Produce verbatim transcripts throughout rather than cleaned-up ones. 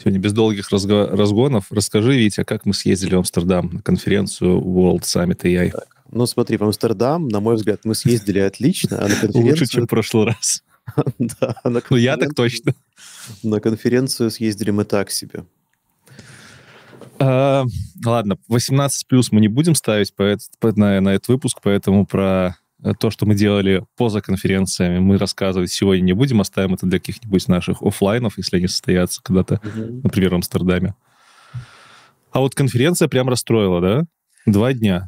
Сегодня без долгих разго- разгонов. Расскажи, Витя, как мы съездили в Амстердам на конференцию World Summit эй ай? Так. Ну, смотри, в Амстердам, на мой взгляд, мы съездили отлично, а на конференцию... Лучше, чем в прошлый раз. Да, на Ну, я так точно. На конференцию съездили мы так себе. А, ладно, восемнадцать плюс мы не будем ставить по, по, на, на этот выпуск, поэтому про то, что мы делали поза конференциями, мы рассказывать сегодня не будем, оставим это для каких-нибудь наших оффлайнов, если они состоятся когда-то, угу. например, в Амстердаме. А вот конференция прям расстроила, да? Два дня.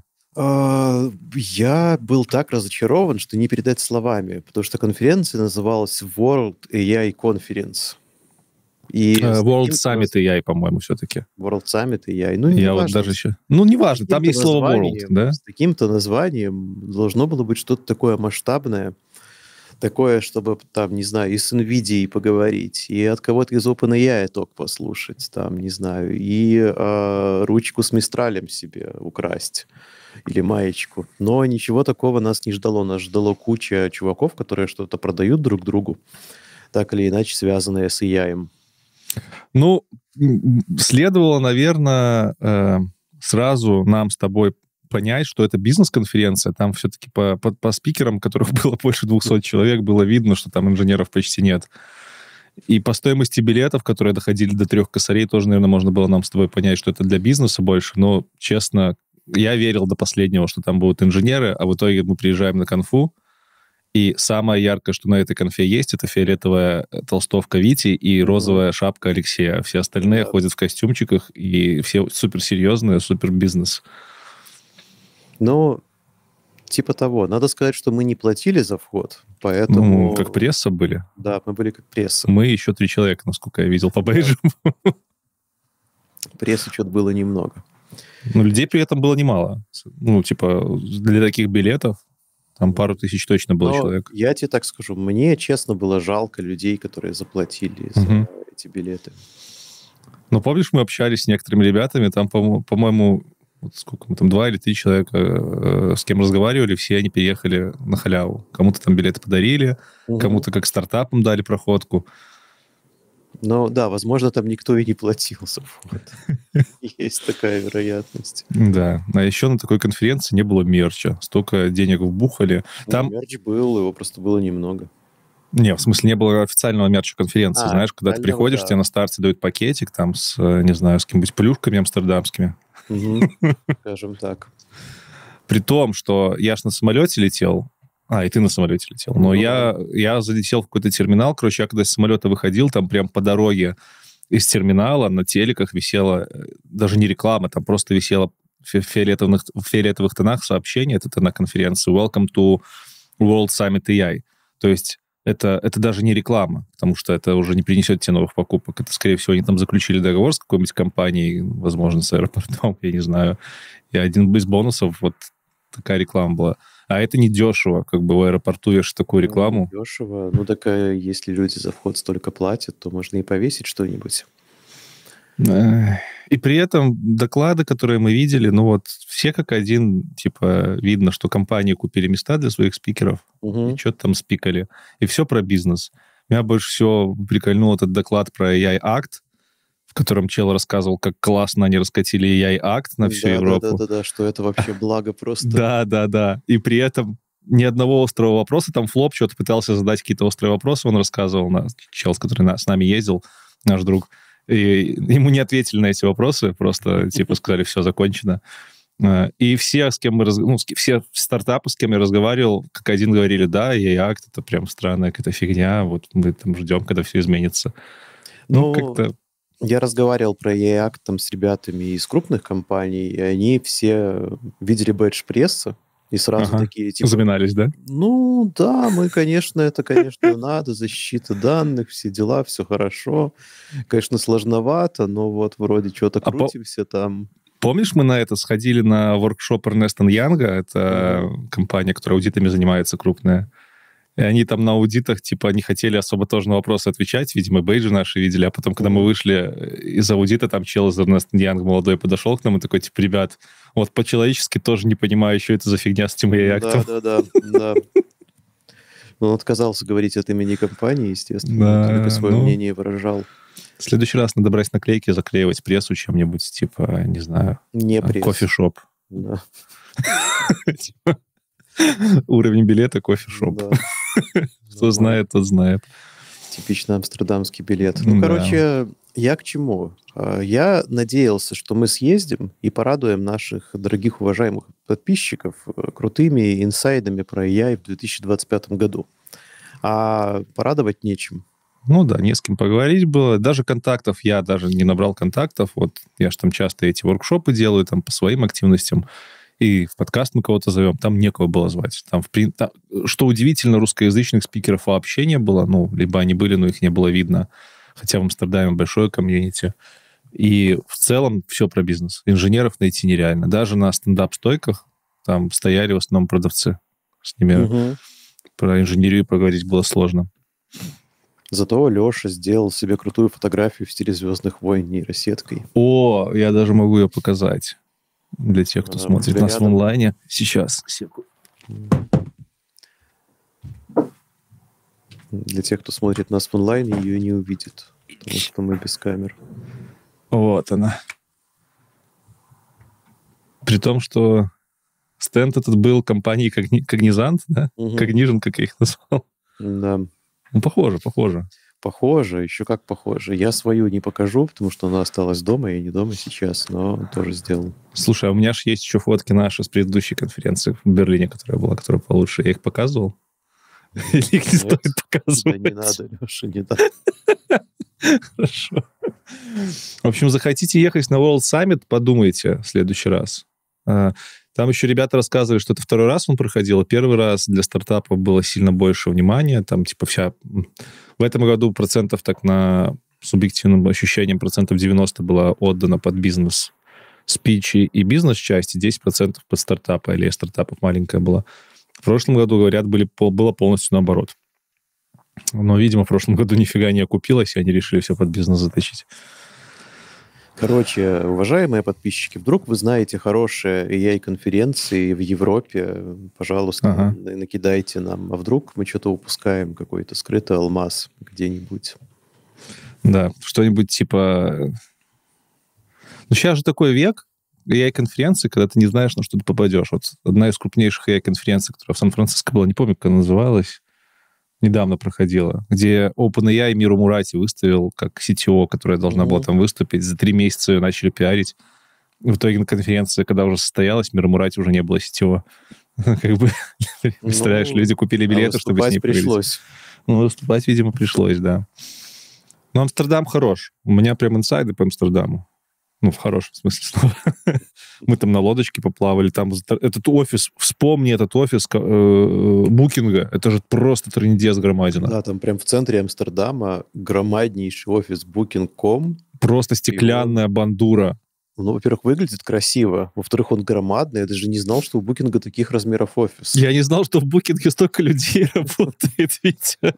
Я был так разочарован, что не передать словами, потому что конференция называлась World эй ай Conference. И uh, World Summit эй ай, по-моему, все-таки. World Summit эй ай. Ну, я вот даже еще... Ну, неважно, там есть слово World, да? С таким-то названием должно было быть что-то такое масштабное, такое, чтобы там, не знаю, и с NVIDIA поговорить, и от кого-то из OpenAI ток послушать, там, не знаю, и э, ручку с Мистралем себе украсть. Или маечку. Но ничего такого нас не ждало. Нас ждало куча чуваков, которые что-то продают друг другу, так или иначе связанные с эй ай. Ну, следовало, наверное, сразу нам с тобой понять, что это бизнес-конференция. Там все-таки по, по, по спикерам, которых было больше двухсот человек, было видно, что там инженеров почти нет. И по стоимости билетов, которые доходили до трех косарей, тоже, наверное, можно было нам с тобой понять, что это для бизнеса больше. Но, честно, я верил до последнего, что там будут инженеры, а в итоге мы приезжаем на конфу, и самое яркое, что на этой конфе есть, это фиолетовая толстовка Вити и розовая шапка Алексея. Все остальные да. ходят в костюмчиках, и все суперсерьезные, супербизнес. Ну, типа того. Надо сказать, что мы не платили за вход, поэтому... Ну, как пресса были. Да, мы были как пресса. Мы еще три человека, насколько я видел по бейджам. Прессы что-то было немного. Но людей при этом было немало. Ну, типа, для таких билетов там пару тысяч точно было Но человек. Я тебе так скажу, мне, честно, было жалко людей, которые заплатили за угу. эти билеты. Ну, помнишь, мы общались с некоторыми ребятами, там, по- по-моему, вот сколько мы там, два или три человека, э, с кем разговаривали, все они переехали на халяву. Кому-то там билеты подарили, угу. кому-то как стартапам дали проходку. Ну, да, возможно, там никто и не платил за вход. Есть такая вероятность. Да, а еще на такой конференции не было мерча. Столько денег вбухали. Там... Мерч был, его просто было немного. Не, в смысле, не было официального мерча конференции. А, знаешь, когда ты приходишь, да. тебе на старте дают пакетик там с, не знаю, с какими-нибудь плюшками амстердамскими. Скажем так. При том, что я ж на самолете летел, А, и ты на самолете летел. Но ну, я, да. я залетел в какой-то терминал. Короче, я когда с самолета выходил, там прям по дороге из терминала на телеках висела, даже не реклама, там просто висело в фиолетовых, в фиолетовых тонах сообщение, это на конференции Welcome to World Summit эй ай. То есть это, это даже не реклама, потому что это уже не принесет тебе новых покупок. Это, скорее всего, они там заключили договор с какой-нибудь компанией, возможно, с аэропортом, я не знаю. И один из бонусов, вот такая реклама была. А это не дешево, как бы в аэропорту вешать такую рекламу. Ну, дешево. Ну, так а если люди за вход столько платят, то можно и повесить что-нибудь. И при этом доклады, которые мы видели, ну вот все как один, типа, видно, что компании купили места для своих спикеров, угу. и что-то там спикали. И все про бизнес. Меня больше всего прикольнул этот доклад про эй ай Act, в котором чел рассказывал, как классно они раскатили эй ай Act на всю да, Европу. Да-да-да, что это вообще благо просто. Да-да-да. И при этом ни одного острого вопроса. Там Флоп что-то пытался задать какие-то острые вопросы. Он рассказывал, на, чел, который с нами ездил, наш друг. И ему не ответили на эти вопросы. Просто, типа, сказали, все, закончено. И все, с кем мы раз... ну, все стартапы, с кем я разговаривал, как один говорили, да, эй ай Act — это прям странная какая-то фигня. Вот мы там ждем, когда все изменится. Ну, как-то... Я разговаривал про эй ай Act там с ребятами из крупных компаний, и они все видели бэдж прессы, и сразу ага. такие, типа... Заминались, да? Ну, да, мы, конечно, это, конечно, надо, защита данных, все дела, все хорошо. Конечно, сложновато, но вот вроде что-то крутимся а по... там. Помнишь, мы на это сходили на воркшоп Эрнеста Янга, это mm-hmm. компания, которая аудитами занимается, крупная. И они там на аудитах, типа, не хотели особо тоже на вопросы отвечать, видимо, бейджи наши видели, а потом, когда mm-hmm. мы вышли из аудита, там чел из Эрнеста Янга молодой подошел к нам и такой, типа, ребят, вот по-человечески тоже не понимаю, что это за фигня с тем эй ай Act'ом. Да-да-да, он отказался говорить от имени компании, естественно, только свое мнение выражал. В следующий раз надо брать наклейки, заклеивать прессу чем-нибудь, типа, не знаю, Не пресс. кофешоп. Да. Уровень билета кофешоп. Кто знает, тот знает. Типично амстердамский билет. Ну, короче, я к чему? Я надеялся, что мы съездим и порадуем наших дорогих, уважаемых подписчиков крутыми инсайдами про эй ай в две тысячи двадцать пятом году. А порадовать нечем. Ну да, не с кем поговорить было. Даже контактов я даже не набрал контактов. Вот я же там часто эти воркшопы делаю там по своим активностям. И в подкаст мы кого-то зовем. Там некого было звать. Там, в, там, что удивительно, русскоязычных спикеров вообще не было. Ну, либо они были, но их не было видно. Хотя в Амстердаме большое комьюнити. И в целом все про бизнес. Инженеров найти нереально. Даже на стендап-стойках там стояли в основном продавцы. С ними угу. про инженерию поговорить было сложно. Зато Леша сделал себе крутую фотографию в стиле «Звездных войн» нейросеткой. О, я даже могу ее показать. Для тех, кто а, смотрит нас рядом. В онлайне. Сейчас. Для тех, кто смотрит нас в онлайне, ее не увидит. Потому что мы без камер. Вот она. При том, что стенд этот был компанией Когни... Когнизант, да? Угу. Когнижен, как я их назвал. Да. Ну, похоже, похоже. Похоже, еще как похоже. Я свою не покажу, потому что она осталась дома, и не дома сейчас, но тоже сделал. Слушай, а у меня же есть еще фотки наши с предыдущей конференции в Берлине, которая была, которая получше. Я их показывал? Или их не стоит показывать? Да не надо, Леша, не надо. Хорошо. В общем, захотите ехать на World Summit, подумайте в следующий раз. Там еще ребята рассказывали, что это второй раз он проходил, а первый раз для стартапов было сильно больше внимания. Там, типа, вся... В этом году процентов так на субъективным ощущением процентов девяносто было отдано под бизнес спичи и бизнес-части, десять процентов под стартапы, или стартапов маленькая была. В прошлом году, говорят, были, было полностью наоборот. Но, видимо, в прошлом году нифига не окупилось, и они решили все под бизнес затащить. Короче, уважаемые подписчики, вдруг вы знаете хорошие эй ай-конференции в Европе, пожалуйста, ага. накидайте нам. А вдруг мы что-то упускаем, какой-то скрытый алмаз где-нибудь. Да, что-нибудь типа... Ну, сейчас же такой век эй ай-конференции, когда ты не знаешь, на что ты попадешь. Вот одна из крупнейших эй ай-конференций, которая в Сан-Франциско была, не помню, как она называлась, недавно проходила, где OpenAI Миру Мурати выставил как си ти о, которая должна mm-hmm. была там выступить. За три месяца ее начали пиарить. В итоге на конференции, когда уже состоялась, Миру Мурати уже не было си ти о. Как бы, представляешь, люди купили билеты, чтобы с ней пришлось. Ну, выступать, видимо, пришлось, да. Но Амстердам хорош. У меня прям инсайды по Амстердаму. Ну, в хорошем смысле слова. Мы там на лодочке поплавали. Там этот офис, вспомни этот офис э, букинга. Это же просто трындец громадина. Да, там прям в центре Амстердама громаднейший офис букинг точка ком. Просто стеклянная он, бандура. Ну, во-первых, выглядит красиво. Во-вторых, он громадный. Я даже не знал, что у букинга таких размеров офис. Я не знал, что в букинге столько людей работает, Витя.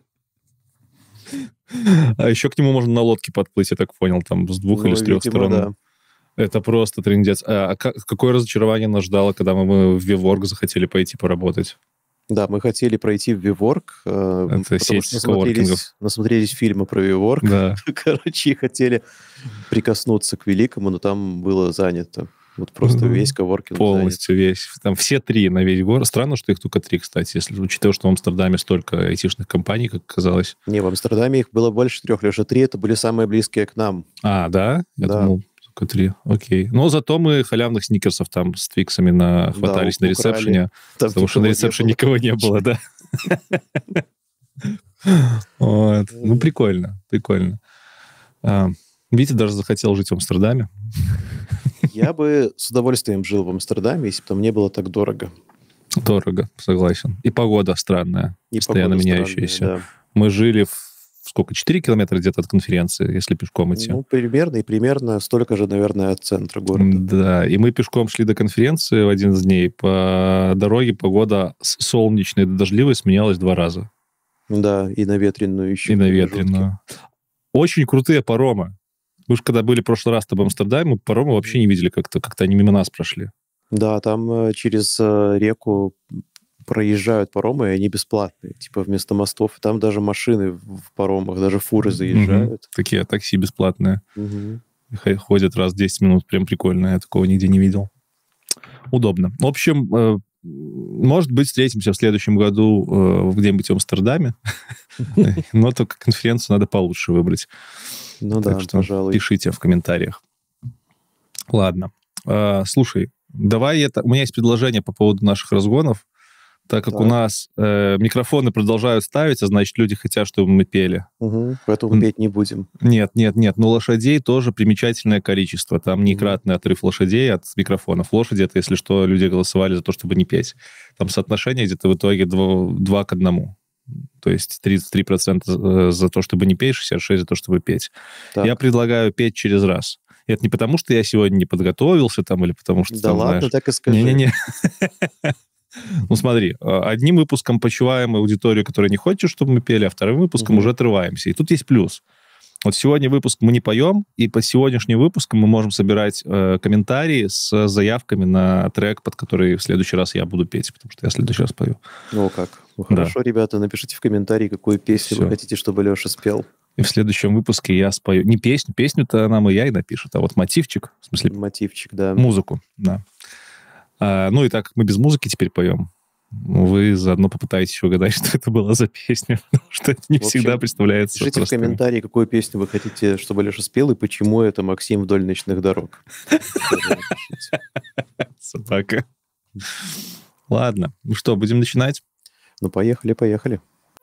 А еще к нему можно на лодке подплыть, я так понял, там с двух или с трех сторон. Это просто трындец. А какое разочарование нас ждало, когда мы в WeWork захотели пойти поработать? Да, мы хотели пройти в WeWork, это потому сеть что насмотрелись, насмотрелись фильмы про WeWork. Да. Короче, хотели прикоснуться к великому, но там было занято. Вот просто mm-hmm. весь коворкинг полностью занят. Весь. Там все три на весь город. Странно, что их только три, кстати, если учитывая, что в Амстердаме столько айтишных компаний, как казалось. Не, в Амстердаме их было больше трех. Леша, три это были самые близкие к нам. А, да? Я да. думал, только три. Окей. Но зато мы халявных сникерсов там с твиксами нахватались да, на ресепшене. Там потому что на ресепшене никого не было, да. Ну, прикольно, прикольно. Витя даже захотел жить в Амстердаме. Я бы с удовольствием жил в Амстердаме, если бы там не было так дорого. Дорого, согласен. И погода странная, и постоянно меняющаяся. Странная, да. Мы жили в сколько, четыре километра где-то от конференции, если пешком идти? Ну, примерно, и примерно столько же, наверное, от центра города. Да, и мы пешком шли до конференции в один из дней. По дороге погода с солнечной до дождливой сменялась два раза. Да, и на ветреную еще. И на ветреную. Очень крутые паромы. Мы же когда были в прошлый раз в Амстердаме, паромы вообще не видели как-то, как-то они мимо нас прошли. Да, там через реку проезжают паромы, и они бесплатные. Типа вместо мостов. Там даже машины в паромах, даже фуры заезжают. Угу. Такие такси бесплатные. Угу. Ходят раз в десять минут. Прям прикольно. Я такого нигде не видел. Удобно. В общем, может быть, встретимся в следующем году где-нибудь в Амстердаме. Но только конференцию надо получше выбрать. Ну да, пожалуй. Пишите в комментариях. Ладно. Слушай, давай это... У меня есть предложение по поводу наших разгонов. Так как так. у нас э, микрофоны продолжают ставить, а значит, люди хотят, чтобы мы пели. Угу, поэтому Н- петь не будем. Нет, нет, нет. Но лошадей тоже примечательное количество. Там некратный отрыв лошадей от микрофонов. Лошади — это, если что, люди голосовали за то, чтобы не петь. Там соотношение где-то в итоге два к одному. То есть тридцать три процента за то, чтобы не петь, шестьдесят шесть процентов за то, чтобы петь. Так. Я предлагаю петь через раз. Это не потому, что я сегодня не подготовился там, или потому что... Да там, ладно, знаешь... так и скажи. Не-не-не. Ну, смотри, одним выпуском почиваем аудиторию, которая не хочет, чтобы мы пели, а вторым выпуском угу. уже отрываемся. И тут есть плюс. Вот сегодня выпуск мы не поем, и по сегодняшним выпускам мы можем собирать э, комментарии с заявками на трек, под который в следующий раз я буду петь, потому что я в следующий раз пою. Ну как? Ну, хорошо, да. Ребята, напишите в комментарии, какую песню Все. Вы хотите, чтобы Леша спел. И в следующем выпуске я спою. Не песню, песню-то нам и я и напишет, а вот мотивчик, в смысле... Мотивчик, да. Музыку, да. А, ну и так, мы без музыки теперь поем. Вы заодно попытаетесь угадать, что это была за песня, потому что это не общем, всегда представляется. Пишите в комментарии, какую песню вы хотите, чтобы Леша спел, и почему это Максим вдоль ночных дорог. Собака. Ладно, ну что, будем начинать? Ну, поехали, поехали.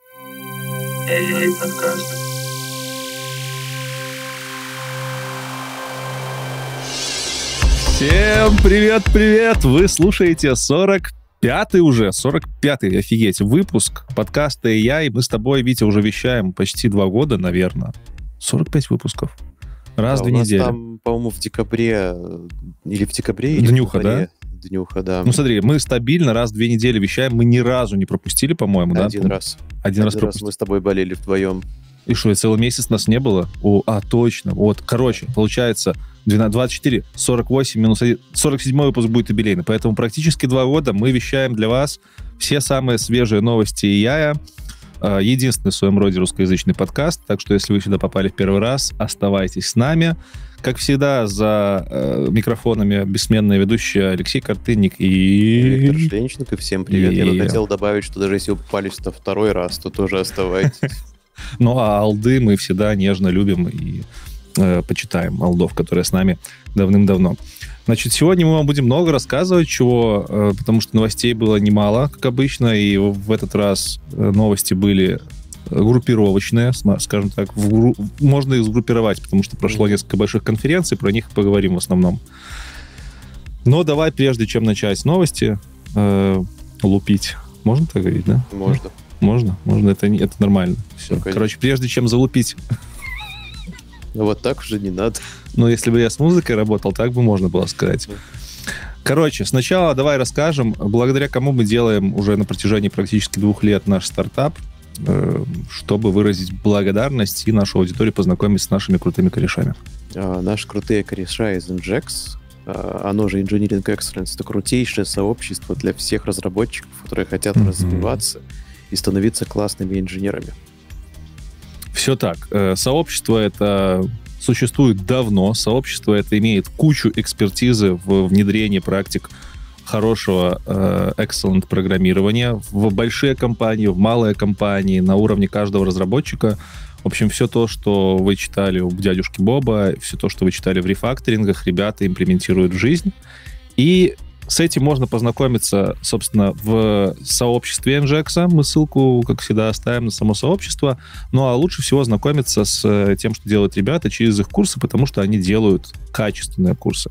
Всем привет-привет! Вы слушаете сорок пятый уже, сорок пятый, офигеть, выпуск подкаста «И я», и мы с тобой, Витя, уже вещаем почти два года, наверное. сорок пять выпусков. Раз да, в две недели. Там, по-моему, в декабре, или в декабре, или Днюха, в да? Днюха, да. Ну, смотри, мы стабильно раз в две недели вещаем, мы ни разу не пропустили, по-моему, Один да? Один раз. Один, Один раз, раз пропустили. Мы с тобой болели вдвоем. И что, и целый месяц нас не было? О, а, точно. Вот, короче, получается, двадцать четыре, сорок восемь минус один, сорок седьмой выпуск будет юбилейный. Поэтому практически два года мы вещаем для вас все самые свежие новости и я. Единственный в своем роде русскоязычный подкаст. Так что, если вы сюда попали в первый раз, оставайтесь с нами. Как всегда, за э, микрофонами бессменные ведущие Алексей Картынник и... Виктор Шленченко. Всем привет. И... Я бы хотел добавить, что даже если вы попались сюда второй раз, то тоже оставайтесь. Ну, а алды мы всегда нежно любим и э, почитаем алдов, которые с нами давным-давно. Значит, сегодня мы вам будем много рассказывать, чего, э, потому что новостей было немало, как обычно, и в этот раз новости были группировочные, скажем так. В гру... Можно их сгруппировать, потому что прошло несколько больших конференций, про них поговорим в основном. Но давай, прежде чем начать новости, э, лупить. Можно так говорить, да? Можно. Можно? Можно, это, это нормально. Все. Ну, короче, прежде чем залупить. Ну вот так уже не надо. Ну, если бы я с музыкой работал, так бы можно было сказать. Короче, сначала давай расскажем, благодаря кому мы делаем уже на протяжении практически двух лет наш стартап, чтобы выразить благодарность и нашу аудиторию познакомить с нашими крутыми корешами. А, наши крутые кореша из Ingex, а, оно же Engineering Excellence, это крутейшее сообщество для всех разработчиков, которые хотят mm-hmm. развиваться и становиться классными инженерами. Все так. Сообщество это существует давно. Сообщество это имеет кучу экспертизы в внедрении практик хорошего excellent программирования в большие компании, в малые компании, на уровне каждого разработчика. В общем, все то, что вы читали у дядюшки Боба, все то, что вы читали в рефакторингах, ребята имплементируют в жизнь. И с этим можно познакомиться, собственно, в сообществе Nginx. Мы ссылку, как всегда, оставим на само сообщество. Ну, а лучше всего знакомиться с тем, что делают ребята, через их курсы, потому что они делают качественные курсы.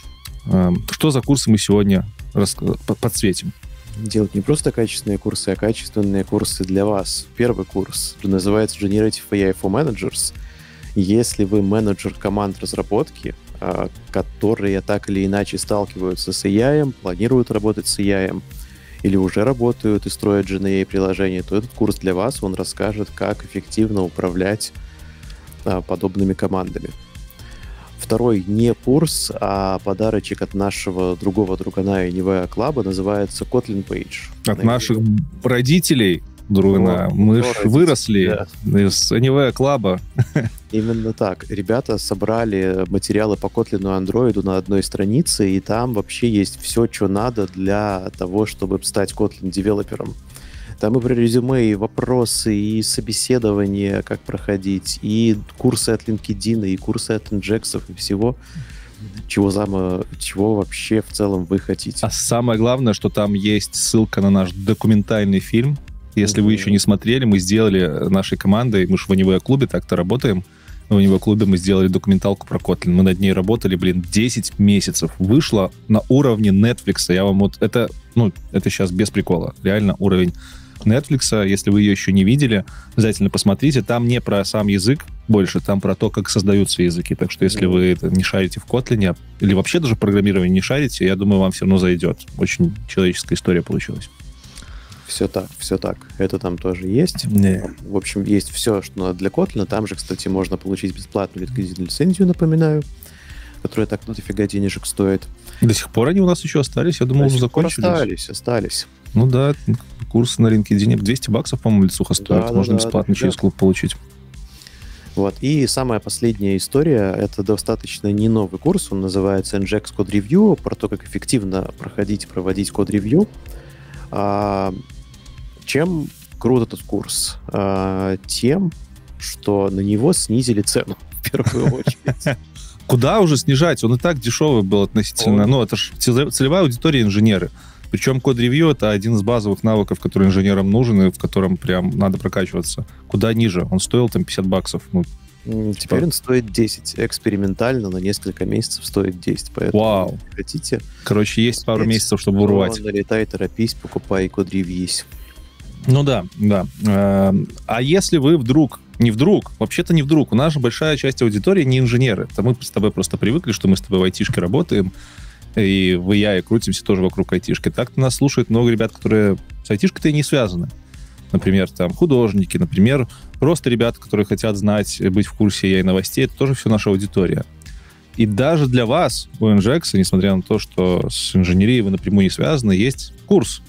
Что за курсы мы сегодня подсветим? Делать не просто качественные курсы, а качественные курсы для вас. Первый курс называется Generative эй ай for Managers. Если вы менеджер команд разработки, которые так или иначе сталкиваются с эй ай, планируют работать с эй ай, или уже работают и строят джен эй ай-приложения, то этот курс для вас, он расскажет, как эффективно управлять а, подобными командами. второй не курс, а подарочек от нашего другого другана Anywhere Club, называется Kotlin Page. От наших родителей, другана. Мы ж выросли да. из Anywhere Club. Именно так. Ребята собрали материалы по Kotlin и Android на одной странице, и там вообще есть все, что надо для того, чтобы стать Kotlin-девелопером. Там и про резюме, и вопросы, и собеседование, как проходить, и курсы от LinkedIn, и курсы от Nginx, и всего, чего, зам... чего вообще в целом вы хотите. А самое главное, что там есть ссылка на наш документальный фильм. Если mm-hmm. вы еще не смотрели, мы сделали нашей командой, мы же в Anywhere клубе так-то работаем, в Anywhere клубе мы сделали документалку про Kotlin. Мы над ней работали, блин, десять месяцев. Вышло на уровне Netflix. Я вам вот... Это, ну, это сейчас без прикола. Реально уровень Netflix, если вы ее еще не видели, обязательно посмотрите. Там не про сам язык больше, там про то, как создаются языки. Так что если mm-hmm. вы не шарите в Kotlin, или вообще даже в программировании не шарите, я думаю, вам все равно зайдет. Очень человеческая история получилась. Все так, все так. Это там тоже есть. Yeah. В общем, есть все, что надо для Kotlin. Там же, кстати, можно получить бесплатную лицензию, напоминаю, которая так ну дофига денежек стоит. До сих пор они у нас еще остались. Я думал, уже закончились. Остались, остались. Ну да, курс на LinkedIn двести баксов, по-моему, лицуха стоит. Да, можно да, бесплатно да, через да. клуб получить. Вот. И самая последняя история, это достаточно не новый курс, он называется Nginx Code Review, про то, как эффективно проходить и проводить код-ревью. А, чем крут этот курс? А, тем, что на него снизили цену, в первую очередь. Куда уже снижать? Он и так дешевый был относительно. Ну, это же целевая аудитория инженеры. Причем код-ревью — это один из базовых навыков, который инженерам нужен, и в котором прям надо прокачиваться. Куда ниже? Он стоил там пятьдесят баксов. Ну, Теперь типа... он стоит десять. Экспериментально на несколько месяцев стоит десять. Поэтому, Вау. хотите... Короче, есть пару месяцев, чтобы урвать. Налетай, торопись, покупай, код-ревьюсь. Ну да, да. А если вы вдруг... Не вдруг, вообще-то не вдруг. У нас же большая часть аудитории не инженеры. Это мы с тобой просто привыкли, что мы с тобой в айтишке работаем, и в эй ай крутимся тоже вокруг айтишки. Так-то нас слушает много ребят, которые с айтишкой-то и не связаны. Например, там художники, например, просто ребята, которые хотят знать, быть в курсе эй ай-новостей, это тоже все наша аудитория. И даже для вас у Nginx, несмотря на то, что с инженерией вы напрямую не связаны, есть курс,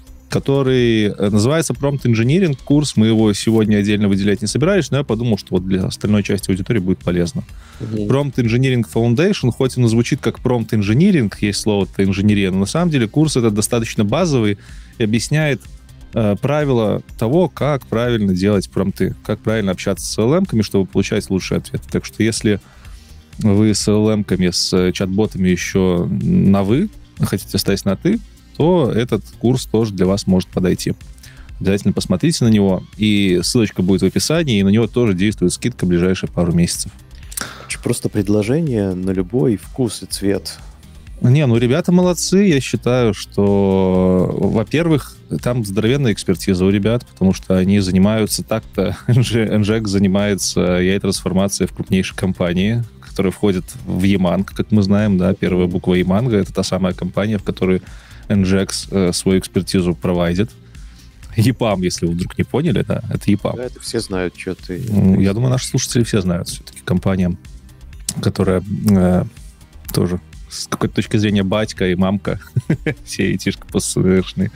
который называется Prompt Engineering курс. Мы его сегодня отдельно выделять не собирались, но я подумал, что вот для остальной части аудитории будет полезно. Mm-hmm. Prompt Engineering Foundation, хоть он и звучит как Prompt Engineering, есть слово-то инженерия, но на самом деле курс этот достаточно базовый и объясняет э, правила того, как правильно делать промпты, как правильно общаться с эл эм-ками, чтобы получать лучшие ответы. Так что если вы с эл эм-ками, с чат-ботами еще на «вы», хотите стать на «ты», то этот курс тоже для вас может подойти. Обязательно посмотрите на него, и ссылочка будет в описании, и на него тоже действует скидка в ближайшие пару месяцев. Просто предложение на любой вкус и цвет. Не, ну ребята молодцы, я считаю, что, во-первых, там здоровенная экспертиза у ребят, потому что они занимаются так-то, Nginx занимается эй ай-трансформацией в крупнейшей компании, которая входит в Yamang, как мы знаем, да, первая буква Yamang, это та самая компания, в которой Nginx э, свою экспертизу провайдит. ЕПАМ, если вы вдруг не поняли, да, это ЕПАМ. Да, это все знают, что ты... Ну, я думаю, наши слушатели все знают все-таки. Компания, которая э, тоже с какой-то точки зрения батька и мамка, все айтишки посовершенные.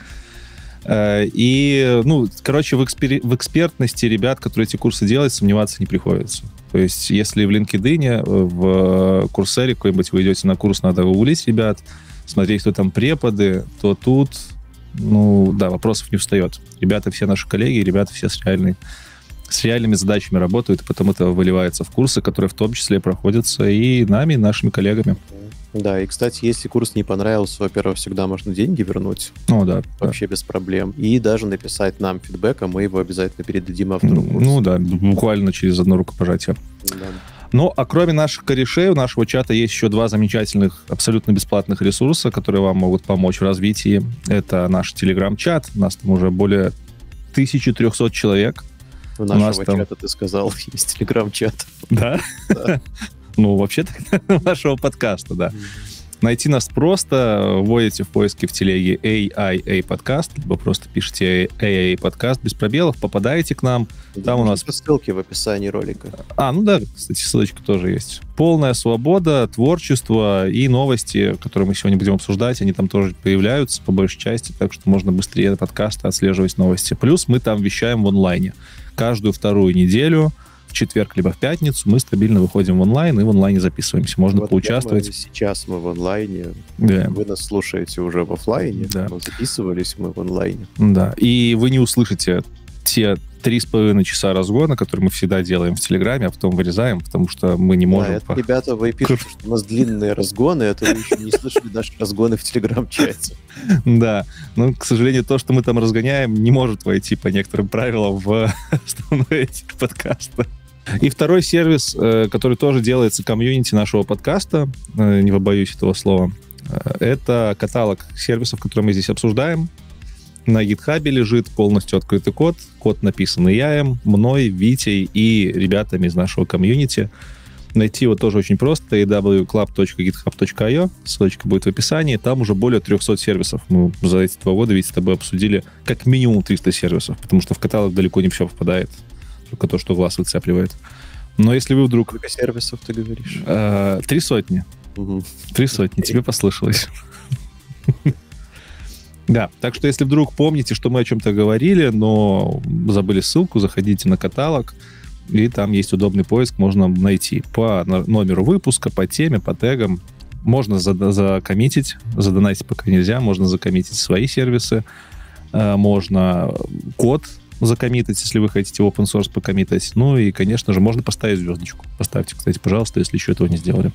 Э, и, ну, короче, в, экспер... в экспертности ребят, которые эти курсы делают, сомневаться не приходится. То есть, если в LinkedIn, в Курсере какой-нибудь вы идете на курс, надо гуглить ребят, смотреть, кто там преподы, то тут, ну, да, вопросов не встает. Ребята все наши коллеги, ребята все с, реальной, с реальными задачами работают, и потом это выливается в курсы, которые в том числе проходятся и нами, и нашими коллегами. Да, и, кстати, если курс не понравился, во-первых, всегда можно деньги вернуть. Ну, да. Вообще да. без проблем. И даже написать нам фидбэк, а мы его обязательно передадим автору курса. Ну, да, буквально через одно рукопожатие. Да. Ну, а кроме наших корешей, у нашего чата есть еще два замечательных, абсолютно бесплатных ресурса, которые вам могут помочь в развитии. Это наш телеграм-чат. У нас там уже более тысяча триста человек. У нашего у чата, там... ты сказал, есть телеграм-чат. Да? Да. Ну, вообще-то нашего подкаста, да. Найти нас просто, вводите в поиске в телеге эй ай эй подкаст, либо просто пишите эй ай подкаст без пробелов, попадаете к нам. Там у нас... По ссылке в описании ролика. А, ну да, кстати, ссылочка тоже есть. Полная свобода, творчество и новости, которые мы сегодня будем обсуждать, они там тоже появляются по большей части, так что можно быстрее подкасты отслеживать новости. Плюс мы там вещаем в онлайне. Каждую вторую неделю, в четверг либо в пятницу, мы стабильно выходим в онлайн и в онлайне записываемся. Можно вот поучаствовать. Сейчас мы в онлайне. Да. Вы нас слушаете уже в офлайне. Да. Но записывались мы в онлайне. Да. И вы не услышите те три с половиной часа разгона, которые мы всегда делаем в Телеграме, а потом вырезаем, потому что мы не можем... Да, это, ребята, вы пишете, что у нас длинные разгоны, это вы еще не слышали наши разгоны в Телеграм-чате. Да, но, к сожалению, то, что мы там разгоняем, не может войти по некоторым правилам в основной этик подкаста. И второй сервис, который тоже делается комьюнити нашего подкаста, не побоюсь этого слова, это каталог сервисов, которые мы здесь обсуждаем. На гитхабе лежит полностью открытый код. Код написан Яем, мной, Витей и ребятами из нашего комьюнити. Найти его тоже очень просто. эй дабл ю клаб точка гитхаб точка ай о. Ссылочка будет в описании. Там уже более трехсот сервисов. Мы за эти два года, Витя, с тобой обсудили как минимум триста сервисов, потому что в каталог далеко не все попадает. Только то, что глаз выцепливает. Но если вы вдруг... Сколько сервисов ты говоришь? Э, три сотни. Угу. Три сотни. Тебе послышалось. Да, так что если вдруг помните, что мы о чем-то говорили, но забыли ссылку, заходите на каталог, и там есть удобный поиск, можно найти по номеру выпуска, по теме, по тегам. Можно закоммитить, задонатить пока нельзя, можно закоммитить свои сервисы, можно код закоммитить, если вы хотите open source покоммитать. Ну и, конечно же, можно поставить звездочку. Поставьте, кстати, пожалуйста, если еще этого не сделали.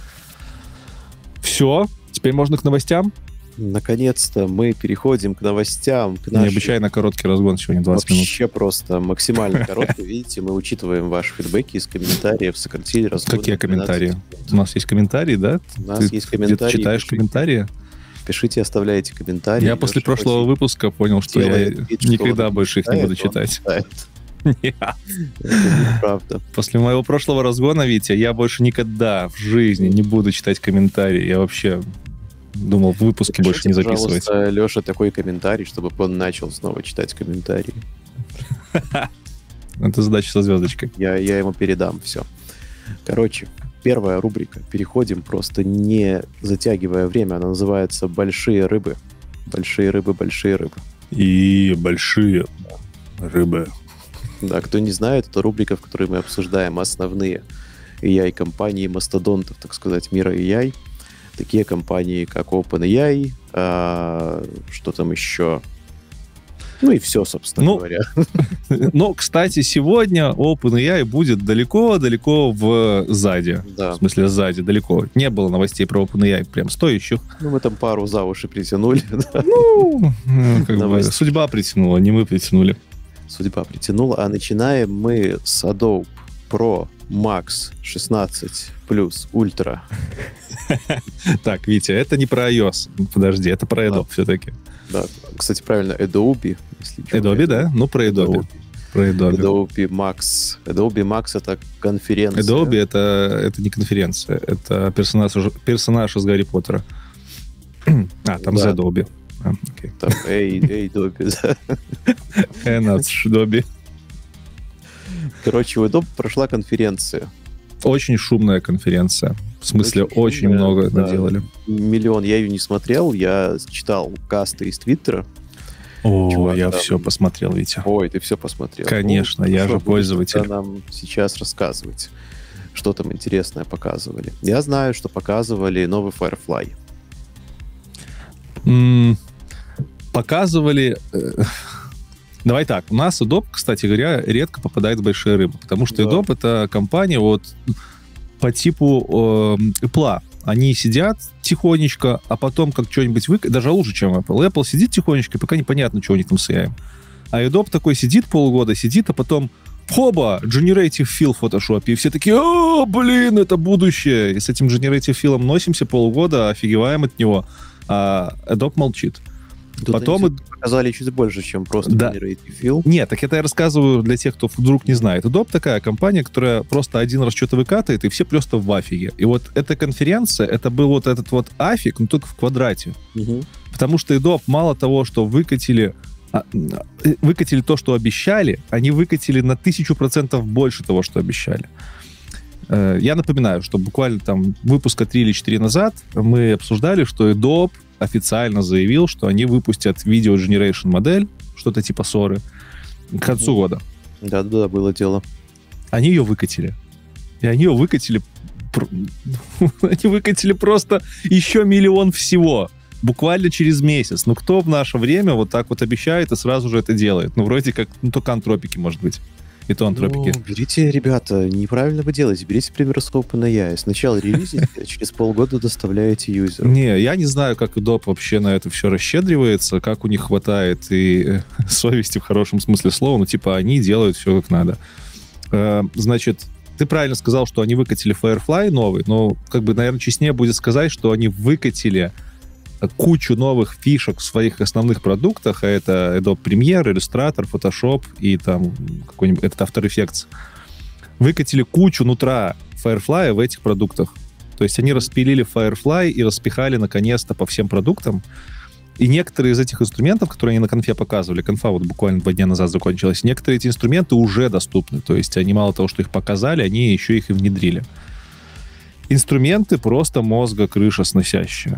Все, теперь можно к новостям. Наконец-то мы переходим к новостям. К нашей... Необычайно короткий разгон сегодня, двадцать минут. Вообще просто максимально короткий. Видите, мы учитываем ваши фидбэки из комментариев, сократили разгон. Какие комментарии? У нас есть комментарии, да? У нас Ты есть комментарии. Ты читаешь пишите, комментарии? Пишите, оставляйте комментарии. Я после прошлого очень... выпуска понял, что я вид, никогда что больше их не буду читать. Это неправда. После моего прошлого разгона, Витя, я больше никогда в жизни не буду читать комментарии. Я вообще... Думал, в выпуске Напишите, больше не записывать. Леша, такой комментарий, чтобы он начал снова читать комментарии. Это задача со звездочкой. Я, я ему передам все. Короче, первая рубрика. Переходим просто не затягивая время. Она называется «Большие рыбы». Большие рыбы, большие рыбы. И большие рыбы. Да, кто не знает, это рубрика, в которой мы обсуждаем основные эй ай-компании, мастодонтов, так сказать, мира эй ай. Такие компании, как OpenAI, а, что там еще? Ну и все, собственно ну, говоря. Но, кстати, сегодня OpenAI будет далеко-далеко в сзади. Да. В смысле, сзади, далеко. Не было новостей про OpenAI прям стоящих. Ну, мы там пару за уши притянули. Ну, как бы судьба притянула, не мы притянули. Судьба притянула. А начинаем мы с Adobe Pro Max шестнадцать плюс Ultra. Так, Витя, это не про iOS. Подожди, это про Adobe да. все-таки. Да, кстати, правильно, Adobe. Если Adobe, да? Ну, про Adobe. Adobe. Про Adobe. Adobe Max. Adobe Max — это конференция. Adobe — это, это не конференция. Это персонаж, персонаж из Гарри Поттера. А, там да. The Adobe. А, okay. Там Adobe, да. Adobe. Короче, у Adobe прошла конференция. Очень шумная конференция. В смысле, очень, очень шумная, много да. наделали. Миллион. Я ее не смотрел. Я читал касты из Твиттера. О, Чувак, я там... все посмотрел, Витя. Ой, ты все посмотрел. Конечно, ну, я же пользователь. Нам сейчас рассказывать, что там интересное показывали. Я знаю, что показывали новый Firefly. М-м- показывали... Давай так, у нас Adobe, кстати говоря, редко попадает в большие рыбы, потому что да. Adobe — это компания вот по типу э, Apple. Они сидят тихонечко, а потом как что-нибудь вы... Даже лучше, чем Apple. Apple сидит тихонечко, пока непонятно, что у них там с эй ай. А Adobe такой сидит полгода, сидит, а потом хоба, Generative Fill в Photoshop. И все такие: о, блин, это будущее. И с этим Generative Fill носимся полгода, офигеваем от него. А Adobe молчит. Тут Потом они показали чуть больше, чем просто да. Generative Fill. Нет, так это я рассказываю для тех, кто вдруг не знает. Adobe такая компания, которая просто один раз что-то выкатывает, и все просто в афиге. И вот эта конференция, это был вот этот вот афиг, но только в квадрате. Угу. Потому что Adobe мало того, что выкатили, выкатили то, что обещали, они выкатили на тысячу процентов больше того, что обещали. Я напоминаю, что буквально там выпуска три или четыре назад мы обсуждали, что Adobe официально заявил, что они выпустят Video Generation модель, что-то типа Соры, к концу mm-hmm. года. Да-да, было дело. Они ее выкатили. И они ее выкатили... Они выкатили просто еще миллион всего. Буквально через месяц. Ну, кто в наше время вот так вот обещает и сразу же это делает? Ну, вроде как, ну, только антропики, может быть. И то антропики. Ну, берите, ребята, неправильно вы делаете. Берите пример с OpenAI. Сначала релизите, а через полгода доставляете юзеру. Не, я не знаю, как Adobe вообще на это все расщедривается, как у них хватает и совести в хорошем смысле слова, но типа они делают все как надо. Значит, ты правильно сказал, что они выкатили Firefly новый, но как бы, наверное, честнее будет сказать, что они выкатили кучу новых фишек в своих основных продуктах, а это Adobe Premiere, Illustrator, Photoshop и там какой-нибудь этот After Effects. Выкатили кучу нутра Firefly в этих продуктах. То есть они распилили Firefly и распихали наконец-то по всем продуктам. И некоторые из этих инструментов, которые они на конфе показывали, конфа вот буквально два дня назад закончилась, некоторые эти инструменты уже доступны. То есть они мало того, что их показали, они еще их и внедрили. Инструменты просто мозга крыша сносящие.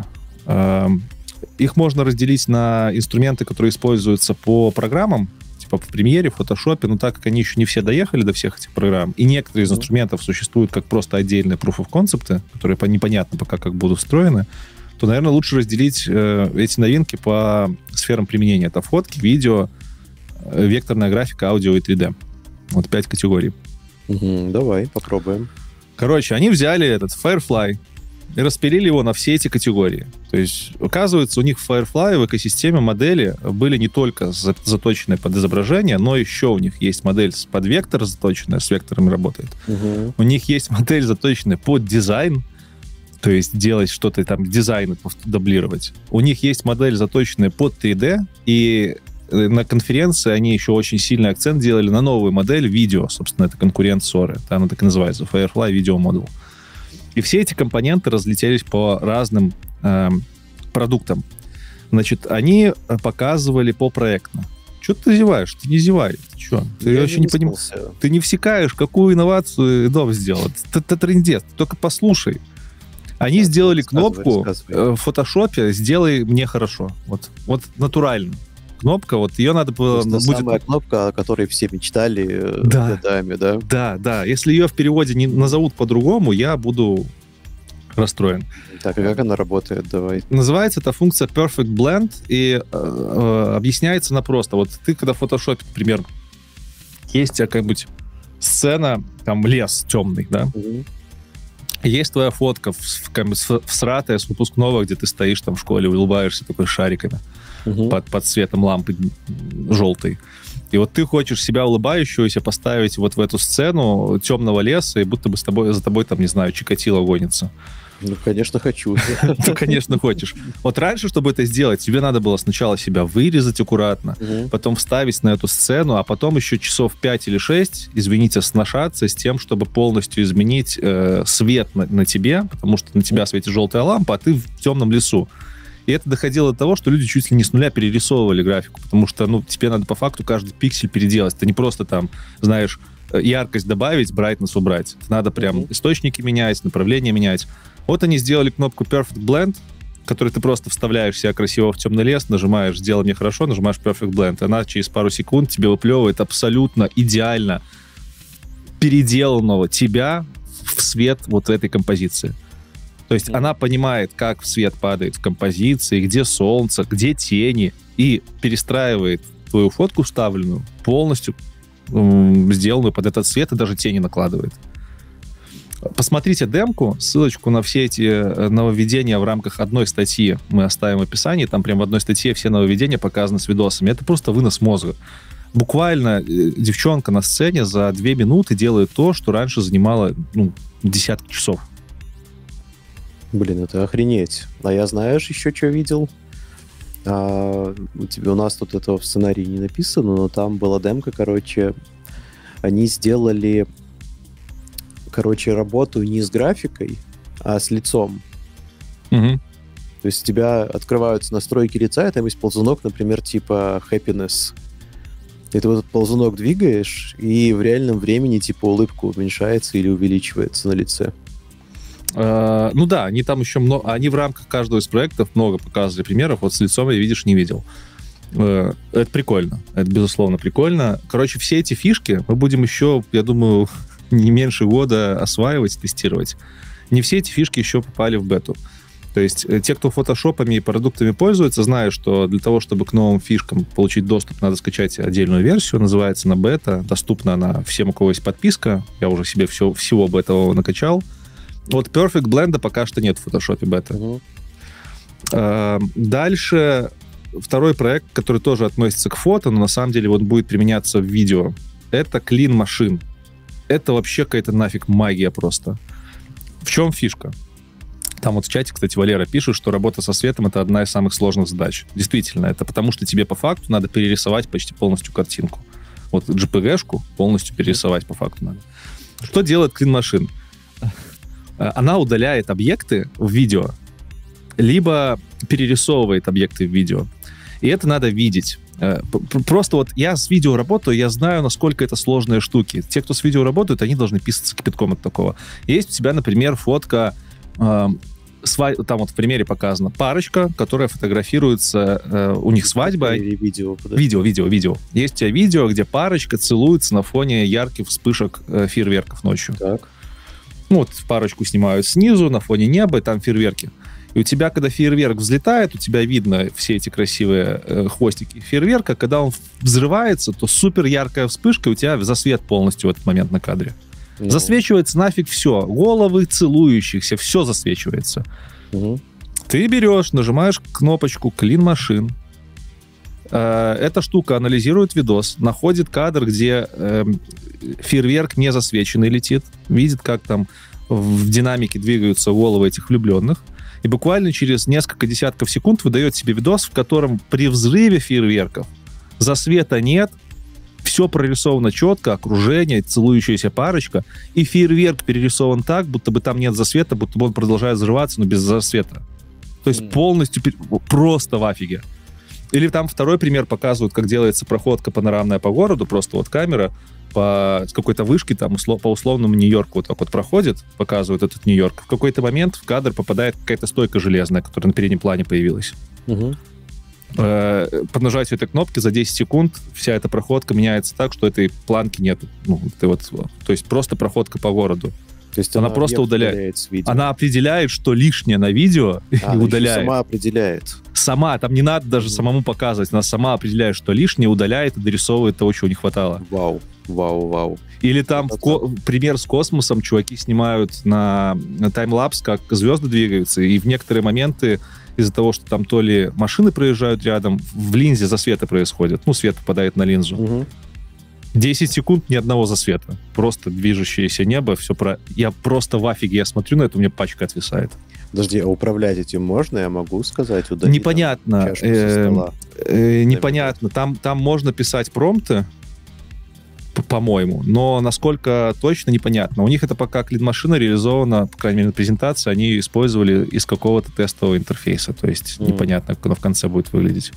Их можно разделить на инструменты, которые используются по программам, типа в Premiere, в Photoshop, но так как они еще не все доехали до всех этих программ, и некоторые из инструментов существуют как просто отдельные proof of concept, которые непонятно пока как будут встроены, то, наверное, лучше разделить э, эти новинки по сферам применения. Это фотки, видео, э, векторная графика, аудио и три дэ. Вот пять категорий. Угу, давай, попробуем. Короче, они взяли этот Firefly и распилили его на все эти категории. То есть, оказывается, у них в Firefly в экосистеме модели были не только заточенные под изображение, но еще у них есть модель под вектор заточенная, с векторами работает. Угу. У них есть модель заточенная под дизайн, то есть делать что-то там, дизайн дублировать. У них есть модель заточенная под три дэ, и на конференции они еще очень сильный акцент делали на новую модель видео. Собственно, это конкурент Соры. Она так и называется, Firefly Video Model. И все эти компоненты разлетелись по разным э, продуктам. Значит, они показывали попроектно. Что ты зеваешь? Ты не зевай. Ты что? Ты Я вообще не не понимаешь. Ты не всекаешь, какую инновацию Adobe сделал. Это трындец. Только послушай. Они рассказывай, сделали кнопку рассказывай. В фотошопе «Сделай мне хорошо». Вот, вот натурально. Кнопка, вот ее надо было... Это будет... самая кнопка, о которой все мечтали да. годами, да? Да, да. Если ее в переводе не назовут по-другому, я буду расстроен. Так, а как она работает? Давай. Называется эта функция Perfect Blend, и э, э, объясняется она просто. Вот ты, когда в фотошопе, например, есть у тебя какая-нибудь сцена, там лес темный, да? Mm-hmm. Есть твоя фотка всратая с выпускного, где ты стоишь там в школе, улыбаешься такой шариками. Uh-huh. под, под светом лампы желтой. И вот ты хочешь себя улыбающегося поставить вот в эту сцену темного леса, и будто бы с тобой, за тобой, там, не знаю, Чикатило гонится. Ну, конечно, хочу. Ну, конечно, хочешь. Вот раньше, чтобы это сделать, тебе надо было сначала себя вырезать аккуратно, потом вставить на эту сцену, а потом еще часов пять или шесть, извините, сношаться с тем, чтобы полностью изменить э, свет на, на тебе, потому что на тебя светит желтая лампа, а ты в темном лесу. И это доходило до того, что люди чуть ли не с нуля перерисовывали графику, потому что, ну, тебе надо по факту каждый пиксель переделать. Это не просто там, знаешь, яркость добавить, брайтнесс убрать. Это надо прям mm-hmm. источники менять, направление менять. Вот они сделали кнопку Perfect Blend, которую ты просто вставляешь себя красиво в темный лес, нажимаешь «Сделай мне хорошо», нажимаешь Perfect Blend. Она через пару секунд тебе выплевывает абсолютно идеально переделанного тебя в свет вот этой композиции. То есть mm-hmm. она понимает, как свет падает в композиции, где солнце, где тени, и перестраивает твою фотку вставленную полностью м- сделанную под этот свет, и даже тени накладывает. Посмотрите демку, ссылочку на все эти нововведения в рамках одной статьи мы оставим в описании. Там прям в одной статье все нововведения показаны с видосами. Это просто вынос мозга. Буквально девчонка на сцене за две минуты делает то, что раньше занимало ну, десятки часов. Блин, это охренеть. А я, знаешь, еще что видел? А, у тебя у нас тут этого в сценарии не написано, но там была демка, короче, они сделали, короче, работу не с графикой, а с лицом. Угу. То есть у тебя открываются настройки лица, и там есть ползунок, например, типа happiness. И ты вот этот ползунок двигаешь, и в реальном времени типа улыбка уменьшается или увеличивается на лице. Uh, ну да, они там еще много... Они в рамках каждого из проектов много показывали примеров. Вот с лицом я, видишь, не видел. Uh, это прикольно. Это, безусловно, прикольно. Короче, все эти фишки мы будем еще, я думаю, не меньше года осваивать, тестировать. Не все эти фишки еще попали в бету. То есть те, кто фотошопами и продуктами пользуются, знают, что для того, чтобы к новым фишкам получить доступ, надо скачать отдельную версию, называется она бета. Доступна она всем, у кого есть подписка. Я уже себе все, всего бетового накачал. Вот Perfect Blend пока что нет в фотошопе бета. Uh-huh. А, дальше второй проект, который тоже относится к фото, но на самом деле он будет применяться в видео. Это Clean Machine. Это вообще какая-то нафиг магия просто. В чем фишка? Там вот в чате, кстати, Валера пишет, что работа со светом — это одна из самых сложных задач. Действительно, это потому, что тебе по факту надо перерисовать почти полностью картинку. Вот джей пи джи-шку полностью перерисовать по факту надо. Что делает Clean Machine? Она удаляет объекты в видео, либо перерисовывает объекты в видео. И это надо видеть. Просто вот я с видео работаю, я знаю, насколько это сложные штуки. Те, кто с видео работают, они должны писаться кипятком от такого. Есть у тебя, например, фотка, э, сва... там вот в примере показано, парочка, которая фотографируется, э, у них свадьба. Или видео, подожди. Видео, видео, видео. Есть у тебя видео, где парочка целуется на фоне ярких вспышек э, фейерверков ночью. Так. Ну, вот парочку снимают снизу, на фоне неба, и там фейерверки. И у тебя, когда фейерверк взлетает, у тебя видно все эти красивые э, хвостики фейерверка. Когда он взрывается, то супер яркая вспышка, и у тебя засвет полностью в этот момент на кадре. Mm-hmm. Засвечивается нафиг все. Головы целующихся, все засвечивается. Mm-hmm. Ты берешь, нажимаешь кнопочку Clean Machine. Э, эта штука анализирует видос, находит кадр, где э, фейерверк не засвеченный летит, видит, как там в динамике двигаются головы этих влюбленных, и буквально через несколько десятков секунд выдает себе видос, в котором при взрыве фейерверков засвета нет, все прорисовано четко, окружение, целующаяся парочка, и фейерверк перерисован так, будто бы там нет засвета, будто бы он продолжает взрываться, но без засвета. То есть mm. полностью, просто в афиге. Или там второй пример показывают, как делается проходка панорамная по городу, просто вот камера по с какой-то вышки там услов, по условному Нью-Йорку вот так вот проходит, показывает этот Нью-Йорк. В какой-то момент в кадр попадает какая-то стойка железная, которая на переднем плане появилась. Угу. Э, по нажатию этой кнопки за десять секунд вся эта проходка меняется так, что этой планки нет. Ну, ты вот, то есть просто проходка по городу. То есть она, она просто удаляет. Она определяет, что лишнее на видео, а, и удаляет. Сама определяет. Сама, там не надо даже mm. самому показывать. Она сама определяет, что лишнее, удаляет и дорисовывает того, чего не хватало. Вау, вау, вау. Или там ко- пример с космосом. Чуваки снимают на, на таймлапс, как звезды двигаются, и в некоторые моменты из-за того, что там то ли машины проезжают рядом, в линзе засветы происходит. Ну, свет попадает на линзу. Mm-hmm. десять секунд ни одного засвета. Просто движущееся небо, все про... Я просто в афиге, я смотрю на это, у меня пачка отвисает. Подожди, а управлять этим можно? Я могу сказать? Удали, непонятно. Там, э, э, непонятно. Там, там можно писать промпты, по-моему, но насколько точно, непонятно. У них это пока Clean Machine реализовано, по крайней мере, на презентации, они использовали из какого-то тестового интерфейса. То есть mm. непонятно, как оно в конце будет выглядеть.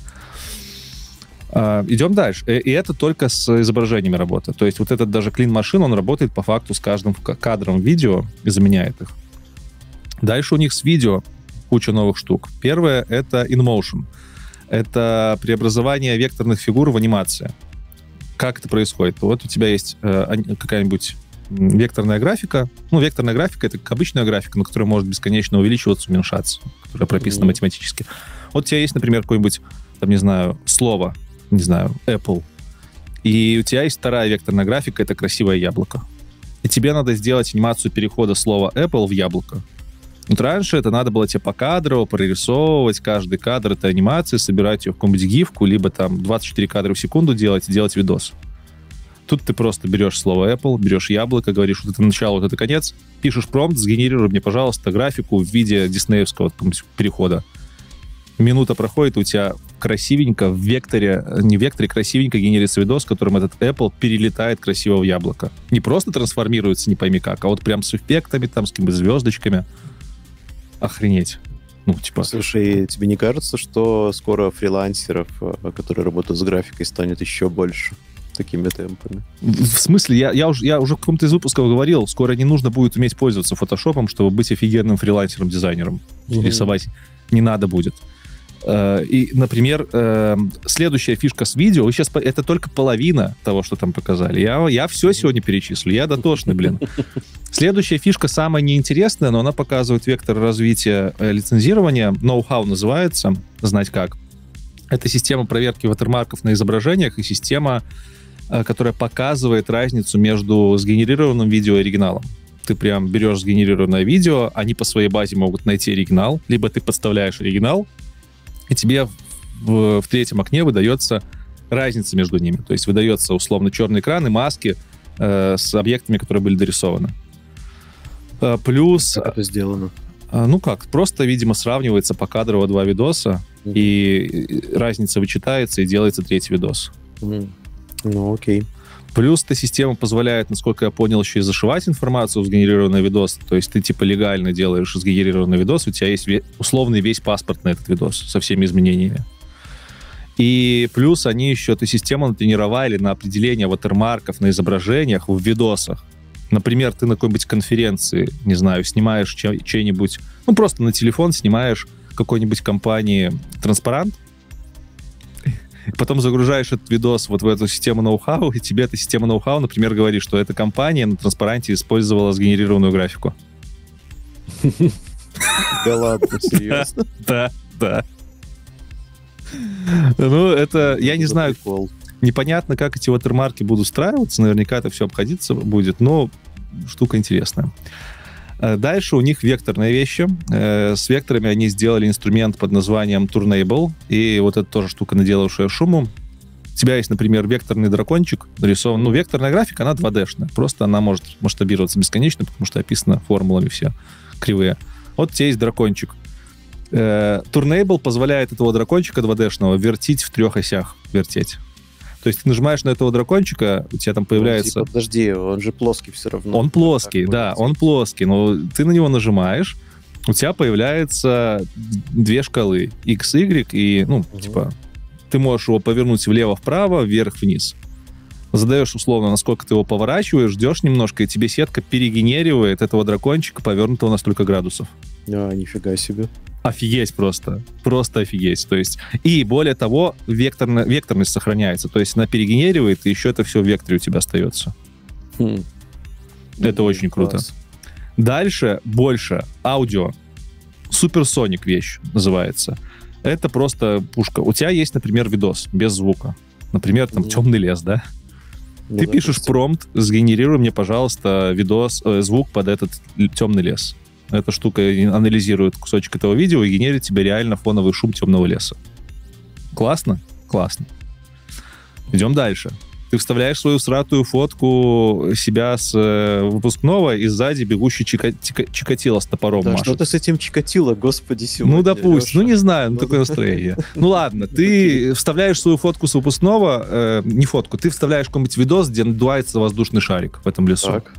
Uh, идем дальше. И это только с изображениями работа. То есть вот этот даже Clean Machine, он работает по факту с каждым кадром видео и заменяет их. Дальше у них с видео куча новых штук. Первое — это InMotion. Это преобразование векторных фигур в анимации. Как это происходит? Вот у тебя есть э, какая-нибудь векторная графика. Ну, векторная графика — это как обычная графика, но которая может бесконечно увеличиваться, уменьшаться, которая прописана mm-hmm. математически. Вот у тебя есть, например, какое-нибудь, там, не знаю, слово, не знаю, Apple. И у тебя есть вторая векторная графика, это красивое яблоко. И тебе надо сделать анимацию перехода слова Apple в яблоко. Вот раньше это надо было тебе покадрово прорисовывать каждый кадр этой анимации, собирать ее в какую-нибудь гифку, либо там двадцать четыре кадра в секунду делать и делать видос. Тут ты просто берешь слово Apple, берешь яблоко, говоришь, вот это начало, вот это конец, пишешь промпт, сгенерируй мне, пожалуйста, графику в виде диснеевского перехода. Минута проходит, у тебя красивенько в векторе, не в векторе, красивенько генерится видос, в котором этот Apple перелетает красиво в яблоко. Не просто трансформируется, не пойми как, а вот прям с эффектами, там, с какими-то звездочками. Охренеть. Ну, типа... Слушай, тебе не кажется, что скоро фрилансеров, которые работают с графикой, станет еще больше такими темпами? В смысле? Я, я, уже, я уже в каком-то из выпусков говорил, скоро не нужно будет уметь пользоваться фотошопом, чтобы быть офигенным фрилансером-дизайнером. Mm-hmm. Рисовать не надо будет. И, например, следующая фишка с видео, вы сейчас, это только половина того, что там показали. Я, я все сегодня перечислю, я дотошный, блин. Следующая фишка самая неинтересная, но она показывает вектор развития лицензирования. Know-how называется, знать как. Это система проверки ватермарков на изображениях и система, которая показывает разницу между сгенерированным видео и оригиналом. Ты прям берешь сгенерированное видео, они по своей базе могут найти оригинал, либо ты подставляешь оригинал, и тебе в, в третьем окне выдается разница между ними. То есть выдается условно черный экран и маски э, с объектами, которые были дорисованы. Э, плюс... Как это сделано? Э, ну как, просто, видимо, сравнивается покадрово два видоса, mm-hmm. и разница вычитается, и делается третий видос. Mm-hmm. Ну, окей. Плюс эта система позволяет, насколько я понял, еще и зашивать информацию в сгенерированный видос. То есть ты типа легально делаешь сгенерированный видос, у тебя есть ве- условный весь паспорт на этот видос со всеми изменениями. И плюс они еще эту систему натренировали на определение ватермарков на изображениях в видосах. Например, ты на какой-нибудь конференции, не знаю, снимаешь чей- чей-нибудь, ну просто на телефон снимаешь какой-нибудь компании транспарант, потом загружаешь этот видос вот в эту систему ноу-хау, и тебе эта система ноу-хау, например, говорит, что эта компания на транспаранте использовала сгенерированную графику. Да ладно, серьезно? Да, да. Ну, это, я не знаю, непонятно, как эти ватермарки будут устраиваться, наверняка это все обходиться будет, но штука интересная. Дальше у них векторные вещи. С векторами они сделали инструмент под названием Turnable, и вот это тоже штука, наделавшая шуму. У тебя есть, например, векторный дракончик нарисован. Ну, векторная графика, она два дэ-шная. Просто она может масштабироваться бесконечно, потому что описано формулами все кривые. Вот у тебя есть дракончик. Turnable позволяет этого дракончика два дэ-шного вертить в трех осях. Вертеть. То есть ты нажимаешь на этого дракончика, у тебя там появляется... Ну, типа, подожди, он же плоский все равно. Он плоский, да, он плоский, но ты на него нажимаешь, у тебя появляются две шкалы, X, Y, и, ну, угу. типа, ты можешь его повернуть влево-вправо, вверх-вниз. Задаешь условно, насколько ты его поворачиваешь, ждешь немножко, и тебе сетка перегенеривает этого дракончика, повернутого на столько градусов. А, нифига себе. Офигеть просто. Просто офигеть. То есть, и более того, векторно, векторность сохраняется. То есть она перегенеривает, и еще это все в векторе у тебя остается. Хм. Это ну, очень класс. круто. Дальше больше. Аудио. Суперсоник вещь называется. Это просто пушка. У тебя есть, например, видос без звука. Например, там mm-hmm. темный лес, да? Ну, Ты пишешь допустим. промпт, сгенерируй мне, пожалуйста, видос, э, звук под этот темный лес. Эта штука анализирует кусочек этого видео и генерит тебе реально фоновый шум темного леса. Классно? Классно. Идем дальше. Ты вставляешь свою сратую фотку себя с э, выпускного, и сзади бегущий чика- чика- Чикатило с топором да, машет. Что ты с этим Чикатило, господи, сегодня, Ну, допустим. Леша. Ну, не знаю, ну, такое настроение. Ну, ладно. Ты вставляешь свою фотку с выпускного, э, не фотку, ты вставляешь какой-нибудь видос, где надувается воздушный шарик в этом лесу. Так.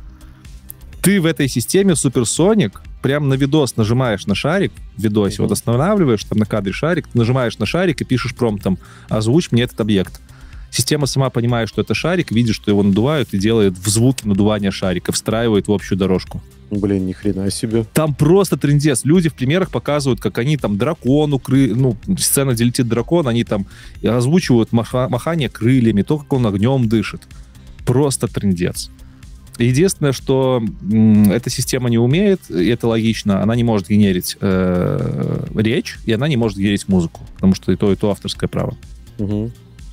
Ты в этой системе Supersonic прям на видос нажимаешь на шарик, в видосе, mm-hmm. вот останавливаешь, там на кадре шарик, ты нажимаешь на шарик и пишешь промптом: озвучь мне этот объект. Система сама понимает, что это шарик, видит, что его надувают, и делает в звуке надувания шарика, встраивает в общую дорожку. Блин, ни хрена себе. Там просто трындец. Люди в примерах показывают, как они там дракону, кры... ну, сцена, где летит дракон, они там озвучивают маха... махание крыльями, то, как он огнем дышит. Просто трындец. Единственное, что м, эта система не умеет, и это логично, она не может генерить э, речь, и она не может генерить музыку, потому что и то, и то авторское право. Угу.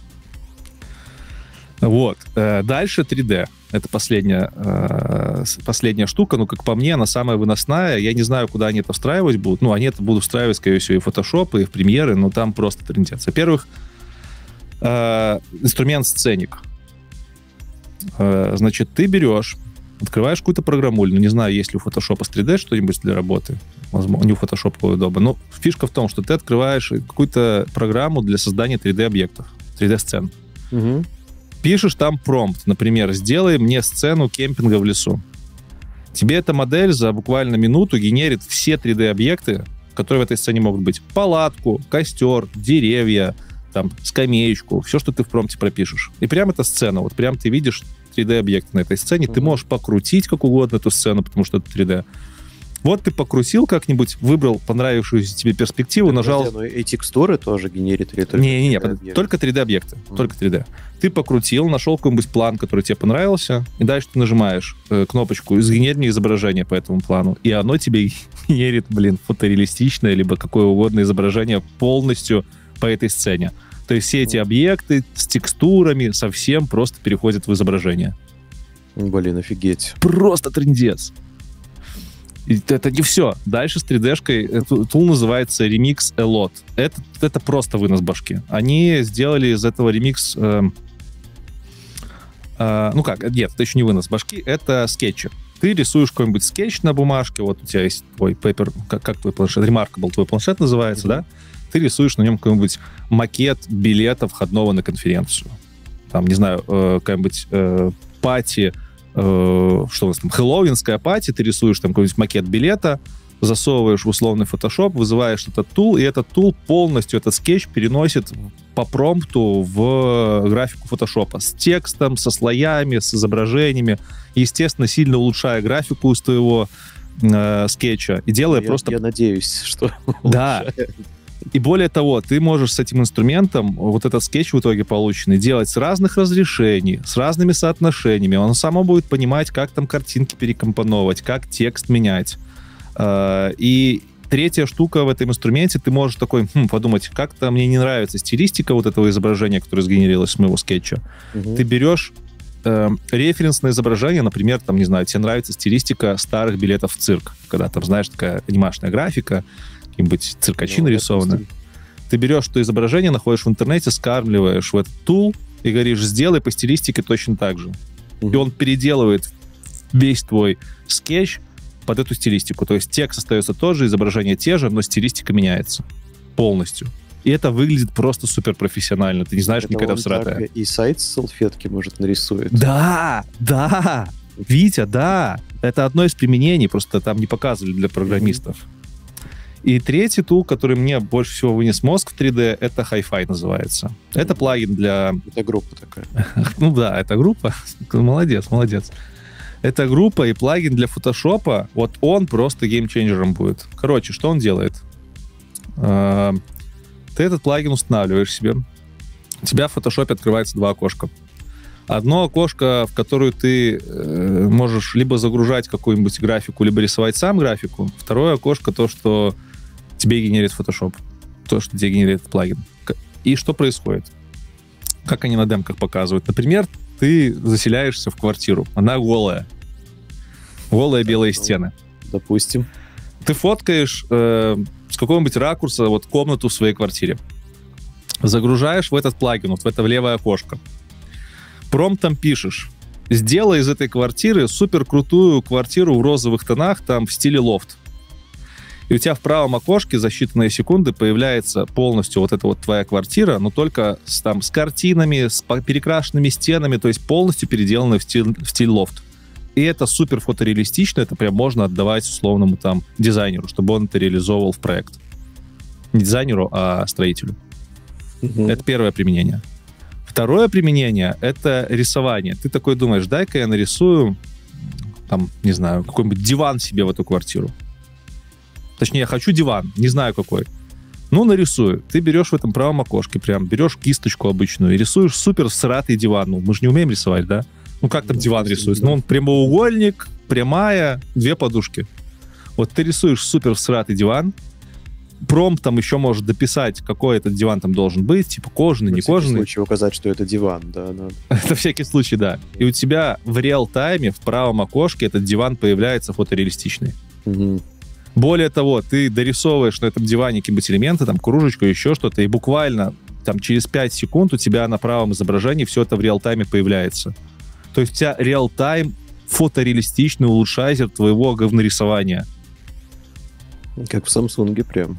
Вот. Э, дальше три дэ. Это последняя, э, последняя штука, но, как по мне, она самая выносная. Я не знаю, куда они это встраивать будут. Ну, они это будут встраивать, скорее всего, и в Photoshop, и в премьеры, но там просто трындец. Во-первых, э, инструмент сценик. Значит, ты берешь, открываешь какую-то программуль, ну, не знаю, есть ли у Photoshop с три дэ что-нибудь для работы. возможно, не Photoshop и Adobe. Но фишка в том, что ты открываешь какую-то программу для создания три дэ-объектов, три дэ-сцен. Угу. Пишешь там промпт, например, сделай мне сцену кемпинга в лесу. Тебе эта модель за буквально минуту генерит все три дэ-объекты, которые в этой сцене могут быть. Палатку, костер, деревья, там, скамеечку, все, что ты в промпте пропишешь. И прям эта сцена, вот прям ты видишь три дэ-объект на этой сцене, mm-hmm. ты можешь покрутить как угодно эту сцену, потому что это три дэ. Вот ты покрутил как-нибудь, выбрал понравившуюся тебе перспективу, так, нажал... Подожди, но и текстуры тоже генерит? Не-не-не, только три дэ-объекты, mm-hmm. только три дэ. Ты покрутил, нашел какой-нибудь план, который тебе понравился, и дальше ты нажимаешь э, кнопочку «Сгенерь мне изображение по этому плану», и оно тебе генерит, блин, фотореалистичное, либо какое угодно изображение полностью по этой сцене. То есть все эти объекты с текстурами совсем просто переходят в изображение. Блин, офигеть. Просто трындец. И это не все. Дальше с три дэ-шкой тул называется Remix a lot. Это, это просто вынос башки. Они сделали из этого ремикс... Э, э, ну как, нет, это еще не вынос башки, это скетчи. Ты рисуешь какой-нибудь скетч на бумажке, вот у тебя есть твой paper, как, как твой планшет, Remarkable твой планшет называется, mm-hmm. да? Ты рисуешь на нем какой-нибудь макет билета входного на конференцию. Там, не знаю, э, какая-нибудь э, пати, э, что у нас там, хэллоуинская пати, ты рисуешь там какой-нибудь макет билета, засовываешь в условный Photoshop, вызываешь этот тул, и этот тул полностью этот скетч переносит по промпту в графику Photoshop с текстом, со слоями, с изображениями, естественно, сильно улучшая графику из твоего э, скетча, и делая я, просто... Я надеюсь, что... Да. И более того, ты можешь с этим инструментом вот этот скетч в итоге полученный делать с разных разрешений, с разными соотношениями. Он само будет понимать, как там картинки перекомпоновать, как текст менять. И третья штука в этом инструменте, ты можешь такой хм, подумать, как-то мне не нравится стилистика вот этого изображения, которое сгенерилось с моего скетча. Угу. Ты берешь э, референсное изображение, например, там, не знаю, тебе нравится стилистика старых билетов в цирк, когда там, знаешь, такая анимашная графика, какие-нибудь циркачи ну, нарисованы. Ты берешь то изображение, находишь в интернете, скармливаешь в этот тул и говоришь, сделай по стилистике точно так же. Mm-hmm. И он переделывает весь твой скетч под эту стилистику. То есть текст остается тот же, изображение те же, но стилистика меняется полностью. И это выглядит просто суперпрофессионально. Ты не знаешь, это никогда всратая. И сайт с салфетки, может, нарисует. Да, да, Витя, да. Это одно из применений, просто там не показывали для программистов. Mm-hmm. И третий тул, который мне больше всего вынес мозг в три дэ, это Hi-Fi называется. Это плагин для... Это группа такая. Ну да, это группа. Молодец, молодец. Это группа и плагин для Photoshop. Вот он просто геймченджером будет. Короче, что он делает? Ты этот плагин устанавливаешь себе. У тебя в Photoshop открывается два окошка. Одно окошко, в которое ты э, можешь либо загружать какую-нибудь графику, либо рисовать сам графику. Второе окошко, то, что тебе генерит Photoshop. То, что тебе генерит плагин. И что происходит? Как они на демках показывают. Например, ты заселяешься в квартиру. Она голая. Голые белые стены. Допустим. Ты фоткаешь э, с какого-нибудь ракурса вот комнату в своей квартире. Загружаешь в этот плагин, вот в это левое окошко. Промптом пишешь, сделай из этой квартиры супер крутую квартиру в розовых тонах, там в стиле лофт. И у тебя в правом окошке за считанные секунды появляется полностью вот эта вот твоя квартира, но только с, там, с картинами, с перекрашенными стенами, то есть полностью переделанной в стиль, в стиль лофт. И это супер фотореалистично, это прям можно отдавать условному там дизайнеру, чтобы он это реализовывал в проект. Не дизайнеру, а строителю. Mm-hmm. Это первое применение. Второе применение — это рисование. Ты такой думаешь, дай-ка я нарисую, там, не знаю, какой-нибудь диван себе в эту квартиру. Точнее, я хочу диван, не знаю какой. Ну, нарисую. Ты берешь в этом правом окошке прям, берешь кисточку обычную и рисуешь супер всратый диван. Ну, мы же не умеем рисовать, да? Ну, как там диван рисуется? Ну, он прямоугольник, прямая, две подушки. Вот ты рисуешь супер всратый диван, промптом еще может дописать, какой этот диван там должен быть, типа кожаный, не кожаный. В всякий случай указать, что это диван, да. Это всякий случай, да. И у тебя в реал-тайме в правом окошке этот диван появляется фотореалистичный. Угу. Более того, ты дорисовываешь на этом диване какие-нибудь элементы, там, кружечку, еще что-то, и буквально там через пять секунд у тебя на правом изображении все это в реал-тайме появляется. То есть у тебя реал-тайм фотореалистичный улучшайзер твоего говнорисования. Как в Samsung прям.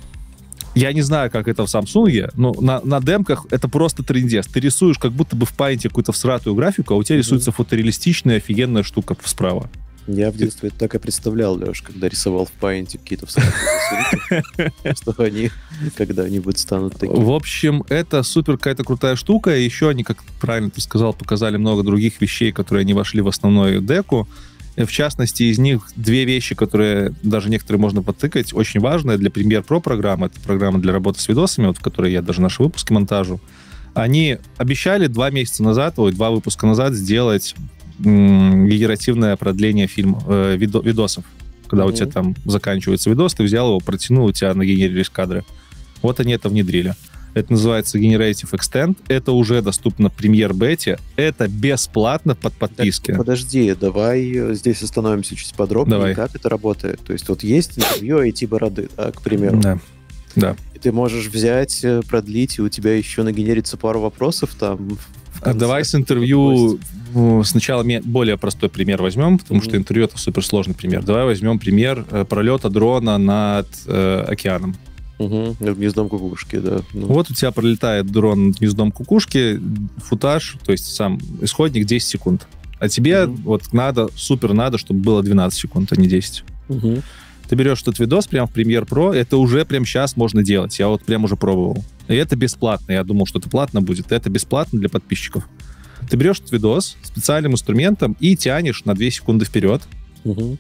Я не знаю, как это в Samsung, но на, на демках это просто трындец. Ты рисуешь как будто бы в паинте какую-то всратую графику, а у тебя mm-hmm. рисуется фотореалистичная офигенная штука справа. Я в детстве это так и представлял, Леш, когда рисовал в паинте какие-то всратые рисунки, что они когда-нибудь станут такими. В общем, это супер какая-то крутая штука. И еще они, как правильно ты сказал, показали много других вещей, которые не вошли в основную деку. В частности, из них две вещи, которые даже некоторые можно подтыкать, очень важные для Premiere Pro программы. Это программа для работы с видосами, вот в которой я даже наши выпуски монтажу. Они обещали два месяца назад, ой, два выпуска назад сделать м- генеративное продление фильма, э, видо- видосов. Когда mm-hmm. у тебя там заканчивается видос, ты взял его, протянул, у тебя нагенерились кадры. Вот они это внедрили. Это называется Generative Extend. Это уже доступно в Premiere Beta. Это бесплатно под подписки. Так, подожди, давай здесь остановимся чуть подробнее. Давай. Как это работает? То есть вот есть интервью ай ти-бороды, да, к примеру. Да. Да. И ты можешь взять, продлить, и у тебя еще нагенерится пару вопросов там. А давай с интервью сначала более простой пример возьмем, потому mm-hmm. что интервью — это суперсложный пример. Давай возьмем пример пролета дрона над э, океаном. Угу, гнездом кукушки, да. Ну. Вот у тебя пролетает дрон над гнездом кукушки, футаж, то есть сам исходник десять секунд. А тебе угу. вот надо, супер надо, чтобы было двенадцать секунд, а не десять. Угу. Ты берешь этот видос прямо в Premiere Pro, это уже прямо сейчас можно делать. Я вот прям уже пробовал. И это бесплатно. Я думал, что это платно будет. Это бесплатно для подписчиков. Ты берешь этот видос специальным инструментом и тянешь на две секунды вперед. Угу.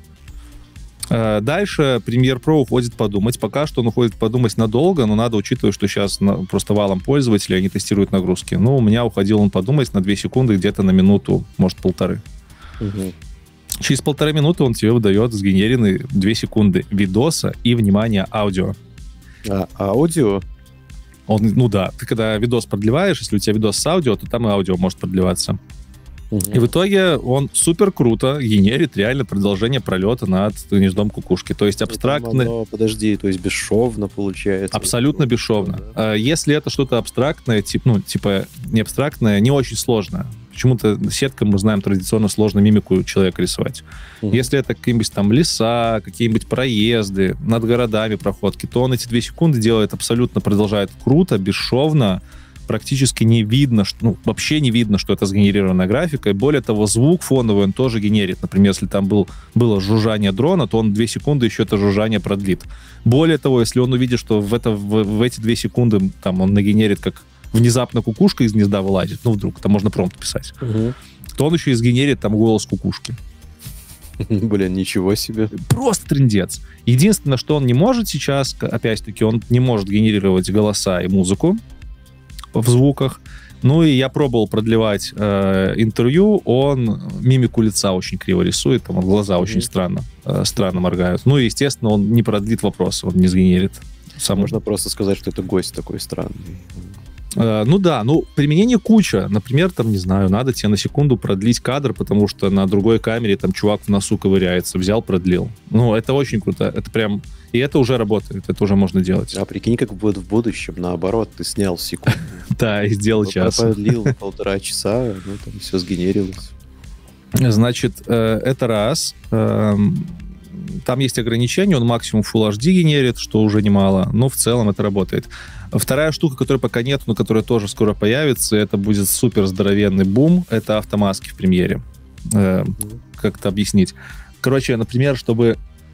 Дальше Premiere Pro уходит подумать. Пока что он уходит подумать надолго, но надо учитывать, что сейчас просто валом пользователей, они тестируют нагрузки. Ну, у меня уходил он подумать на две секунды, где-то на минуту, может, полторы. Угу. Через полторы минуты он тебе выдает сгенеренные две секунды видоса и, внимание, аудио. А аудио? Он, ну да, ты когда видос продлеваешь, если у тебя видос с аудио, то там и аудио может продлеваться. Угу. И в итоге он супер круто генерит реально продолжение пролета над гнездом кукушки. То есть абстрактно... Оно, подожди, то есть бесшовно получается? Абсолютно бесшовно. Да? Если это что-то абстрактное, тип, ну, типа не абстрактное, не очень сложное. Почему-то сеткой мы знаем традиционно сложно мимику человека рисовать. Угу. Если это какие-нибудь там леса, какие-нибудь проезды, над городами проходки, то он эти две секунды делает абсолютно, продолжает круто, бесшовно, практически не видно, что, ну, вообще не видно, что это сгенерированная графика. И более того, звук фоновый он тоже генерит. Например, если там был, было жужжание дрона, то он две секунды еще это жужжание продлит. Более того, если он увидит, что в, это, в, в эти две секунды там, он нагенерит, как внезапно кукушка из гнезда вылазит, ну, вдруг, там можно промпт писать, угу. то он еще и сгенерит там голос кукушки. Блин, ничего себе. Просто трындец. Единственное, что он не может сейчас, опять-таки, он не может генерировать голоса и музыку в звуках. Ну и я пробовал продлевать э, интервью, он мимику лица очень криво рисует, там глаза mm-hmm. очень странно, э, странно моргают. Ну и, естественно, он не продлит вопрос, он не сгенерит. Сам... Можно просто сказать, что это гость такой странный. Э, ну да, ну применение куча. Например, там, не знаю, надо тебе на секунду продлить кадр, потому что на другой камере там чувак в носу ковыряется, взял, продлил. Ну, это очень круто, это прям... И это уже работает, это уже можно делать. А прикинь, как будет в будущем, наоборот, ты снял секунду. Да, и сделал час. Продлил полтора часа, ну там все сгенерилось. Значит, это раз. Там есть ограничения, он максимум Full эйч ди генерит, что уже немало, но в целом это работает. Вторая штука, которой пока нет, но которая тоже скоро появится, это будет супер здоровенный бум, это автомаски в премьере. Как это объяснить? Короче, например, чтобы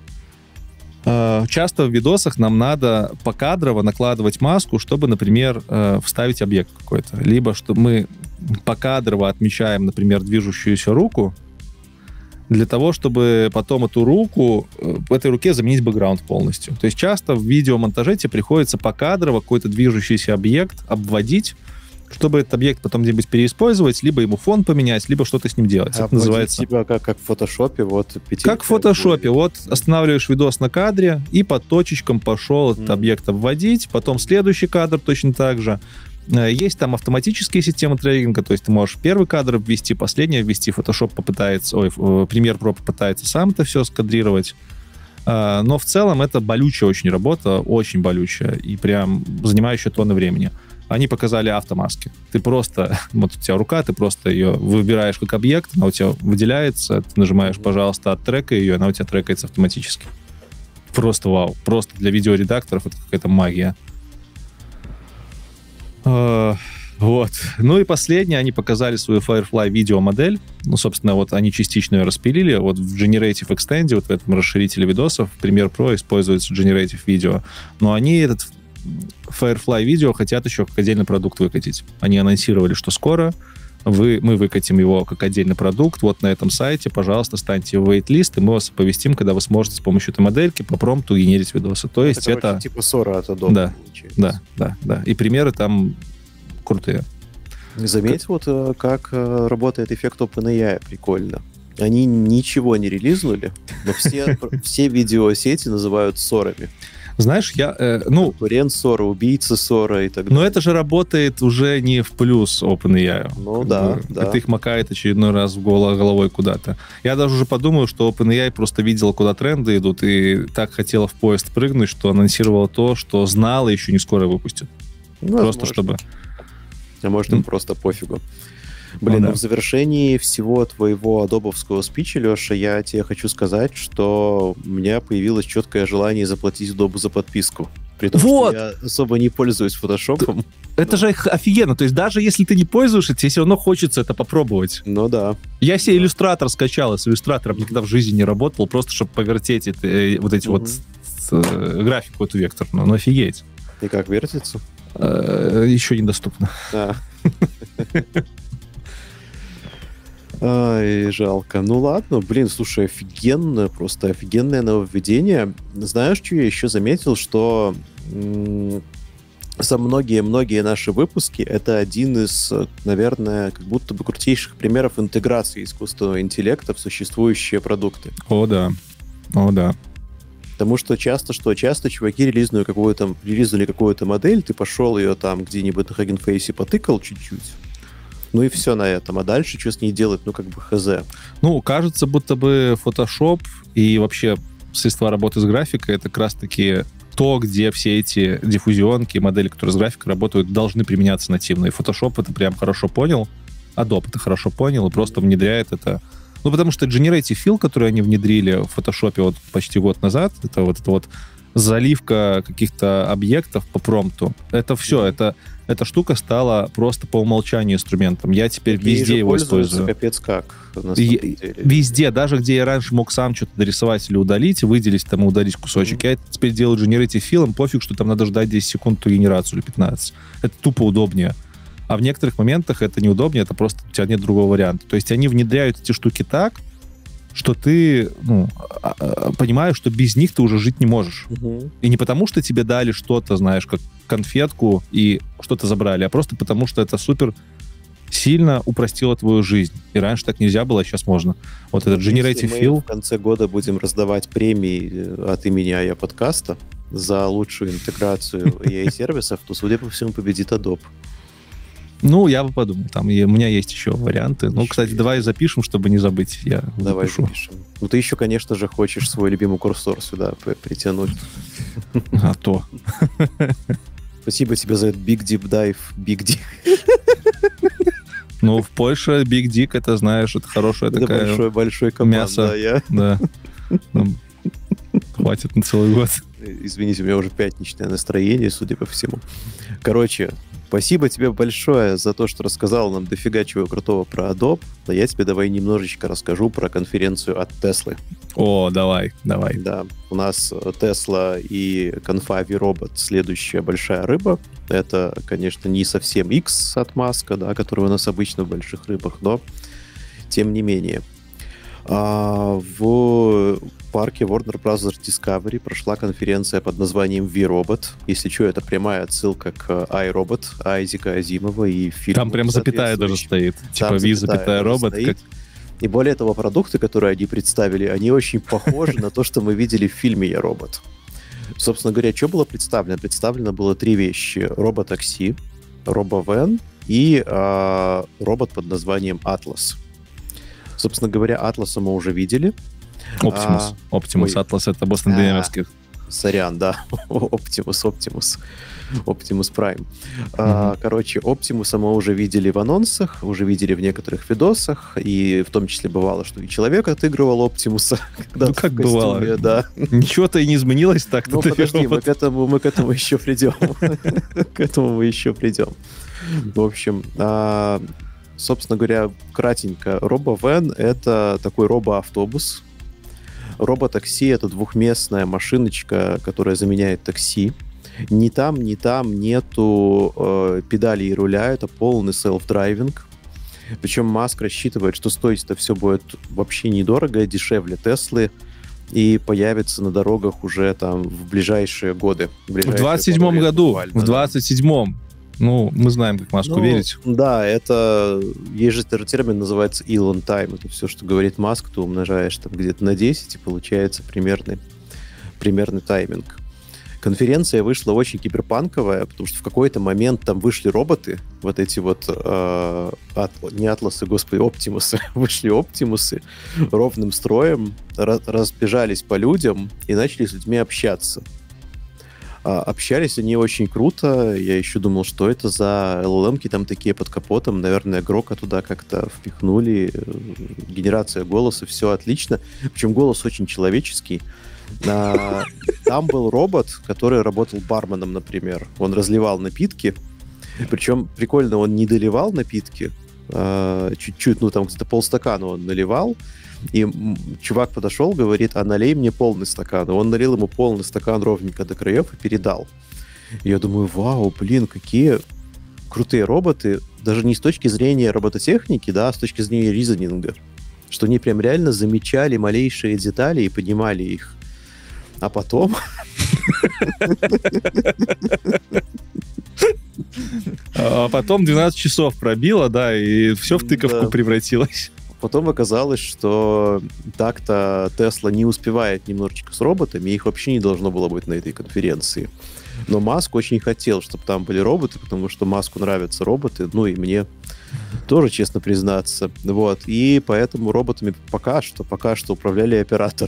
часто в видосах нам надо покадрово накладывать маску, чтобы, например, вставить объект какой-то. Либо что мы покадрово отмечаем, например, движущуюся руку, для того, чтобы потом эту руку, в этой руке заменить бэкграунд полностью. То есть часто в видеомонтаже тебе приходится покадрово какой-то движущийся объект обводить, чтобы этот объект потом где-нибудь переиспользовать, либо ему фон поменять, либо что-то с ним делать. А это называется... Типа как, как в фотошопе, вот... Как в фотошопе. Вот останавливаешь видос на кадре, и по точечкам пошел этот mm. объект обводить, потом следующий кадр точно так же. Есть там автоматические системы трекинга, то есть ты можешь первый кадр ввести, последний ввести, Photoshop попытается, ой, Premiere Pro попытается сам это все скадрировать. Но в целом это болючая очень работа, очень болючая, и прям занимающая тонны времени. Они показали автомаски. Ты просто, вот у тебя рука, ты просто ее выбираешь как объект, она у тебя выделяется, ты нажимаешь, пожалуйста, от трека ее, она у тебя трекается автоматически. Просто вау. Просто для видеоредакторов это какая-то магия. Uh, вот. Ну и последнее, они показали свою Firefly видеомодель. Ну, собственно, вот они частично ее распилили. Вот в Generative Extend, вот в этом расширителе видосов, Premiere Pro используется Generative Video. Но они этот Firefly видео хотят еще как отдельный продукт выкатить. Они анонсировали, что скоро вы, мы выкатим его как отдельный продукт. Вот на этом сайте, пожалуйста, станьте в wait-list, и мы вас оповестим, когда вы сможете с помощью этой модельки по промпту генерить видосы. То есть это... это... типа Sora от Adobe. Да, да, да, да. И примеры там крутые. Заметь, как... вот как работает эффект OpenAI. Прикольно. Они ничего не релизнули, но все, все видеосети называют сорами. Знаешь, я... Э, ну, конкурент Сора, убийца Сора и так далее. Но это же работает уже не в плюс OpenAI. Ну да, да. Это их макает очередной раз в голову, головой куда-то. Я даже уже подумаю, что OpenAI просто видела, куда тренды идут, и так хотела в поезд прыгнуть, что анонсировала то, что знала, еще не скоро выпустит. Ну, просто чтобы... А может, им mm. просто пофигу. Блин, ну, да. В завершении всего твоего адобовского спича, Леша, я тебе хочу сказать, что у меня появилось четкое желание заплатить Adobe за подписку. При том, вот. что я особо не пользуюсь фотошопом. Это но... же офигенно. То есть даже если ты не пользуешься, тебе все равно хочется это попробовать. Ну да. Я себе иллюстратор скачал, с иллюстратором никогда в жизни не работал, просто чтобы повертеть это, вот эти mm-hmm. вот с, с, графику эту векторную. Ну офигеть. И как вертится? Еще недоступно. Да. Ай, жалко. Ну ладно, блин, слушай, офигенное, просто офигенное нововведение. Знаешь, что я еще заметил, что м- за многие-многие наши выпуски это один из, наверное, как будто бы крутейших примеров интеграции искусственного интеллекта в существующие продукты. О, да. О, да. Потому что часто, что часто чуваки релизнули какую-то, релизнули какую-то модель, ты пошел ее там где-нибудь на Hugging Face потыкал чуть-чуть, ну и все на этом. А дальше что с ней делать? Ну, как бы хз. Ну, кажется, будто бы Photoshop и вообще средства работы с графикой — это как раз-таки то, где все эти диффузионки, модели, которые с графикой работают, должны применяться нативно. И Photoshop это прям хорошо понял, Adobe это хорошо понял и просто внедряет это. Ну, потому что Generative Fill, который они внедрили в Photoshop вот почти год назад, это вот это вот заливка каких-то объектов по промпту, это все, это эта штука стала просто по умолчанию инструментом. Я теперь Такие везде его использую. Капец как. И, везде, даже где я раньше мог сам что-то дорисовать или удалить, выделить там и удалить кусочек, mm-hmm. я это теперь делаю Generative Fill, пофиг, что там надо ждать десять секунд ту генерацию или пятнадцать. Это тупо удобнее. А в некоторых моментах это неудобнее, это просто у тебя нет другого варианта. То есть они внедряют эти штуки так, что ты ну, понимаешь, что без них ты уже жить не можешь. Uh-huh. И не потому, что тебе дали что-то, знаешь, как конфетку и что-то забрали, а просто потому, что это супер сильно упростило твою жизнь. И раньше так нельзя было, а сейчас можно. Вот этот Generative Fill. Мы в конце года будем раздавать премии от имени эй ай подкаста за лучшую интеграцию эй ай-сервисов, то, судя по всему, победит Adobe. Ну, я бы подумал. Там и, у меня есть еще варианты. Ну, кстати, давай запишем, чтобы не забыть. Я давай запишу. запишем. Ну, ты еще, конечно же, хочешь свой любимый курсор сюда притянуть. А то. Спасибо тебе за этот Big Deep Dive. Big Dick. Ну, в Польше Big Dick, это, знаешь, это хорошая это такая... большой, большой кабан, мясо. Да, я... да. Хватит на целый год. Извините, у меня уже пятничное настроение, судя по всему. Короче, спасибо тебе большое за то, что рассказал нам дофига чего крутого про Adobe. Но я тебе давай немножечко расскажу про конференцию от Tesla. О, давай, давай. Да, у нас Tesla и конфа ViRobot следующая большая рыба. Это, конечно, не совсем X от Маска, да, который у нас обычно в больших рыбах, но тем не менее. А в парке Warner Bros. Discovery прошла конференция под названием ViRobot. Если что, это прямая отсылка к iRobot Айзека Азимова и фильму. Там прям запятая даже стоит. Типа Ви, запятая робот. Как... И более того, продукты, которые они представили, они очень похожи на то, что мы видели в фильме «Я робот». Собственно говоря, что было представлено? Представлено было три вещи. Робот-такси, робовэн и э, робот под названием Atlas. Собственно говоря, Атласа мы уже видели. Оптимус. Оптимус, Атлас — это Бостон Динамикс. Сорян, да. Optimus, Optimus. Optimus Prime. Mm-hmm. А, короче, Optimus мы уже видели в анонсах, уже видели в некоторых видосах, и в том числе бывало, что и человек отыгрывал Optimus. Ну, как костюме, бывало. Да. Ничего-то и не изменилось так. Ну, подожди, мы к, этому, мы к этому еще придем. К этому мы еще придем. В общем, а, собственно говоря, кратенько, RoboVan — это такой робоавтобус. Роботакси — это двухместная машиночка, которая заменяет такси. Ни там, ни там нету э, педалей и руля, это полный селф-драйвинг. Причем Маск рассчитывает, что стоить это все будет вообще недорого, дешевле Теслы, и появится на дорогах уже там в ближайшие годы. В, ближайшие в двадцать седьмом году, в двадцать седьмом. Ну, мы знаем, как Маску ну, верить. Да, это... Есть же термин, называется Elon Time. Это все, что говорит Маск, ты умножаешь там где-то на десять, и получается примерный, примерный тайминг. Конференция вышла очень киберпанковая, потому что в какой-то момент там вышли роботы, вот эти вот... Э, от, не атласы, господи, оптимусы. Вышли оптимусы ровным строем, раз, разбежались по людям и начали с людьми общаться. Общались они очень круто. Я еще думал, что это за эл эл эм-ки там такие под капотом. Наверное, Грока туда как-то впихнули. Генерация голоса, все отлично. Причем голос очень человеческий. Там был робот, который работал барменом, например. Он разливал напитки. Причем прикольно, он не доливал напитки. Чуть-чуть, ну там где-то полстакана он наливал. И чувак подошел, говорит, а налей мне полный стакан. И он налил ему полный стакан ровненько до краев и передал. И я думаю, вау, блин, какие крутые роботы. Даже не с точки зрения робототехники, да, а с точки зрения ризонинга. Что они прям реально замечали малейшие детали и понимали их. А потом... А потом двенадцать часов пробило, да, и все в тыковку превратилось. Потом оказалось, что так-то Тесла не успевает немножечко с роботами, их вообще не должно было быть на этой конференции. Но Маск очень хотел, чтобы там были роботы, потому что Маску нравятся роботы, ну и мне тоже, честно признаться. Вот. И поэтому роботами пока что, пока что управляли операторы.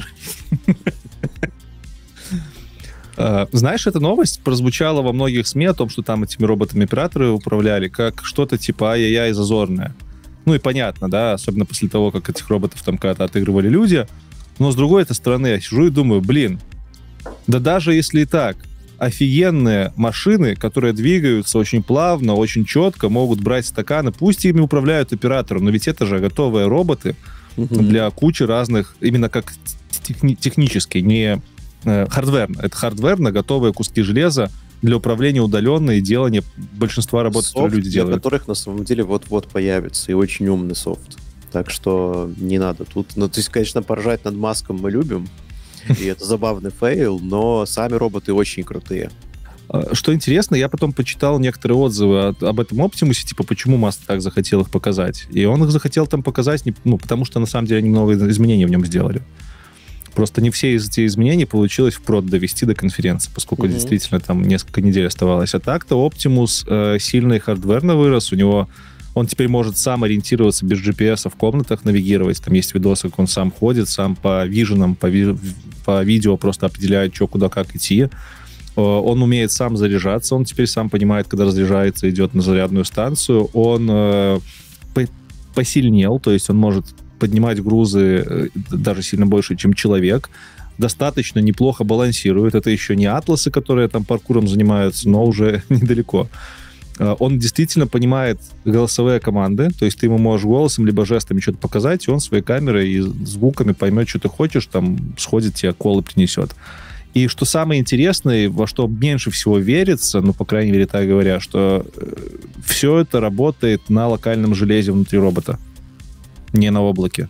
Знаешь, эта новость прозвучала во многих СМИ о том, что там этими роботами операторы управляли, как что-то типа ай-яй-яй зазорное. Ну и понятно, да, особенно после того, как этих роботов там когда-то отыгрывали люди. Но с другой этой стороны я сижу и думаю, блин, да даже если и так, офигенные машины, которые двигаются очень плавно, очень четко, могут брать стаканы, пусть ими управляют операторы, но ведь это же готовые роботы mm-hmm. для кучи разных, именно как техни- технически, не э, хардверно. Это хардверно, готовые куски железа для управления удаленно и делания большинства работ, софт, которые люди делают. Для которых на самом деле вот-вот появится, и очень умный софт. Так что не надо тут... Ну, то есть, конечно, поржать над Маском мы любим, и это забавный фейл, но сами роботы очень крутые. Что интересно, я потом почитал некоторые отзывы об этом Оптимусе, типа, почему Маск так захотел их показать. И он их захотел там показать, ну, потому что, на самом деле, они много изменений в нем сделали. Просто не все из этих изменений получилось впрод довести до конференции, поскольку mm-hmm. действительно там несколько недель оставалось. А так-то Optimus э, сильно и хардверно вырос. У него он теперь может сам ориентироваться без джи пи эс в комнатах, навигировать. Там есть видосы, как он сам ходит, сам по виженам, по, ви- по видео просто определяет, что, куда, как идти. Э, он умеет сам заряжаться. Он теперь сам понимает, когда разряжается, идет на зарядную станцию. Он э, по- посильнел, то есть он может поднимать грузы даже сильно больше, чем человек. Достаточно неплохо балансирует. Это еще не атласы, которые там паркуром занимаются, но уже недалеко. Он действительно понимает голосовые команды, то есть ты ему можешь голосом либо жестами что-то показать, и он своей камерой и звуками поймет, что ты хочешь, там сходит тебе колы принесет. И что самое интересное, во что меньше всего верится, ну, по крайней мере, так говоря, что все это работает на локальном железе внутри робота, не на облаке.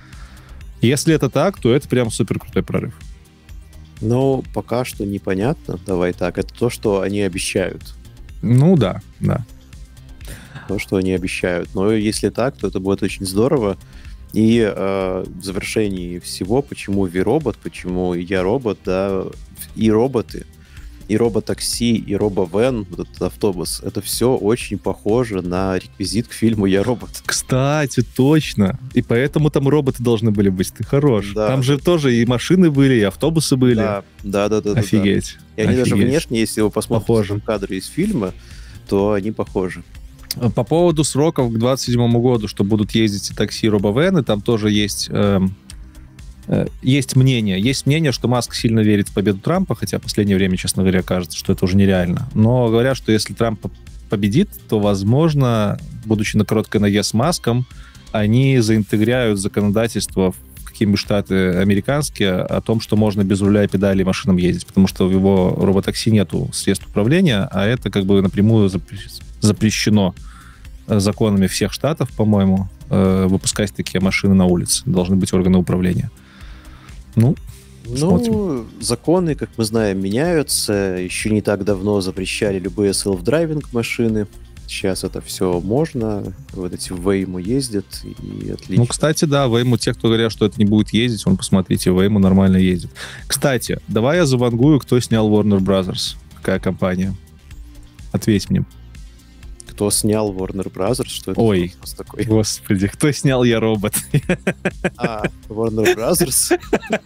Если это так, то это прям супер крутой прорыв. Ну, пока что непонятно. Давай так. Это то, что они обещают. Ну да, да. То, что они обещают. Но если так, то это будет очень здорово. И э, в завершении всего, почему Ви-робот, почему Я-робот, да, и роботы и роботакси, и робовэн, вот этот автобус, это все очень похоже на реквизит к фильму «Я робот». Кстати, точно. И поэтому там роботы должны были быть. Ты хорош. Да. Там же тоже и машины были, и автобусы были. Да, да, да. да Офигеть. Да. И они Офигеть. даже внешне, если вы посмотрите Похожи. кадры из фильма, то они похожи. По поводу сроков к двадцать седьмому году, что будут ездить и такси, и робовены, там тоже есть... Эм... Есть мнение. Есть мнение, что Маск сильно верит в победу Трампа, хотя в последнее время, честно говоря, кажется, что это уже нереально. Но говорят, что если Трамп победит, то, возможно, будучи на короткой ноге с Маском, они заинтегряют законодательство в какие-нибудь штаты американские о том, что можно без руля и педалей машинам ездить, потому что в его роботакси нету средств управления, а это как бы напрямую запрещено законами всех штатов, по-моему, выпускать такие машины на улице. Должны быть органы управления. Ну, смотрим. Ну, законы, как мы знаем, меняются. Еще не так давно запрещали любые селф-драйвинг машины. Сейчас это все можно. Вот эти в Waymo ездят, и отлично. Ну, кстати, да, Waymo, те, кто говорят, что это не будет ездить, вон, посмотрите, Waymo нормально ездит. Кстати, давай я завангую, кто снял Warner Brothers. Какая компания? Ответь мне. Кто снял Warner Brothers? Что это Ой, такой? Господи, кто снял «Я робот»? А, Warner Brothers?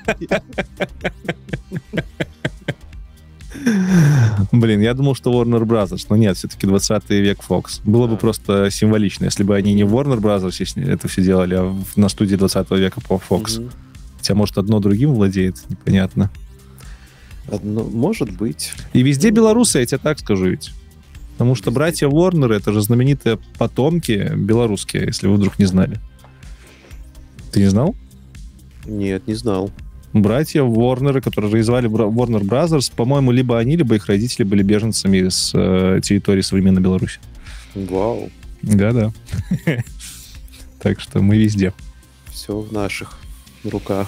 Блин, я думал, что Warner Brothers, но нет, все-таки двадцатый век Fox. Было бы просто символично, если бы они не в Warner Brothers это все делали, а на студии двадцатого века по Fox. Хотя, может, одно другим владеет, непонятно. Одно, может быть. И везде белорусы, я тебе так скажу ведь. Потому что братья Уорнеры — это же знаменитые потомки белорусские, если вы вдруг не знали. Ты не знал? Нет, не знал. Братья Уорнеры, которые реализовали Warner Brothers, по-моему, либо они, либо их родители были беженцами с э, территории современной Беларуси. Вау. Да-да. Так что мы везде. Все в наших руках.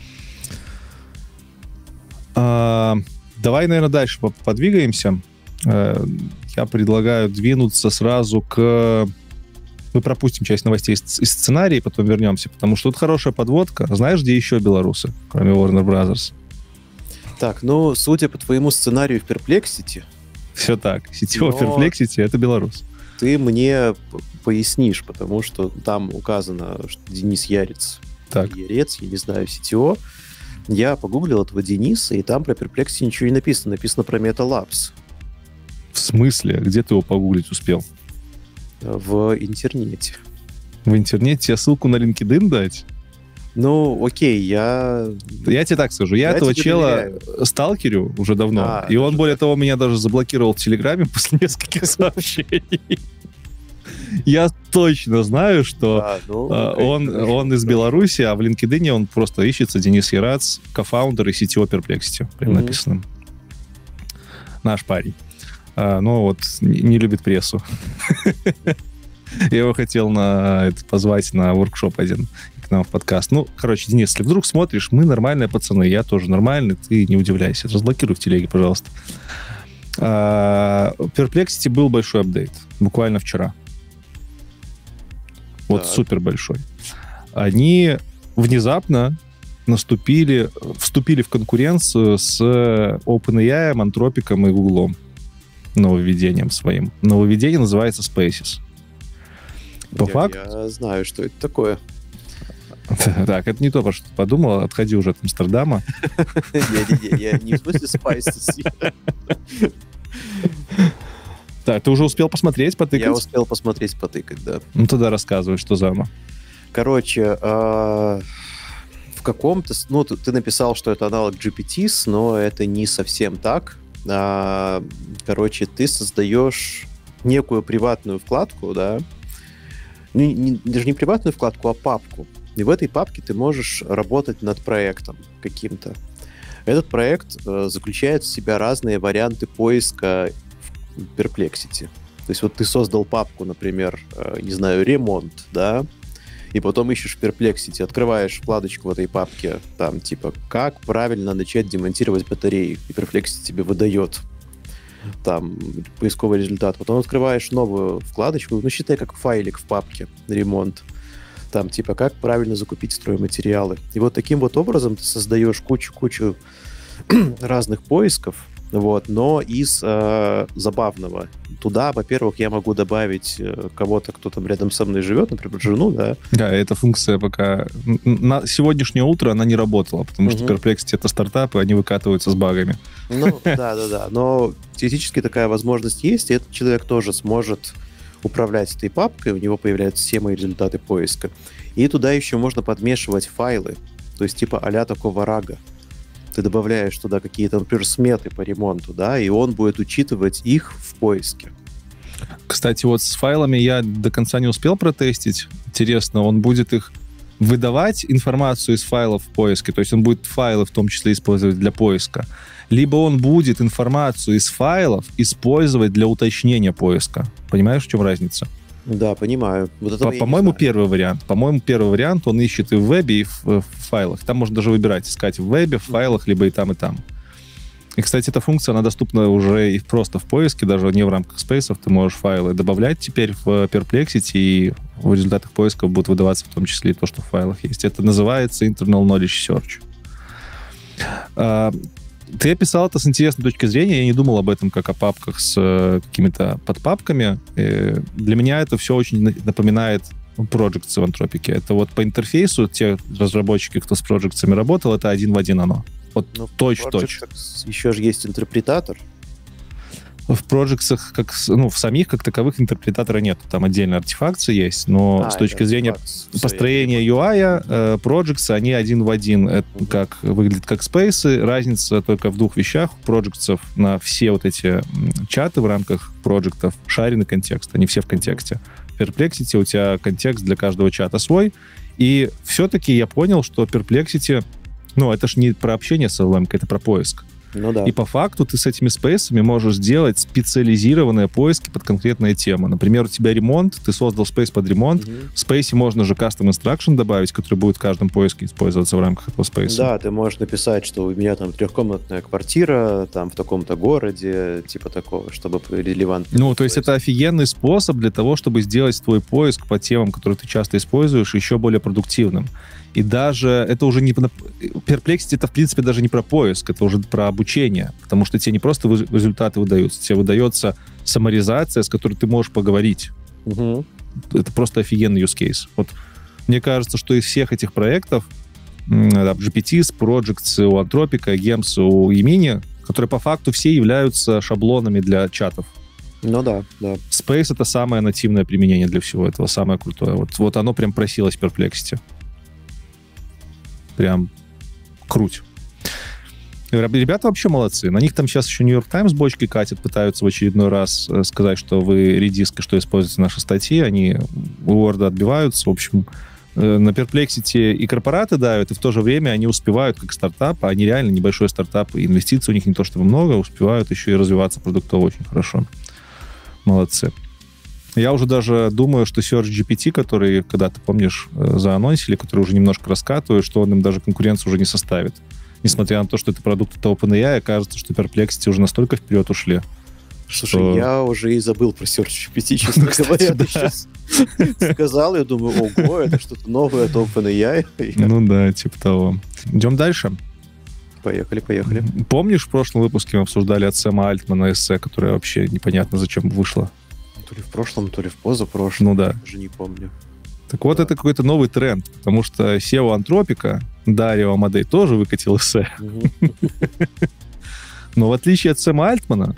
Давай, наверное, дальше подвигаемся. Я предлагаю двинуться сразу к... Мы пропустим часть новостей из сценария, потом вернемся, потому что тут хорошая подводка. Знаешь, где еще белорусы, кроме Warner Brothers? Так, ну, судя по твоему сценарию в Perplexity... Все так. Сетевой Perplexity — это белорус. Ты мне пояснишь, потому что там указано, что Денис Ярец. Так. Ярец, я не знаю, сетево. Я погуглил этого Дениса, и там про Perplexity ничего не написано. Написано про Meta Labs. В смысле? Где ты его погуглить успел? В интернете. В интернете? Тебе ссылку на LinkedIn дать? Ну, окей, я... Я тебе так скажу. Я, я этого чела доверяю. Сталкерю уже давно. А, и он, более так. того, меня даже заблокировал в Телеграме после нескольких сообщений. Я точно знаю, что а, ну, он, он из Беларуси, а в LinkedIn он просто ищется Денис Ярац, кофаундер и сетево Perplexity. Прям mm-hmm. написано. Наш парень. А, но вот не, не любит прессу. Я его хотел на, это, позвать на воркшоп один к нам в подкаст. Ну, короче, Денис, если вдруг смотришь, мы нормальные пацаны, я тоже нормальный, ты не удивляйся. Разблокируй в телеге, пожалуйста. А, Perplexity был большой апдейт. Буквально вчера. Вот так. Супер большой. Они внезапно наступили, вступили в конкуренцию с OpenAI, Anthropic и Google нововведением своим. Нововведение называется Spaces. По я, факту... Я знаю, что это такое. Так, это не то, что ты подумал. Отходи уже от Амстердама. Не-не-не, я не в смысле Spices. Так, ты уже успел посмотреть, потыкать? Я успел посмотреть, потыкать, да. Ну, тогда рассказывай, что за оно. Короче, в каком-то... Ну, ты написал, что это аналог джи пи ти, но это не совсем так. Короче, ты создаешь некую приватную вкладку, да, не, не, даже не приватную вкладку, а папку. И в этой папке ты можешь работать над проектом каким-то. Этот проект э, заключает в себя разные варианты поиска в Perplexity. То есть вот ты создал папку, например, э, не знаю, ремонт, да, и потом ищешь в Perplexity, открываешь вкладочку в этой папке, там, типа, как правильно начать демонтировать батареи, и Perplexity тебе выдает там поисковый результат. Потом открываешь новую вкладочку, ну, считай, как файлик в папке ремонт. Там, типа, как правильно закупить стройматериалы. И вот таким вот образом ты создаешь кучу-кучу разных поисков, Вот, но из э, забавного. Туда, во-первых, я могу добавить э, кого-то, кто там рядом со мной живет, например, жену, да. Да, эта функция пока... На сегодняшнее утро она не работала, потому угу. что Perplexity — это стартапы, они выкатываются с багами. Ну, да-да-да. Но теоретически такая возможность есть, и этот человек тоже сможет управлять этой папкой, у него появляются все мои результаты поиска. И туда еще можно подмешивать файлы, то есть типа а-ля такого рага. Ты добавляешь туда какие-то, например, сметы по ремонту, да, и он будет учитывать их в поиске. Кстати, вот с файлами я до конца не успел протестить. Интересно, он будет их выдавать информацию из файлов в поиске, то есть он будет файлы в том числе использовать для поиска, либо он будет информацию из файлов использовать для уточнения поиска. Понимаешь, в чем разница? Да, понимаю. Вот По- по-моему, первый вариант. По-моему, первый вариант, он ищет и в вебе, и в, в файлах. Там можно даже выбирать, искать в вебе, в файлах, либо и там, и там. И, кстати, эта функция, она доступна уже и просто в поиске, даже не в рамках спейсов. Ты можешь файлы добавлять теперь в Perplexity, и в результатах поиска будет выдаваться в том числе и то, что в файлах есть. Это называется Internal Knowledge Search. Ты описал это с интересной точки зрения. Я не думал об этом как о папках с э, какими-то подпапками. И для меня это все очень напоминает Projects в Антропике. Это вот по интерфейсу те разработчики, кто с Projects работал, это один в один оно. Вот точь-в-точь. Еще же есть интерпретатор. В Projects, как, ну, в самих, как таковых, интерпретатора нет. Там отдельно артефакции есть, но а, с точки зрения построения ю ай, э, Projects, они один в один. Это uh-huh. как выглядит как спейсы. Разница только в двух вещах. У Projects на все вот эти чаты в рамках Projects шареный контекст. Они все в контексте. В Perplexity у тебя контекст для каждого чата свой. И все-таки я понял, что Perplexity, ну, это ж не про общение с эл эл эм, это про поиск. Ну, да. И по факту ты с этими спейсами можешь сделать специализированные поиски под конкретные темы. Например, у тебя ремонт, ты создал спейс под ремонт. Mm-hmm. В спейсе можно же custom instruction добавить, который будет в каждом поиске использоваться в рамках этого спейса. Да, ты можешь написать, что у меня там трехкомнатная квартира там в таком-то городе, типа такого, чтобы релевантно. Ну, то есть это офигенный способ для того, чтобы сделать твой поиск по темам, которые ты часто используешь, еще более продуктивным. И даже это уже не... Perplexity это, в принципе, даже не про поиск, это уже про обучение, потому что тебе не просто результаты выдаются, тебе выдается саммаризация, с которой ты можешь поговорить. Угу. Это просто офигенный use case. Вот мне кажется, что из всех этих проектов, джи пи ти, Projects, у Антропика, Gems, у Emini, которые по факту все являются шаблонами для чатов. Ну да, да. Space — это самое нативное применение для всего этого, самое крутое. Вот, вот оно прям просилось в Perplexity. Прям круть. Ребята вообще молодцы. На них там сейчас еще New York Times бочкой катят, пытаются в очередной раз сказать, что вы редиска, что используете наши статьи. Они у Word отбиваются. В общем, на Perplexity и корпораты давят, и в то же время они успевают как стартап, а они реально небольшой стартап, и инвестиций у них не то чтобы много, успевают еще и развиваться продуктово очень хорошо. Молодцы. Я уже даже думаю, что Search джи пи ти, который, когда ты помнишь, заанонсили, который уже немножко раскатывает, что он им даже конкуренцию уже не составит. Несмотря на то, что это продукт от OpenAI, кажется, что Perplexity уже настолько вперед ушли. Слушай, что... я уже и забыл про Search джи пи ти, честно говоря. Ты сейчас сказал, я думаю, ого, это что-то новое от OpenAI. Ну да, типа того. Идем дальше. Поехали, поехали. Помнишь, в прошлом выпуске мы обсуждали от Сэма Альтмана эссе, которое вообще непонятно зачем вышло? То ли в прошлом, то ли в позапрошлом. Ну да. Я уже не помню. Так вот, да. Это какой-то новый тренд, потому что сео Антропика, Дарио Амадей, тоже выкатил эссе. Но в отличие от Сэма Альтмана,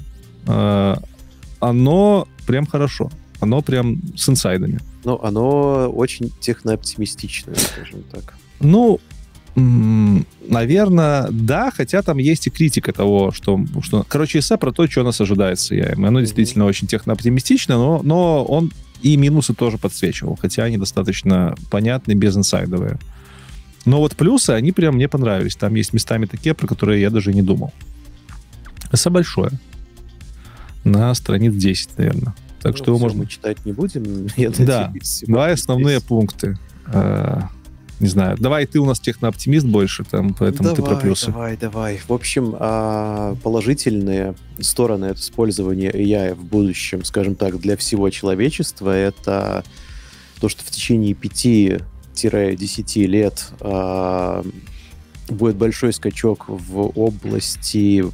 оно прям хорошо. Оно прям с инсайдами. Ну, оно очень технооптимистичное, скажем так. Ну, наверное, да, хотя там есть и критика того, что... что короче, эссе про то, что нас ожидает с эй ай. Оно mm-hmm. действительно очень технооптимистично, но, но он и минусы тоже подсвечивал, хотя они достаточно понятные, безинсайдовые. Но вот плюсы, они прям мне понравились. Там есть местами такие, про которые я даже не думал. Эссе большое. На страниц десять, наверное. Так ну, что его можно... мы читать не будем. Я да, два основные здесь. Пункты. Не знаю. Давай, ты у нас технооптимист больше, там, поэтому давай, ты про плюсы. Давай, давай. В общем, положительные стороны от использования эй ай в будущем, скажем так, для всего человечества, это то, что в течение пяти-десяти лет будет большой скачок в области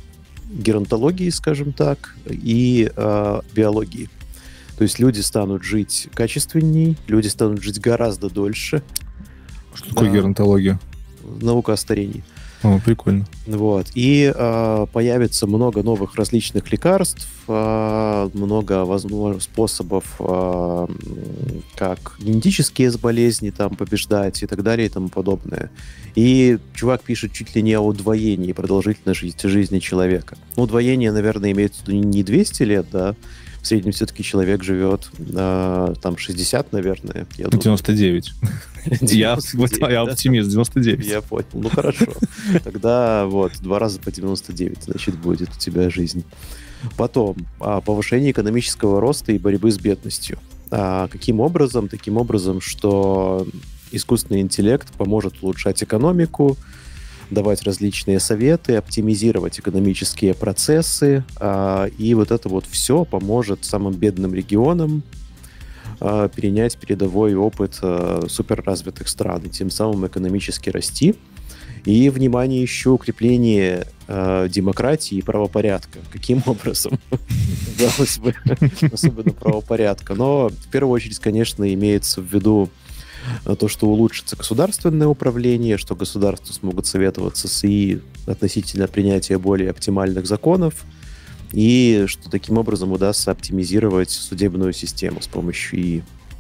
геронтологии, скажем так, и э, биологии. То есть люди станут жить качественней, люди станут жить гораздо дольше. Что такое да. геронтология? Наука о старении. О, прикольно. Вот. И э, появится много новых различных лекарств, э, много возможных способов, э, как генетические болезни там побеждать и так далее и тому подобное. И чувак пишет чуть ли не о удвоении продолжительности жизни человека. Ну, удвоение, наверное, имеется в виду не двести лет, да. В среднем все-таки человек живет э, там шестьдесят, наверное. Я девяносто девять. Я оптимист, девяносто девять. Я понял. Ну, хорошо. Тогда вот, два раза по девяносто девять, значит, будет у тебя жизнь. Потом, повышение экономического роста и борьбы с бедностью. А каким образом? Таким образом, что искусственный интеллект поможет улучшать экономику, давать различные советы, оптимизировать экономические процессы, а, и вот это вот все поможет самым бедным регионам а, перенять передовой опыт а, суперразвитых стран и тем самым экономически расти. И, внимание, еще укрепление а, демократии и правопорядка. Каким образом? Казалось бы, особенно правопорядка. Но в первую очередь, конечно, имеется в виду то, что улучшится государственное управление, что государства смогут советоваться с ИИ относительно принятия более оптимальных законов, и что таким образом удастся оптимизировать судебную систему с помощью ИИ.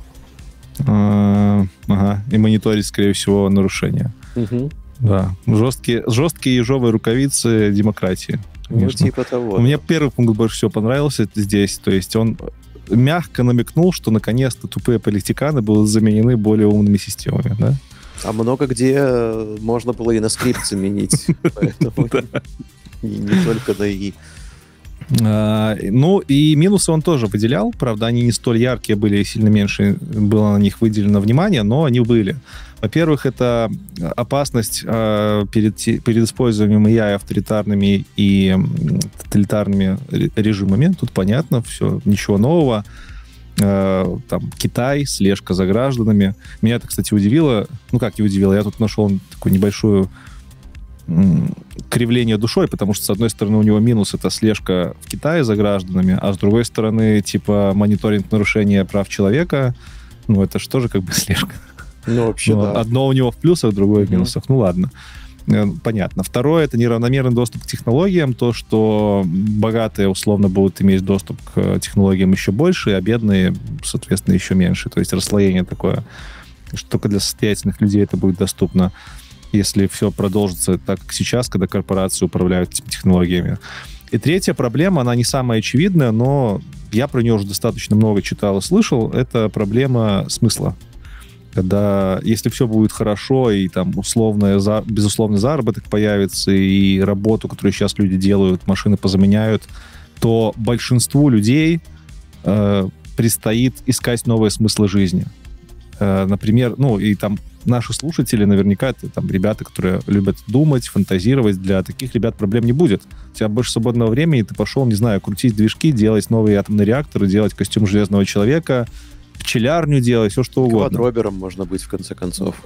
А, ага. И мониторить, скорее всего, нарушения. Угу. Да. Жесткие, жесткие ежовые рукавицы демократии. Конечно. Ну, типа того. Мне первый пункт больше всего понравился здесь. То есть он мягко намекнул, что наконец-то тупые политиканы будут заменены более умными системами, да? А много где можно было и на скрипт заменить, поэтому не только на ИИ. Ну, и минусы он тоже выделял, правда, они не столь яркие были, сильно меньше было на них выделено внимания, но они были. Во-первых, это опасность э, перед, перед использованием эй ай авторитарными и тоталитарными режимами. Тут понятно, все, ничего нового. Э, там Китай, слежка за гражданами. Меня это, кстати, удивило. Ну, как не удивило, я тут нашел такую небольшую м- кривление душой, потому что, с одной стороны, у него минус — это слежка в Китае за гражданами, а с другой стороны, типа, мониторинг нарушения прав человека. Ну, это же тоже как бы слежка. Ну, вообще, Но да. Одно у него в плюсах, другое в Mm-hmm. минусах. Ну, ладно. Понятно. Второе — это неравномерный доступ к технологиям. То, что богатые, условно, будут иметь доступ к технологиям еще больше, а бедные, соответственно, еще меньше. То есть расслоение такое, что только для состоятельных людей это будет доступно, если все продолжится так, как сейчас, когда корпорации управляют этими технологиями. И третья проблема, она не самая очевидная, но я про нее уже достаточно много читал и слышал, это проблема смысла. Когда, если все будет хорошо, и там условная, безусловный заработок появится, и работу, которую сейчас люди делают, машины позаменяют, то большинству людей э, предстоит искать новые смыслы жизни. Э, например, ну, и там наши слушатели наверняка это там ребята, которые любят думать, фантазировать. Для таких ребят проблем не будет. У тебя больше свободного времени, ты пошел, не знаю, крутить движки, делать новые атомные реакторы, делать костюм Железного человека, пчелярню делать, все что угодно. Квадробером можно быть, в конце концов.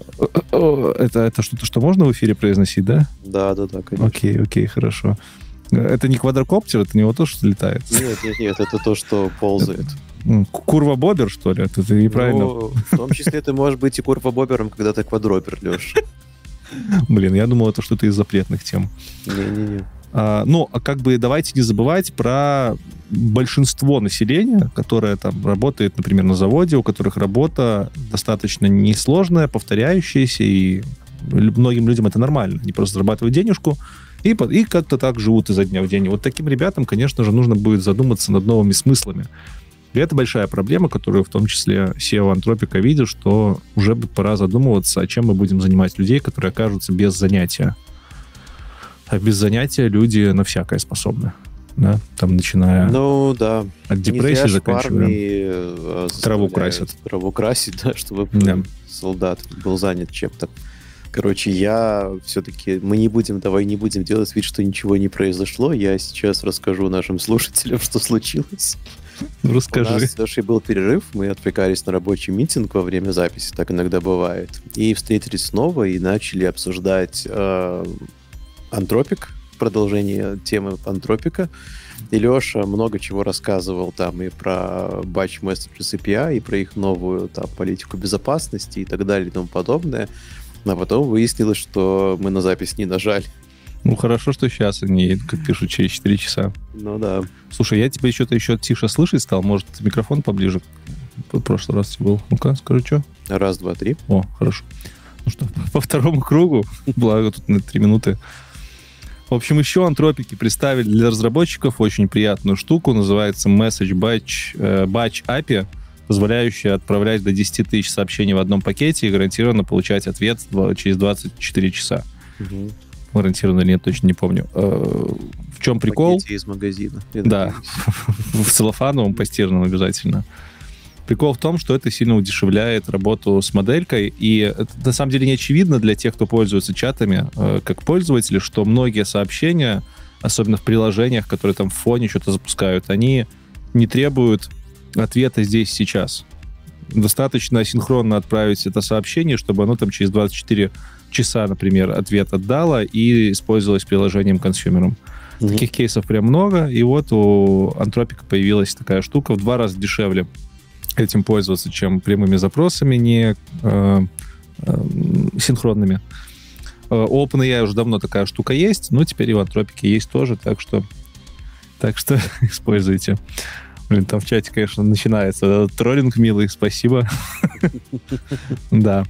Это, это что-то, что можно в эфире произносить, да? Да, да, да, конечно. Окей, окей, хорошо. Это не квадрокоптер, это не вот то, что летает? Нет, нет, нет, это то, что ползает. Курва-бобер, что ли? Это неправильно. Ну, в том числе ты можешь быть и курва-бобером, когда ты квадробер, Леш. Блин, я думал, это что-то из запретных тем. Не-не-не. А, ну, а как бы давайте не забывать про большинство населения, которое там работает, например, на заводе, у которых работа достаточно несложная, повторяющаяся, и многим людям это нормально. Они просто зарабатывают денежку и, и как-то так живут изо дня в день. И вот таким ребятам, конечно же, нужно будет задуматься над новыми смыслами. И это большая проблема, которую в том числе сео Антропика видит, что уже пора задумываться, о чем мы будем занимать людей, которые окажутся без занятия. А без занятия люди на всякое способны. Да? Там, начиная ну, да. от депрессии, заканчивая... Траву красят. Траву красить, да, чтобы да. солдат был занят чем-то. Короче, я все-таки... Мы не будем, давай не будем делать вид, что ничего не произошло. Я сейчас расскажу нашим слушателям, что случилось. Ну, расскажи. У нас с Лешей был перерыв, мы отвлекались на рабочий митинг во время записи, так иногда бывает. И встретились снова и начали обсуждать... Э, Антропик, продолжение темы Антропика. И Леша много чего рассказывал там и про Batch Messages эй пи ай, и про их новую там политику безопасности и так далее и тому подобное. А потом выяснилось, что мы на запись не нажали. Ну, хорошо, что сейчас они, как пишут, через четыре часа. Ну да. Слушай, я тебя что-то еще тише слышать стал. Может, микрофон поближе? В прошлый раз был. Ну-ка, скажи, что? Раз, два, три. О, хорошо. Ну что, по второму кругу, благо тут на три минуты. В общем, еще антропики представили для разработчиков очень приятную штуку. Называется Message Batch, э, Batch эй пи ай, позволяющая отправлять до десять тысяч сообщений в одном пакете и гарантированно получать ответ через двадцать четыре часа. Угу. Гарантированно или нет, точно не помню. В чем прикол? Из магазина. Да, в целлофановом, постиранном обязательно. Прикол в том, что это сильно удешевляет работу с моделькой, и это на самом деле не очевидно для тех, кто пользуется чатами, как пользователи, что многие сообщения, особенно в приложениях, которые там в фоне что-то запускают, они не требуют ответа здесь сейчас. Достаточно синхронно отправить это сообщение, чтобы оно там через двадцать четыре часа, например, ответ отдало и использовалось приложением-консюмером. Mm-hmm. Таких кейсов прям много, и вот у Антропика появилась такая штука в два раза дешевле этим пользоваться, чем прямыми запросами, не э, э, синхронными. У OpenAI уже давно такая штука есть, но теперь и в Антропике есть тоже, так что, так что используйте. Блин, там в чате, конечно, начинается троллинг милый, спасибо. Да.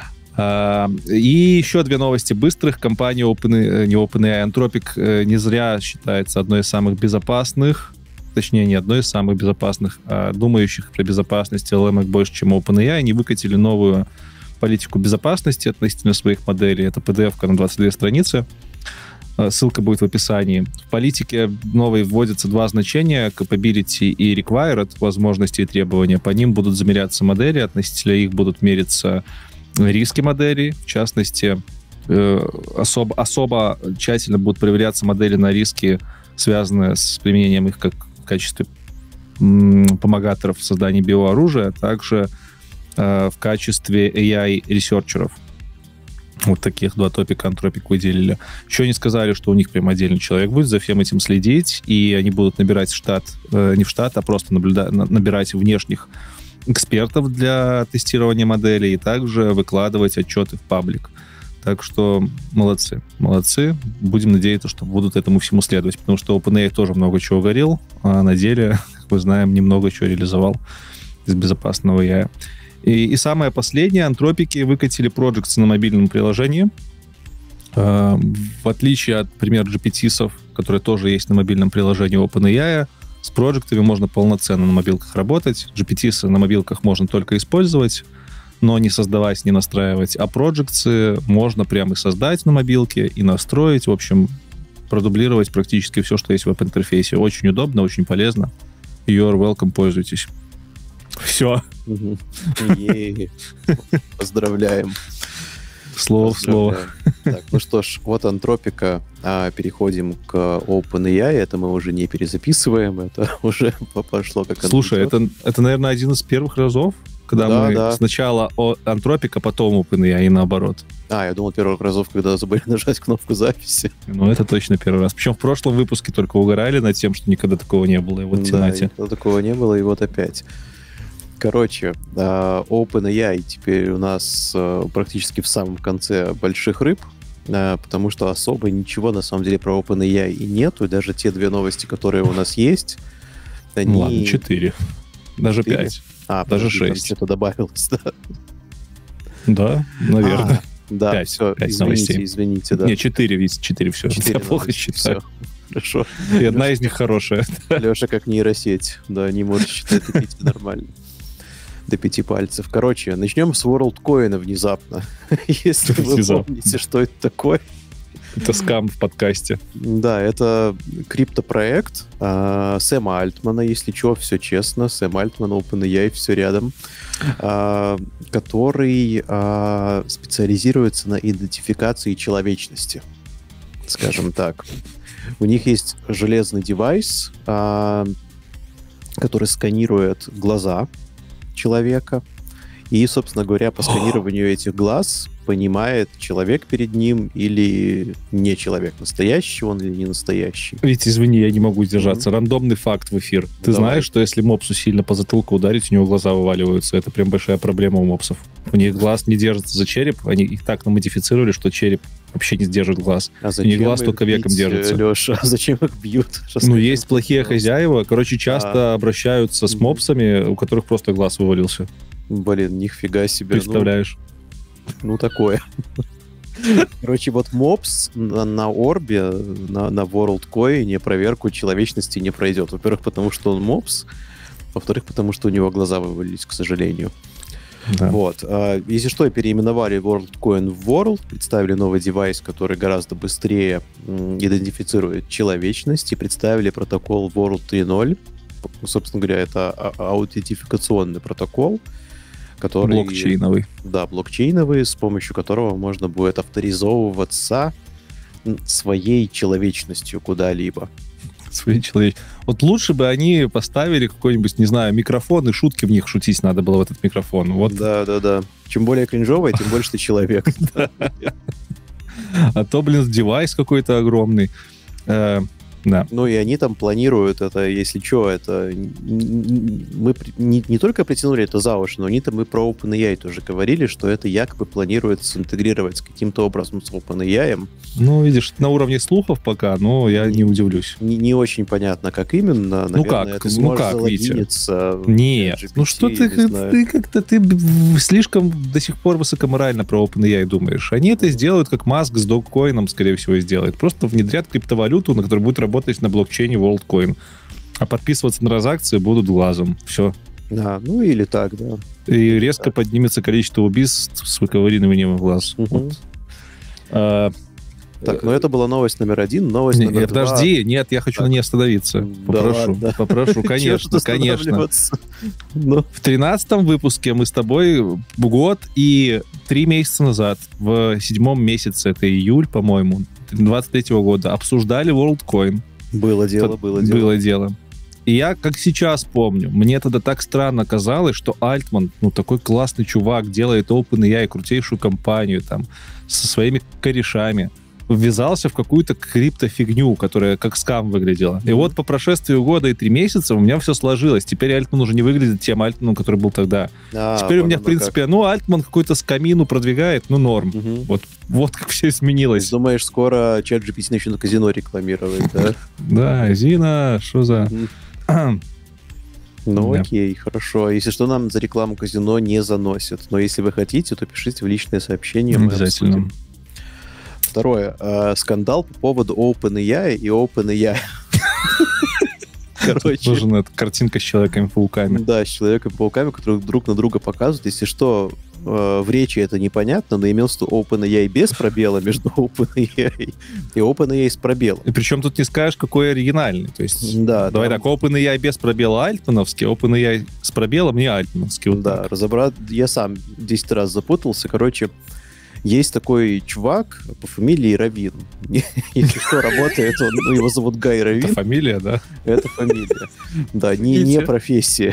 И еще две новости быстрых. Компания Open, не OpenAI, Anthropic не зря считается одной из самых безопасных, точнее, не одной из самых безопасных, а думающих про безопасность эл эм больше, чем OpenAI. Они выкатили новую политику безопасности относительно своих моделей. Это пи ди эф-ка на двадцать две страницы. Ссылка будет в описании. В политике новой вводятся два значения: capability и required, возможности и требования. По ним будут замеряться модели, относительно их будут мериться риски моделей. В частности, особо, особо тщательно будут проверяться модели на риски, связанные с применением их как в качестве помогаторов в создании биооружия, а также в качестве эй ай-ресерчеров. Вот таких два топика Антропик выделили. Еще они сказали, что у них прям отдельный человек будет за всем этим следить, и они будут набирать штат, э, не в штат, а просто наблюда- набирать внешних экспертов для тестирования моделей и также выкладывать отчеты в паблик. Так что молодцы, молодцы. Будем надеяться, что будут этому всему следовать, потому что OpenAI тоже много чего говорил, а на деле, как мы знаем, немного чего реализовал из безопасного эй ай. И, и самое последнее, Антропики выкатили Projects на мобильном приложении. Э, в отличие от, например, джи пи ти-сов, которые тоже есть на мобильном приложении OpenAI, с проектами можно полноценно на мобилках работать. джи пи ти-сы на мобилках можно только использовать, но не создавать, не настраивать. А Projects можно прямо и создать на мобилке, и настроить. В общем, продублировать практически все, что есть в веб-интерфейсе. Очень удобно, очень полезно. You are welcome, пользуйтесь. Все. Угу. Поздравляем. Слово в слово. Так, ну что ж, вот Антропика. А переходим к OpenAI. Это мы уже не перезаписываем. Это уже пошло как Слушай, это, это, наверное, один из первых разов, когда да, мы да. сначала Антропика, потом OpenAI и наоборот. А, я думал, первых разов, когда забыли нажать кнопку записи. Ну, это точно первый раз. Причем в прошлом выпуске только угорали над тем, что никогда такого не было. И вот да, тянате. Никогда такого не было, и вот опять. Короче, OpenAI теперь у нас практически в самом конце больших рыб, потому что особо ничего на самом деле про OpenAI и нету. И даже те две новости, которые у нас есть, они... Ну, ладно, четыре. Даже четыре? пять. А, даже подожди, шесть. Что-то добавилось, да? Да, наверное. А, да, пять, все, пять извините, новостей. извините, да. Не, четыре, видите, четыре, все. Четыре Я плохо новости, считаю. все. Хорошо. И одна из них хорошая. Леша как нейросеть, да, не может считать до пяти нормально. До пяти пальцев. Короче, начнем с WorldCoin внезапно. Если вы помните, что это такое. Это скам в подкасте. Да, это криптопроект э, Сэма Альтмана, если что, все честно. Сэм Альтман, OpenAI, все рядом. Э, который э, специализируется на идентификации человечности. Скажем так. У них есть железный девайс, э, который сканирует глаза человека. И, собственно говоря, по сканированию этих глаз понимает, человек перед ним или не человек, настоящий он или не настоящий. Ведь, извини, я не могу сдержаться. Mm-hmm. Рандомный факт в эфир. Ты Давай. знаешь, что если мопсу сильно по затылку ударить, у него глаза вываливаются. Это прям большая проблема у мопсов. У них глаз не держится за череп. Они их так намодифицировали, что череп вообще не сдержит глаз. А у них глаз только веком бить, держится. Леша, а зачем их бьют? Ну, есть плохие хозяева. Короче, часто а. обращаются с мопсами, у которых просто глаз вывалился. Блин, нифига себе. Представляешь? Ну, ну такое. Короче, вот мопс на, на орбе, на, на WorldCoin проверку человечности не пройдет. Во-первых, потому что он мопс. Во-вторых, потому что у него глаза вывалились, к сожалению. Да. Вот. Если что, переименовали WorldCoin в World, представили новый девайс, который гораздо быстрее идентифицирует человечность, и представили протокол World три ноль. Собственно говоря, это аутентификационный протокол, который... Блокчейновый. Да, блокчейновый, с помощью которого можно будет авторизовываться своей человечностью куда-либо. Своей человечностью. Вот лучше бы они поставили какой-нибудь, не знаю, микрофон, и шутки в них шутить надо было в этот микрофон. Вот. Да, да, да. Чем более кринжовый, тем больше ты человек. А то, блин, девайс какой-то огромный. Да. Ну и они там планируют это, если что, это... Мы не, не только притянули это за уши, но они там и про OpenAI тоже говорили, что это якобы планируется интегрировать с каким-то образом с OpenAI. Ну, видишь, на уровне слухов пока, но я не удивлюсь. Не, не очень понятно, как именно. Наверное, ну как, это ну как, Витя? Нет, джи пи ти, ну что ты, ты как-то, ты слишком до сих пор высокоморально про OpenAI думаешь. Они это сделают, как Маск с Dogecoin, скорее всего, сделает. Просто внедрят криптовалюту, на которой будет работать на блокчейне WorldCoin. А подписываться на транзакции будут глазом. Все. Да, ну или так, да. И резко так. поднимется количество убийств с выковыриванием глаз. Угу. Вот. А, так, ну это была новость номер один. Новость нет, номер два. Подожди, нет, я хочу так. на ней остановиться. Попрошу, да попрошу, конечно, конечно. Ну. В тринадцатом выпуске мы с тобой год и три месяца назад, в седьмом месяце, это июль, по-моему, двадцать третьего года, обсуждали WorldCoin. Было дело, Под... было дело. Было дело. И я, как сейчас помню, мне тогда так странно казалось, что Альтман, ну, такой классный чувак, делает OpenAI, крутейшую компанию, там, со своими корешами, ввязался в какую-то криптофигню, которая как скам выглядела. Mm-hmm. И вот по прошествию года и три месяца у меня все сложилось. Теперь Альтман уже не выглядит тем Альтманом, который был тогда. А, Теперь у меня, в принципе, как. ну, Альтман какую-то скамину продвигает, ну, норм. Mm-hmm. Вот, вот как все изменилось. Думаешь, скоро ChatGPT начнет казино рекламировать, да? Да, Зина, что за... Ну, окей, хорошо. Если что, нам за рекламу казино не заносят. Но если вы хотите, то пишите в личные сообщения. Обязательно. Второе. Э, скандал по поводу OpenAI и OpenAI. Короче. Нужна эта картинка с Человеками-пауками. Да, с Человеками-пауками, которые друг на друга показывают. Если что, э, в речи это непонятно, но имелся OpenAI без пробела между OpenAI и OpenAI с пробелом. И причем тут не скажешь, какой оригинальный. То есть, да, давай да. так, OpenAI без пробела альтмановский, OpenAI с пробелом не альтмановский. Вот да, разобрать... Я сам десять раз запутался. Короче, есть такой чувак по фамилии Равин. Если что, работает он, ну, его зовут Гай Равин. Это фамилия, да? Это фамилия. Да, не, не профессия.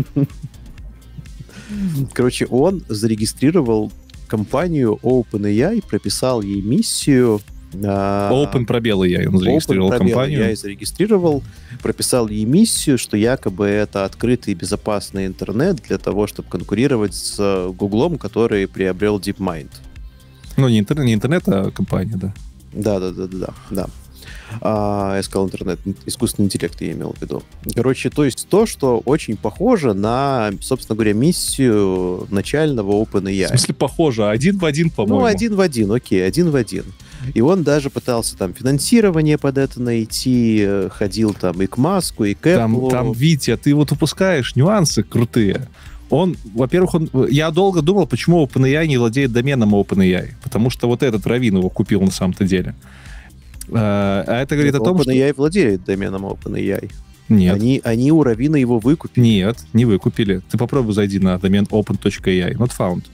Короче, он зарегистрировал компанию OpenAI, прописал ей миссию... Open пробел эй ай он зарегистрировал Open компанию. Open эй ай зарегистрировал, прописал ей миссию, что якобы это открытый и безопасный интернет для того, чтобы конкурировать с Гуглом, который приобрел DeepMind. Ну, не интернет, не интернет, а компания, да. Да, да, да, да, да. А, я сказал интернет, искусственный интеллект я имел в виду. Короче, то есть то, что очень похоже на, собственно говоря, миссию начального OpenAI. В смысле похоже? Один в один, по-моему. Ну, один в один, окей, один в один. И он даже пытался там финансирование под это найти, ходил там и к Маску, и к Apple. Там, там, Витя, ты вот упускаешь нюансы крутые. Он, во-первых, он, я долго думал, почему OpenAI не владеет доменом OpenAI. Потому что вот этот Равин его купил на самом-то деле. А это говорит Нет, о том, OpenAI что... OpenAI владеет доменом OpenAI. Нет. Они, они у Равина его выкупили. Нет, не выкупили. Ты попробуй зайди на домен open.ai. Not found.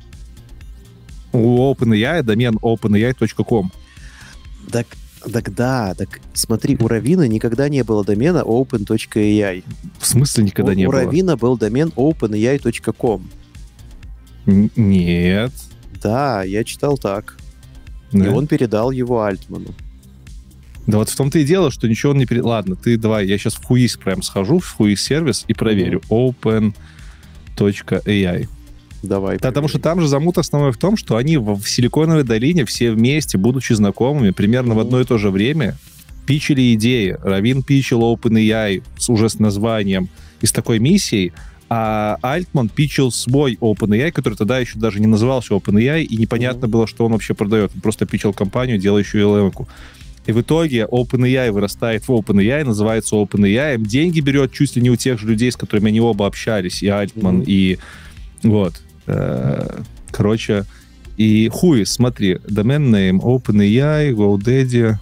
У OpenAI домен openai точка ком. Так, так да, так смотри, у Равина никогда не было домена open.ai. В смысле никогда у, не у было? У Равина был домен openai точка ком. Н- нет. Да, я читал так. Да? И он передал его Альтману. Да вот в том-то и дело, что ничего он не... Пере... Ладно, ты давай, я сейчас в Whois прям схожу, в Whois сервис и проверю. Mm-hmm. open точка эй ай. Давай. Да, потому что там же замут основной в том, что они в Силиконовой долине все вместе, будучи знакомыми, примерно mm-hmm. в одно и то же время питчили идеи. Равин питчил OpenAI с, уже с названием и с такой миссией, а Альтман питчил свой OpenAI, который тогда еще даже не назывался OpenAI, и непонятно mm-hmm. было, что он вообще продает. Он просто питчил компанию, делающую эл эм ку. И в итоге OpenAI вырастает в OpenAI, называется OpenAI, деньги берет чуть ли не у тех же людей, с которыми они оба общались, и Альтман, mm-hmm. и вот. Короче, и Whois, смотри, domain name, OpenAI, GoDaddy.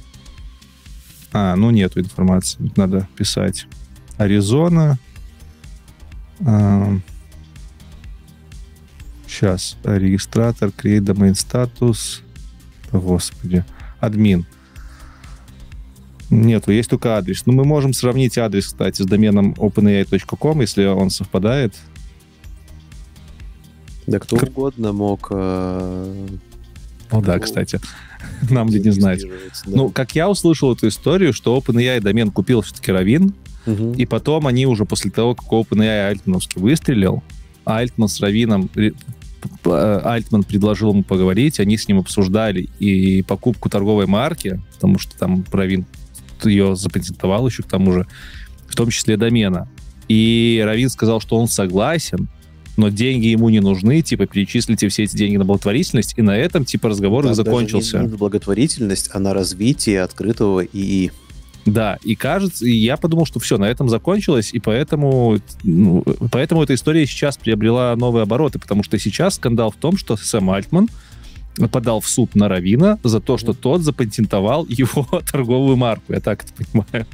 А, ну нету информации, надо писать. Аризона. А, сейчас, регистратор, create domain status. Господи, админ. Нету, есть только адрес. Ну, мы можем сравнить адрес, кстати, с доменом open a i точка com, если он совпадает. Да кто К... угодно мог... Э... Ну да, кстати. Нам ли не знать. Да. Ну, как я услышал эту историю, что OpenAI домен купил все-таки Равин, угу. и потом они уже после того, как OpenAI Альтмановский выстрелил, Альтман с Равином... Альтман предложил ему поговорить, они с ним обсуждали и покупку торговой марки, потому что там Равин ее запатентовал еще к тому же, в том числе домена. И Равин сказал, что он согласен, но деньги ему не нужны, типа, перечислите все эти деньги на благотворительность, и на этом, типа, разговор да, и закончился. Даже не на благотворительность, а на развитие открытого ИИ. Да, и кажется, и я подумал, что все, на этом закончилось, и поэтому, ну, поэтому эта история сейчас приобрела новые обороты, потому что сейчас скандал в том, что Сэм Альтман подал в суд на Равина за то, что тот запатентовал его торговую марку. Я так это понимаю.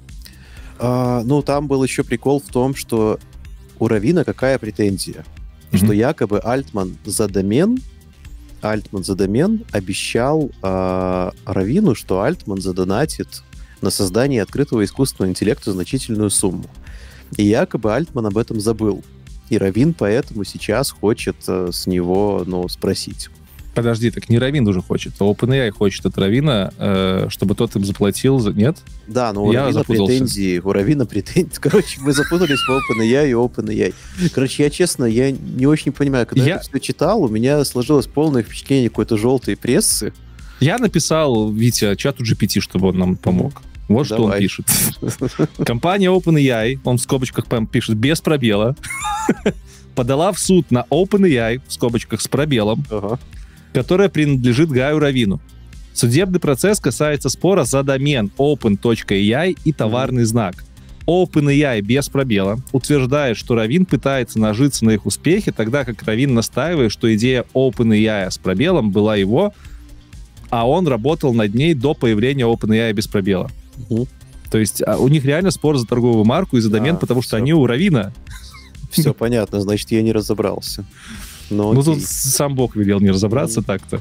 А, ну, там был еще прикол в том, что у Равина какая претензия? Mm-hmm. Что якобы Альтман за домен Альтман за домен обещал а, Равину, что Альтман задонатит на создание открытого искусственного интеллекта значительную сумму. И якобы Альтман об этом забыл. И Равин поэтому сейчас хочет а, с него, ну, спросить. Подожди, так не Равин уже хочет, а OpenAI хочет от Равина, э, чтобы тот им заплатил за... Нет? Да, но у я Равина запутался. претензии. У Равина претензии. Короче, мы запутались в OpenAI и OpenAI. Короче, я честно, я не очень понимаю. Когда я, я это все читал, у меня сложилось полное впечатление какой-то желтой прессы. Я написал, Витя, чату джи пи ти, чтобы он нам помог. Вот Давай. Что он пишет. Компания OpenAI, он в скобочках пишет, без пробела, подала в суд на OpenAI, в скобочках с пробелом, ага. которая принадлежит Гаю Равину. Судебный процесс касается спора за домен open точка эй ай и товарный mm-hmm. знак. OpenAI без пробела утверждает, что Равин пытается нажиться на их успехе, тогда как Равин настаивает, что идея OpenAI с пробелом была его, а он работал над ней до появления OpenAI без пробела. Mm-hmm. То есть а, у них реально спор за торговую марку и за домен, а, потому что все. Они у Равина. Все понятно, значит, я не разобрался. Но ну, тут сам Бог велел не разобраться mm-hmm. так-то.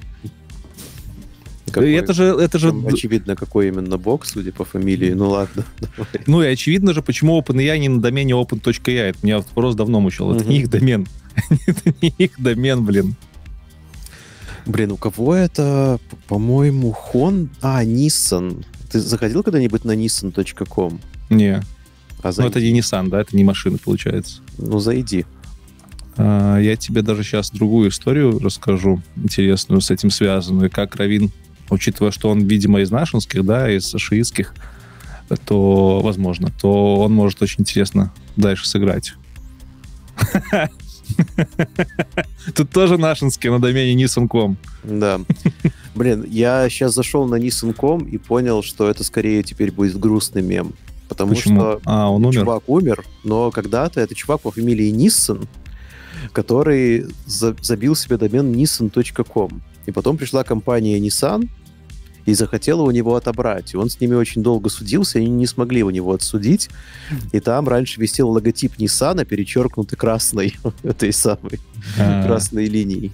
Какой? Это же, это же... Очевидно, какой именно Бог, судя по фамилии. Ну ладно. Давай. Ну и очевидно же, почему OpenAI не на домене open точка эй ай. Это меня вопрос давно мучил. Это mm-hmm. не их домен. Это не их домен, блин. Блин, у кого это? По-моему, Хон... А, Nissan. Ты заходил когда-нибудь на nissan точка ком? Не. А ну это не Nissan, да? Это не машина, получается. Ну, зайди. А, я тебе даже сейчас другую историю расскажу, интересную, с этим связанную. Как Равин, учитывая, что он, видимо, из нашинских, да, из шиитских, то, возможно, то он может очень интересно дальше сыграть. Тут тоже нашинский на домене nissan точка ком. Да. Блин, я сейчас зашел на nissan точка ком и понял, что это скорее теперь будет грустный мем. Потому Почему? что а, он чувак умер, но когда-то это чувак по фамилии Nissan, который за- забил себе домен nissan точка ком. И потом пришла компания Nissan и захотела у него отобрать. И он с ними очень долго судился, и они не смогли у него отсудить. И там раньше висел логотип Nissan, перечеркнутый красной, этой самой красной линией.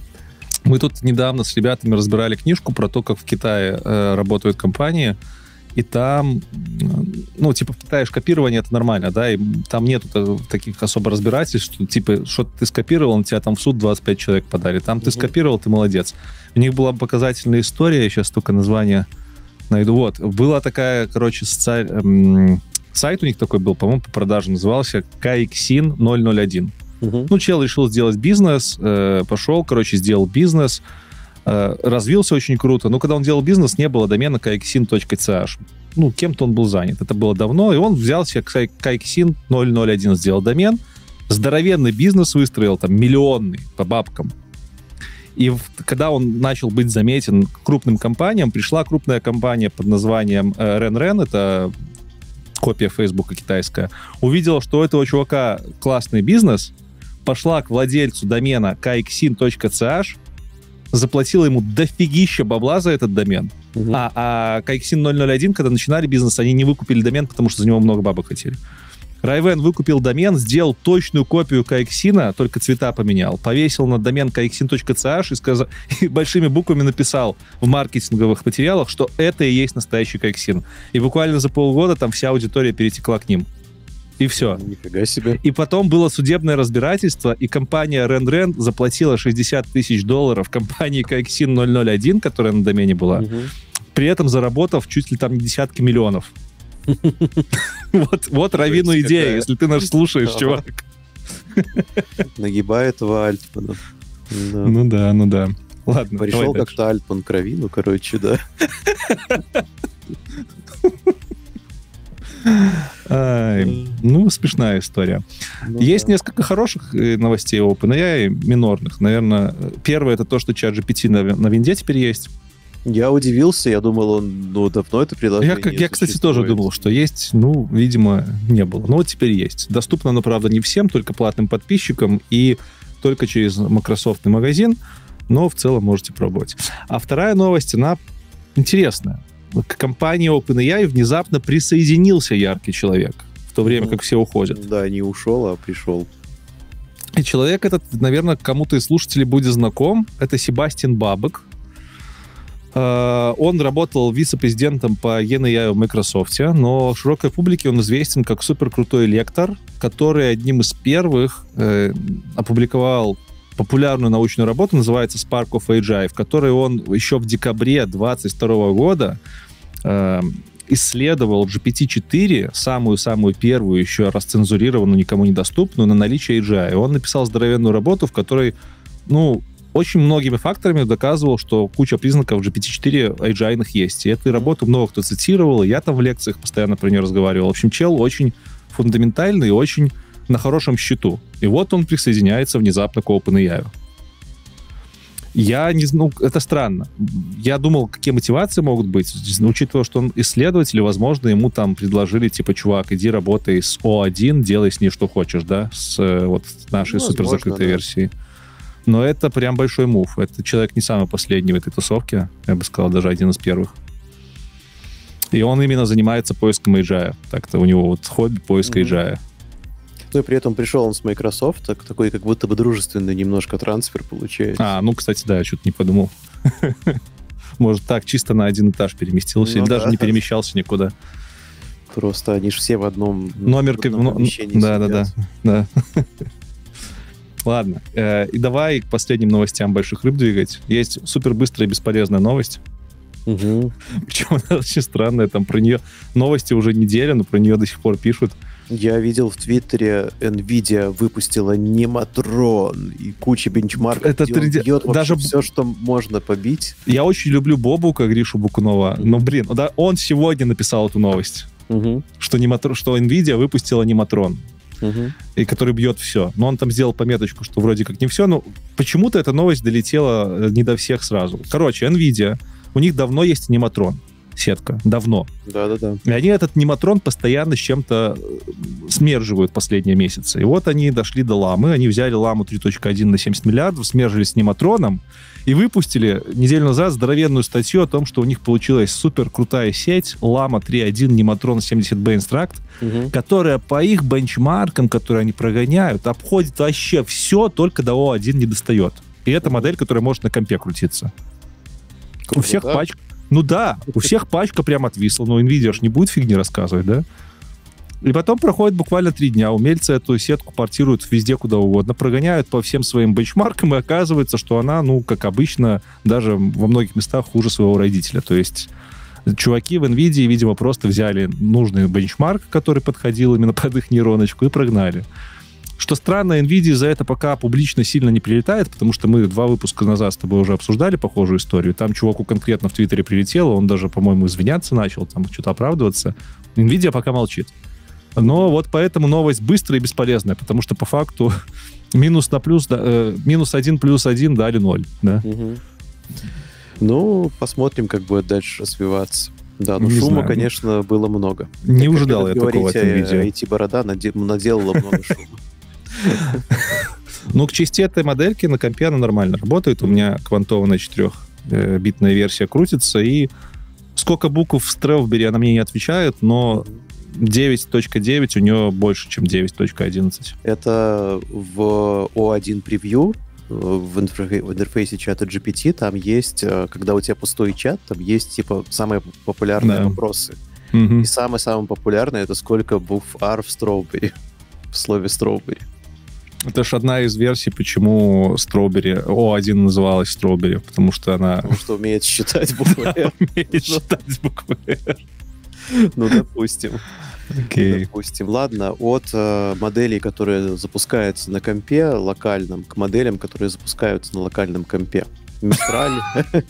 Мы тут недавно с ребятами разбирали книжку про то, как в Китае э, работают компании. и там, ну, типа, в Китае копирование это нормально, да, и там нет таких особо разбирательств, что, типа, что ты скопировал, на тебя там в суд двадцать пять человек подали. Там mm-hmm. ты скопировал, ты молодец. У них была показательная история, я сейчас только название найду. Вот, была такая, короче, соци... эм, сайт у них такой был, по-моему, по продаже, назывался Кайксин ноль ноль один. Uh-huh. Ну, чел решил сделать бизнес, э, пошел, короче, сделал бизнес, э, развился очень круто. Но когда он делал бизнес, не было домена кайксин точка си аш. Ну, кем-то он был занят. Это было давно, и он взял себе Кайксин ноль ноль один, сделал домен, здоровенный бизнес выстроил, там, миллионный, по бабкам. И в, когда он начал быть заметен крупным компаниям, пришла крупная компания под названием э, Рен-Рен, это копия Фейсбука китайская, увидела, что у этого чувака классный бизнес, пошла к владельцу домена кайксин точка си аш, заплатила ему дофигища бабла за этот домен. Uh-huh. А, а Кайксин ноль ноль один, когда начинали бизнес, они не выкупили домен, потому что за него много бабок хотели. Райвен выкупил домен, сделал точную копию Кайксина, только цвета поменял, повесил на домен кайксин точка си аш и, сказал, и большими буквами написал в маркетинговых материалах, что это и есть настоящий Кайксин. И буквально за полгода там вся аудитория перетекла к ним. И все. Нифига себе. И потом было судебное разбирательство, и компания Рен-Рен заплатила шестьдесят тысяч долларов компании Кайксин ноль ноль один, которая на домене была, угу. при этом заработав чуть ли там не десятки миллионов. Вот, вот Равину идея, если ты нас слушаешь, чувак. Нагибает этого Альтмана. Ну да, ну да. Ладно, пришел как-то Альтман к Равину, короче, да. Ай, ну, смешная история. Ну, Есть да. несколько хороших новостей о OpenAI, минорных. Наверное, первое — это то, что ChatGPT на, на винде теперь есть. Я удивился, я думал, он ну, давно это приложение Я, я кстати, тоже думал, что есть, ну, видимо, не было. Но вот теперь есть. Доступно оно, правда, не всем, только платным подписчикам и только через Microsoft магазин, но в целом можете пробовать. А вторая новость, она интересная. К компании OpenAI внезапно присоединился яркий человек, в то время, ну, как все уходят. Да, не ушел, а пришел. И человек этот, наверное, кому-то из слушателей будет знаком. Это Себастьян Бабек. Он работал вице-президентом по Ен эй ай в Microsoft, но широкой публике он известен как суперкрутой лектор, который одним из первых э, опубликовал популярную научную работу, называется Spark of эй джи ай, в которой он еще в декабре двадцать второго года э, исследовал джи пи ти четыре, самую-самую первую, еще расцензурированную, никому недоступную, на наличие эй джи ай. Он написал здоровенную работу, в которой, ну, очень многими факторами доказывал, что куча признаков джи пи ти четыре эй джи ай-ных есть. И эту работу много кто цитировал, и я там в лекциях постоянно про нее разговаривал. В общем, чел очень фундаментальный и очень на хорошем счету. И вот он присоединяется внезапно к OpenAI. Я не знаю, ну, это странно. Я думал, какие мотивации могут быть. Учитывая, что он исследователь, возможно, ему там предложили, типа, чувак, иди работай с о один, делай с ней что хочешь, да, с вот нашей ну, суперзакрытой да. версией. Но это прям большой мув. Это человек не самый последний в этой тусовке, я бы сказал, даже один из первых. И он именно занимается поиском эй джи ай. Так-то у него вот хобби поиска mm-hmm. эй джи ай. Ну и при этом пришел он с Microsoft, так, такой как будто бы дружественный немножко трансфер получается. А, ну, кстати, да, я что-то не подумал. Может, так, чисто на один этаж переместился, ну, или да. даже не перемещался никуда. Просто они же все в одном, Номер, в одном помещении да, да, да, да. Ладно, э, и давай к последним новостям больших рыб двигать. Есть супер быстрая и бесполезная новость. Угу. Причем она очень странная, там про нее новости уже неделя, но про нее до сих пор пишут. Я видел в Твиттере, NVIDIA выпустила Нематрон и куча бенчмарков, это где он три... бьет даже все, что можно побить. Я очень люблю Бобука, Гришу Букунова, mm-hmm. но, блин, да, он сегодня написал эту новость, mm-hmm. что, Нематрон, что NVIDIA выпустила Нематрон, mm-hmm. и который бьет все. Но он там сделал пометочку, что вроде как не все, но почему-то эта новость долетела не до всех сразу. Короче, NVIDIA, у них давно есть Нематрон. Сетка. Давно. Да-да-да. И они этот Нематрон постоянно с чем-то смерживают последние месяцы. И вот они дошли до ламы. Они взяли ламу три точка один на семьдесят миллиардов, смержились с Нематроном и выпустили неделю назад здоровенную статью о том, что у них получилась супер крутая сеть лама три точка один Нематрон семьдесят би Instruct, угу. которая по их бенчмаркам, которые они прогоняют, обходит вообще все, только до о один не достает. И это угу. модель, которая может на компе крутиться. Круто, у всех да? пачка Ну да, у всех пачка прям отвисла, но NVIDIA ж не будет фигни рассказывать, да? И потом проходит буквально три дня, умельцы эту сетку портируют везде, куда угодно, прогоняют по всем своим бенчмаркам, и оказывается, что она, ну, как обычно, даже во многих местах хуже своего родителя. То есть чуваки в NVIDIA, видимо, просто взяли нужный бенчмарк, который подходил именно под их нейроночку, и прогнали. Что странно, NVIDIA за это пока публично сильно не прилетает, потому что мы два выпуска назад с тобой уже обсуждали похожую историю. Там чуваку конкретно в Твиттере прилетело, он даже, по-моему, извиняться начал, там что-то оправдываться. NVIDIA пока молчит. Но вот поэтому новость быстрая и бесполезная, потому что по факту минус на плюс, да, э, минус один плюс один дали ноль. Да? Угу. Ну, посмотрим, как будет дальше развиваться. Да, но не шума, знаю. Конечно, было много. Не так, ожидал я такого от NVIDIA. ай ти-борода наделала много шума. Ну, к части этой модельки на компе она нормально работает. У меня квантованная четырехбитная версия крутится, и сколько букв в Strawberry она мне не отвечает, но девять точка девять у нее больше, чем девять точка одиннадцать. Это в о один превью, в интерфейсе чата джи пи ти, там есть, когда у тебя пустой чат, там есть, типа, самые популярные да. вопросы. Угу. И самое-самое популярное — это сколько букв R в Strawberry, в слове Strawberry. Это ж одна из версий, почему Strawberry, о один называлась Strawberry, потому что она... Потому что умеет считать буквы R. Умеет считать буквы R. Ну, допустим. Okay. Допустим. Ладно, от э, моделей, которые запускаются на компе локальном, к моделям, которые запускаются на локальном компе. Mistral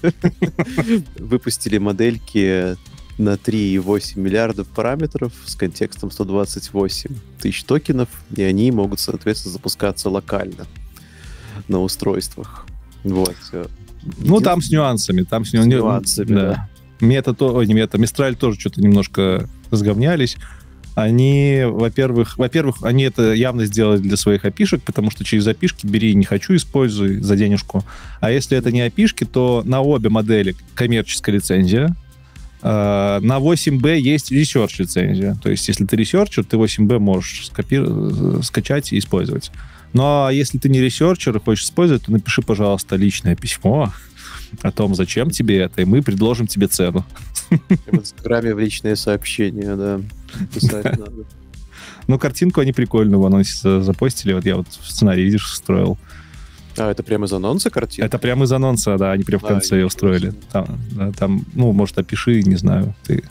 выпустили модельки на три и восемь миллиардов параметров с контекстом сто двадцать восемь тысяч токенов, и они могут, соответственно, запускаться локально на устройствах. Вот. Ну, там с нюансами. Там с, ню... с нюансами, да. да. Мета, то... Ой, не мета, Mistral тоже что-то немножко разговнялись. Они, во-первых, во-первых, они это явно сделали для своих эй пи ай-шек, потому что через эй пи ай-шки бери, не хочу, используй за денежку. А если это не эй пи ай-шки, то на обе модели коммерческая лицензия. Uh, на восемь бэ есть research лицензия. То есть, если ты ресерчер, ты восемь бэ можешь скопи- скачать и использовать. Но если ты не ресерчер и хочешь использовать, то напиши, пожалуйста, личное письмо о том, зачем тебе это, и мы предложим тебе цену. В Инстаграме в личные сообщения, да. Писать надо. Ну, картинку они прикольную в анонсе запостили. Вот я вот в сценарий, видишь, встроил. А, это прямо из анонса картинка? Это прямо из анонса, да, они прямо в конце а, ее устроили. Там, да, там, ну, может, опиши, не знаю, ты...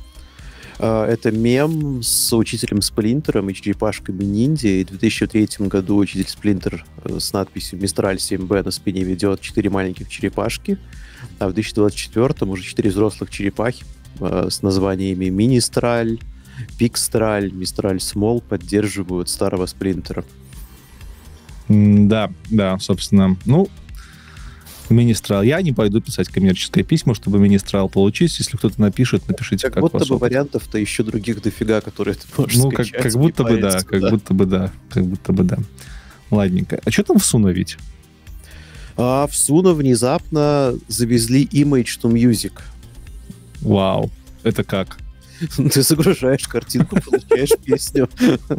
А, это мем с учителем Сплинтером и черепашками ниндзя. И в две тысячи третьем году учитель Сплинтер с надписью Mistral семь бэ на спине ведет четыре маленьких черепашки. А в две тысячи двадцать четвёртом уже четыре взрослых черепахи а, с названиями Министраль, Пикстраль, Мистраль Смол поддерживают старого Сплинтера. Да, да, собственно. Ну, Министрал. Я не пойду писать коммерческое письмо, чтобы Министрал получить. Если кто-то напишет, напишите, как как будто вас бы опыт. Вариантов-то еще других дофига, которые ты можешь ну, скачать. Ну, как, как будто бы да, как да. будто бы да, как будто бы да. Ладненько. А что там в Suno ведь? А в Suno внезапно завезли Image to Music. Вау. Это как? Ты загружаешь картинку, получаешь песню.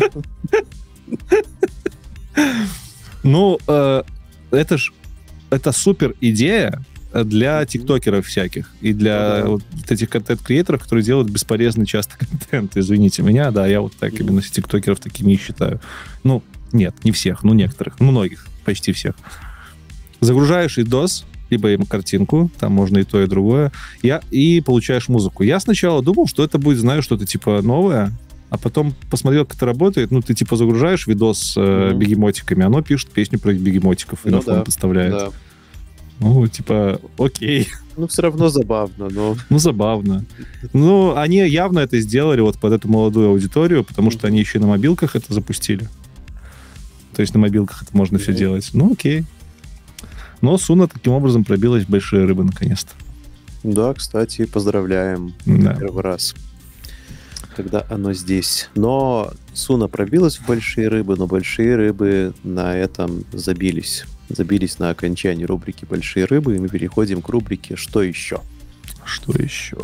Ну, э, это ж это супер идея для тиктокеров всяких и для ну, да. вот этих контент-креаторов, которые делают бесполезный часто контент. Извините меня, да, я вот так mm-hmm. именно тиктокеров такими и считаю. Ну, нет, не всех, ну, некоторых, многих, почти всех. Загружаешь видос, либо им картинку, там можно и то, и другое, я, и получаешь музыку. Я сначала думал, что это будет, знаю, что-то типа новое, а потом посмотрел, как это работает. Ну, ты типа загружаешь видос с mm-hmm. э, бегемотиками, оно пишет песню про бегемотиков и ну, на фон да, подставляет. Да. Ну, типа, окей. Ну, все равно забавно, но... Ну, забавно. Ну, они явно это сделали вот под эту молодую аудиторию, потому mm-hmm. что они еще и на мобилках это запустили. То есть на мобилках это можно mm-hmm. все делать. Ну, окей. Но Suno таким образом пробилась в большие рыбы наконец-то. Да, кстати, поздравляем. Да. Первый раз, когда оно здесь. Но Suno пробилась в большие рыбы, но большие рыбы на этом забились. Забились на окончании рубрики «Большие рыбы», и мы переходим к рубрике «Что еще?». Что еще?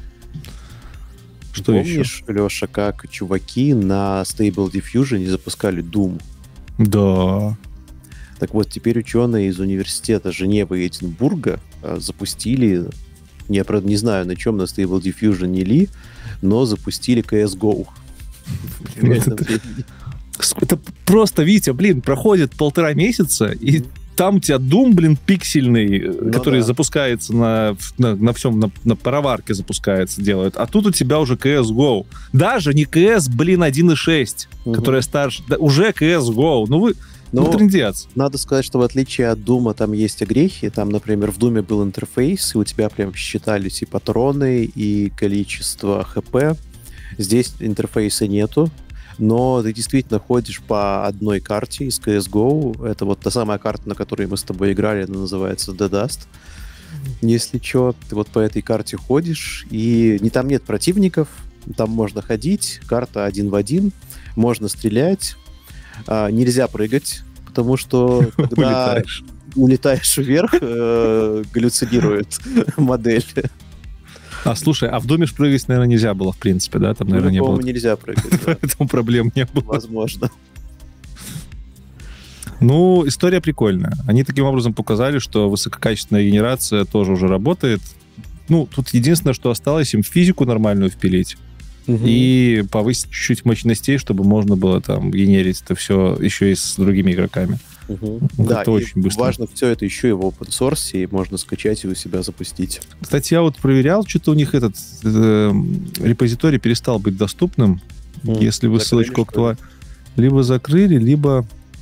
Что Помнишь, еще? Леша, как чуваки на Stable Diffusion запускали Doom? Да. Так вот, теперь ученые из университета Женевы и Эдинбурга запустили Я, правда, не знаю, на чем, на Stable Diffusion или, но запустили си эс го. Это просто, Витя, блин, проходит полтора месяца, и там у тебя Doom, блин, пиксельный, ну, который да. запускается на, на, на всем, на, на пароварке запускается, делают. А тут у тебя уже си эс го. Даже не си эс, блин, один и шесть, угу. которая старше. Да, уже си эс го. Ну вы... Ну, ну трындец. Надо сказать, что в отличие от Doom там есть огрехи. Там, например, в Doom был интерфейс, и у тебя прям считались и патроны, и количество хп. Здесь интерфейса нету. Но ты действительно ходишь по одной карте из си эс го. Это вот та самая карта, на которой мы с тобой играли, она называется The Dust. Если что, ты вот по этой карте ходишь, и не, там нет противников, там можно ходить, карта один в один, можно стрелять, а, нельзя прыгать, потому что когда улетаешь, улетаешь вверх, э, галлюцинирует модель. А, слушай, а в доме ж прыгать, наверное, нельзя было, в принципе, да? Там, наверное, ну, не было. нельзя прыгать. Да. Поэтому проблем не было. Возможно. Ну, история прикольная. Они таким образом показали, что высококачественная генерация тоже уже работает. Ну, тут единственное, что осталось, им физику нормальную впилить. Угу. И повысить чуть-чуть мощностей, чтобы можно было там генерить это все еще и с другими игроками. Угу. Да, это очень быстро. Важно все это еще и в open source, и можно скачать и у себя запустить. Кстати, я вот проверял, что-то у них этот э, репозиторий перестал быть доступным. Mm. Если вы закрыли, ссылочку актуальную... Либо закрыли, либо...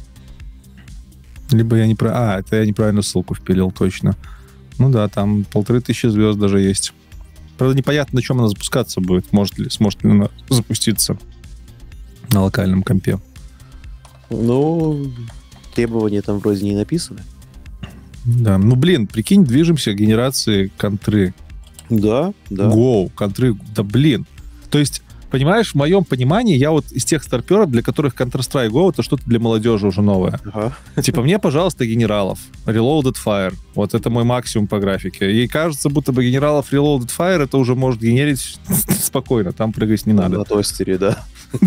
Либо я не... Про... А, это я неправильно ссылку впилил, точно. Ну да, там полторы тысячи звезд даже есть. Правда, непонятно, на чем она запускаться будет. Может ли, сможет ли она запуститься на локальном компе. Ну... Требования там вроде не написаны. Да, ну, блин, прикинь, движемся к генерации контры. Да, да. Гоу, контры, да, блин. То есть, понимаешь, в моем понимании, я вот из тех старперов, для которых Counter-Strike Go это что-то для молодежи уже новое. Ага. Типа, мне, пожалуйста, генералов. Reloaded Fire. Вот это мой максимум по графике. И кажется, будто бы генералов Reloaded Fire это уже может генерить спокойно, там прыгать не надо. На тостере, да.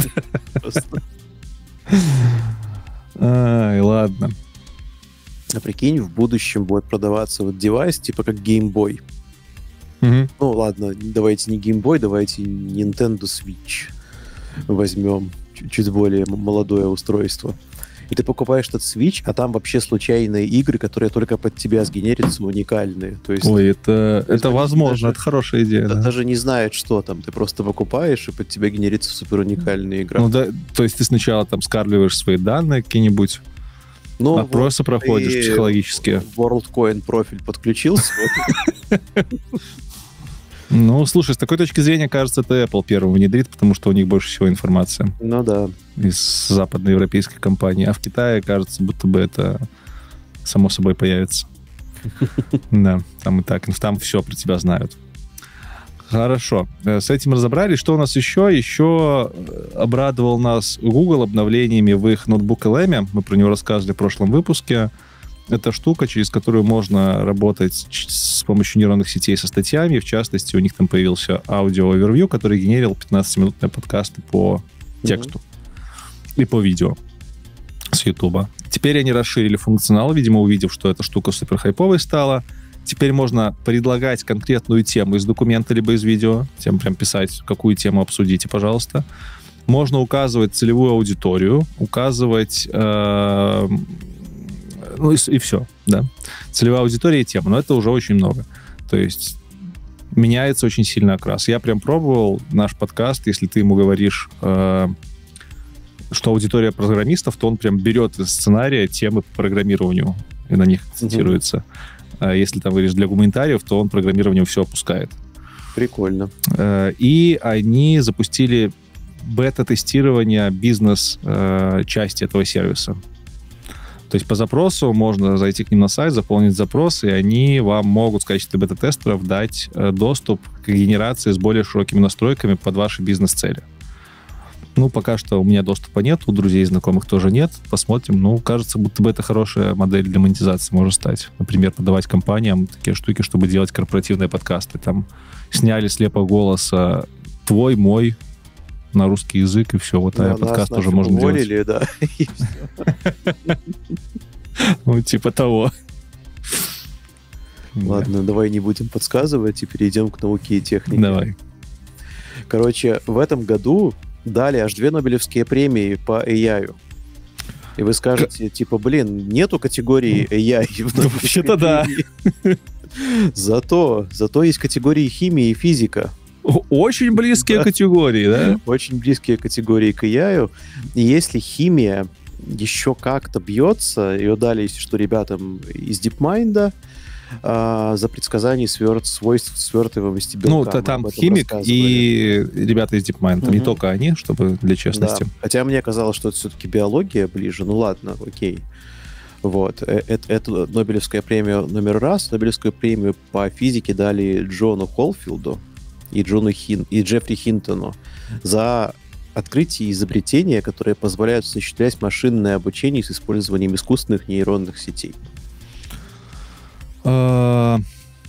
Ай, ладно. А прикинь, в будущем будет продаваться вот девайс, типа как Game Boy. Угу. Ну, ладно, давайте не Game Boy, давайте Nintendo Switch возьмем. Чуть более молодое устройство. И ты покупаешь этот Switch, а там вообще случайные игры, которые только под тебя сгенерятся, уникальные. То есть, ой, это, это возможно, даже, это хорошая идея. Да, да. Даже не знает, что там. Ты просто покупаешь, и под тебя генерится супер уникальная игра. Ну да, то есть ты сначала там скармливаешь свои данные какие-нибудь, ну, опросы вот проходишь психологические. WorldCoin профиль подключился. Ну, слушай, с такой точки зрения, кажется, это Apple первым внедрит, потому что у них больше всего информации. Ну да. Из западноевропейской компании. А в Китае, кажется, будто бы это само собой появится. Да, там и так. Там все про тебя знают. Хорошо. С этим разобрались. Что у нас еще? Еще обрадовал нас Google обновлениями в их ноутбук эл эм. Мы про него рассказывали в прошлом выпуске. Это штука, через которую можно работать с помощью нейронных сетей со статьями. В частности, у них там появился аудио-овервью, который генерил пятнадцатиминутные подкасты по тексту mm-hmm. и по видео с Ютуба. Теперь они расширили функционал, видимо, увидев, что эта штука супер хайповой стала. Теперь можно предлагать конкретную тему из документа либо из видео. Тем прям писать, какую тему обсудите, пожалуйста. Можно указывать целевую аудиторию, указывать... Э- Ну и, и все, да. Целевая аудитория и тема, но это уже очень много. То есть меняется очень сильно окрас. Я прям пробовал наш подкаст, если ты ему говоришь, э, что аудитория программистов, то он прям берет из сценария темы по программированию и на них цитируется. Mm-hmm. А если там говоришь для гуманитариев, то он программированием все опускает. Прикольно. Э, и они запустили бета-тестирование бизнес-части этого сервиса. То есть по запросу можно зайти к ним на сайт, заполнить запрос, и они вам могут в качестве бета-тестеров дать доступ к генерации с более широкими настройками под ваши бизнес-цели. Ну, пока что у меня доступа нет, у друзей и знакомых тоже нет. Посмотрим. Ну, кажется, будто бы это хорошая модель для монетизации может стать. Например, подавать компаниям такие штуки, чтобы делать корпоративные подкасты. Там сняли слепо голоса твой, мой, на русский язык, и все. Вот да, подкаст тоже можно уволили, делать. Да. Ну, типа того. Ладно, давай не будем подсказывать и перейдем к науке и технике. Давай. Короче, в этом году дали аж две Нобелевские премии по эй ай. И вы скажете, типа, блин, нету категории эй ай. Ну, вообще-то да. Зато, зато есть категории химии и физика. Очень близкие Да. категории, да? Очень близкие категории к эй ай. И если химия еще как-то бьется, ее дали, если что, ребятам из DeepMind а, за предсказание свер... свойств свертываемости белка. Ну, Мы то об там этом химик рассказывали. и ребята из DeepMind. Там не Мгм. только они, чтобы для честности. Да. Хотя мне казалось, что это все-таки биология ближе. Ну ладно, окей. Вот. Э- Это, это Нобелевская премия номер раз. Нобелевскую премию по физике дали Джону Холфилду и, Джону Хин... и Джеффри Хинтону за открытие и изобретения, которые позволяют осуществлять машинное обучение с использованием искусственных нейронных сетей. А,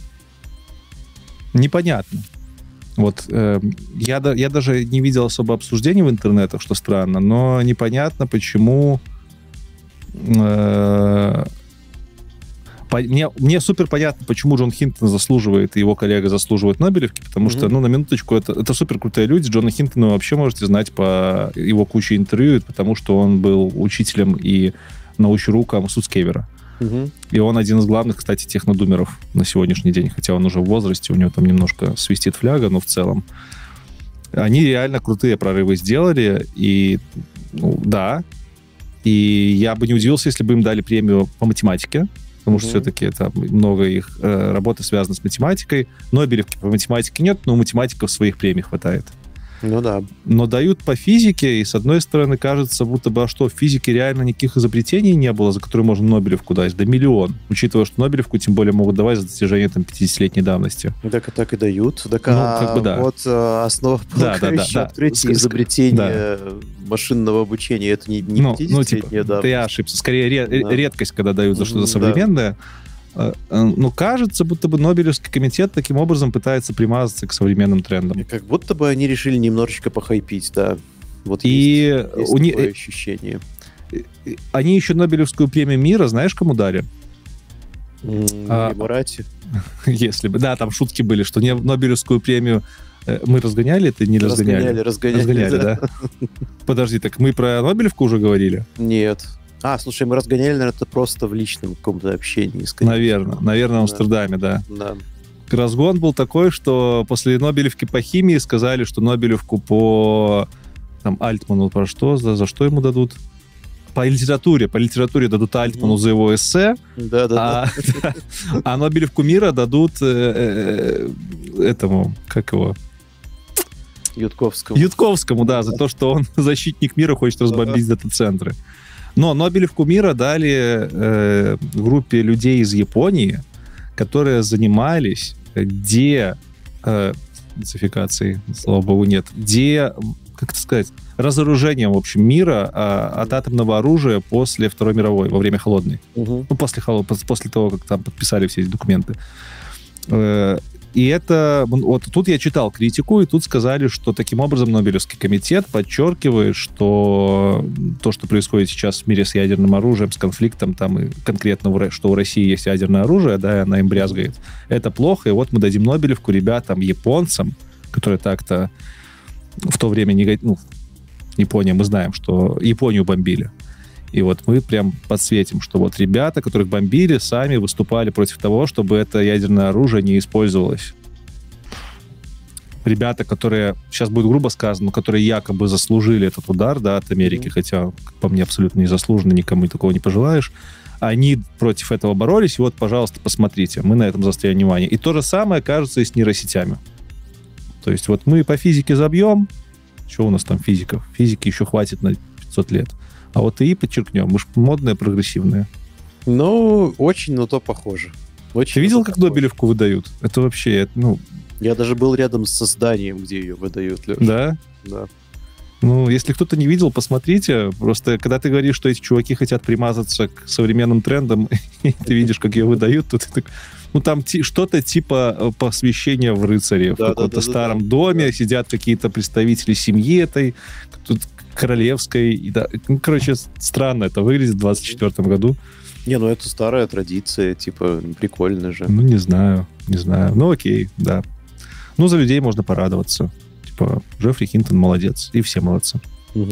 Непонятно. Вот э, я, да- я даже не видел особо обсуждений в интернетах, что странно, но непонятно, почему... э, по- мне, мне супер понятно, почему Джон Хинтон заслуживает и его коллега заслуживают Нобелевки, потому что, Мгм. ну, на минуточку, это, это супер крутые люди. Джона Хинтона вы вообще можете знать по его куче интервью, потому что он был учителем и научруком Суцкевера. Мгм. И он один из главных, кстати, технодумеров на сегодняшний день, хотя он уже в возрасте, у него там немножко свистит фляга, но в целом. Они реально крутые прорывы сделали, и ну, да. И я бы не удивился, если бы им дали премию по математике, потому что Мгм. все-таки это много их э, работы связано с математикой. Нобелевки по математике нет, но у математиков своих премий хватает. Ну да. Но дают по физике, и с одной стороны кажется, будто бы, а что, в физике реально никаких изобретений не было, за которые можно Нобелевку дать? Да миллион. Учитывая, что Нобелевку тем более могут давать за достижение там пятидесятилетней давности. Так и так и дают. Так, Ну, а как бы да. вот э, основополагающее да, да. открытие и Ск- ск- изобретение машинного обучения, это не, не ну, ну, пятидесятилетняя типа, давность. ты ошибся. Скорее, ре- Да. редкость, когда дают за что-то Мгм, да. современное. Э, э, Ну, кажется, будто бы Нобелевский комитет таким образом пытается примазаться к современным трендам. Как будто бы они решили немножечко похайпить, да. Вот И есть, есть у ни- такое ощущение. э, Они еще Нобелевскую премию мира, знаешь, кому дали? М, А- в Эмирате. Если бы. Да, там шутки были, что не Нобелевскую премию э, мы разгоняли, это не разгоняли. Разгоняли, разгоняли. Разгоняли, да. да? Подожди, так мы про Нобелевку уже говорили? Нет. А, слушай, мы разгоняли, наверное, это просто в личном каком-то общении. скорее Наверное. всего. Наверное, в Да. Амстердаме, да. Да. Разгон был такой, что после Нобелевки по химии сказали, что Нобелевку по там, Альтману про что, за, за что ему дадут? По литературе. По литературе дадут Альтману Мгм. за его эссе, Да, да, да. а, а Нобелевку мира дадут э, э, этому, как его, Ютковскому. Ютковскому, да, за то, что он защитник мира, хочет разбомбить дата-центры. Но Нобелевку мира дали э, группе людей из Японии, которые занимались де... Э, децификацией, слава богу, нет. Де... Как это сказать? Разоружением, в общем, мира э, от атомного оружия после Второй мировой, во время Холодной. Мгм. Ну, после, холод- пос- после того, как там подписали все эти документы. Э, И это... Вот тут я читал критику, и тут сказали, что таким образом Нобелевский комитет подчеркивает, что то, что происходит сейчас в мире с ядерным оружием, с конфликтом, там, и конкретно, в Ро- что у России есть ядерное оружие, да, и она им брязгает, это плохо, и вот мы дадим Нобелевку ребятам, японцам, которые так-то в то время не... го- Ну, Япония, мы знаем, что Японию бомбили. И вот мы прям подсветим, что вот ребята, которых бомбили, сами выступали против того, чтобы это ядерное оружие не использовалось. Ребята, которые, сейчас будет грубо сказано, но которые якобы заслужили этот удар, да, от Америки, Мгм. хотя, как по мне, абсолютно незаслуженно, никому такого не пожелаешь, они против этого боролись, и вот, пожалуйста, посмотрите, мы на этом заостряем внимание. И то же самое, кажется, и с нейросетями. То есть вот мы по физике забьем, что у нас там физиков? Физики еще хватит на пятьсот лет. А вот ИИ подчеркнем, мы же модные, прогрессивные. Ну, очень на то похоже. Очень Ты на видел, то как похоже. Нобелевку выдают? Это вообще, это, ну, Я даже был рядом с созданием, где ее выдают, Леша. да? Да. Ну, если кто-то не видел, посмотрите. Просто, когда ты говоришь, что эти чуваки хотят примазаться к современным трендам, и ты видишь, как ее выдают, то ты так... Ну, там ти- что-то типа э, посвящения в рыцаре в Да, да, каком-то да, да, старом да. доме, Да. сидят какие-то представители семьи этой, тут королевской. И, да, ну, короче, странно это выглядит в двадцать четвёртом году. Не, ну это старая традиция, типа, прикольно же. Ну, не знаю, не знаю. Ну, окей, да. Ну, за людей можно порадоваться. Типа, Джеффри Хинтон молодец. И все молодцы. Угу.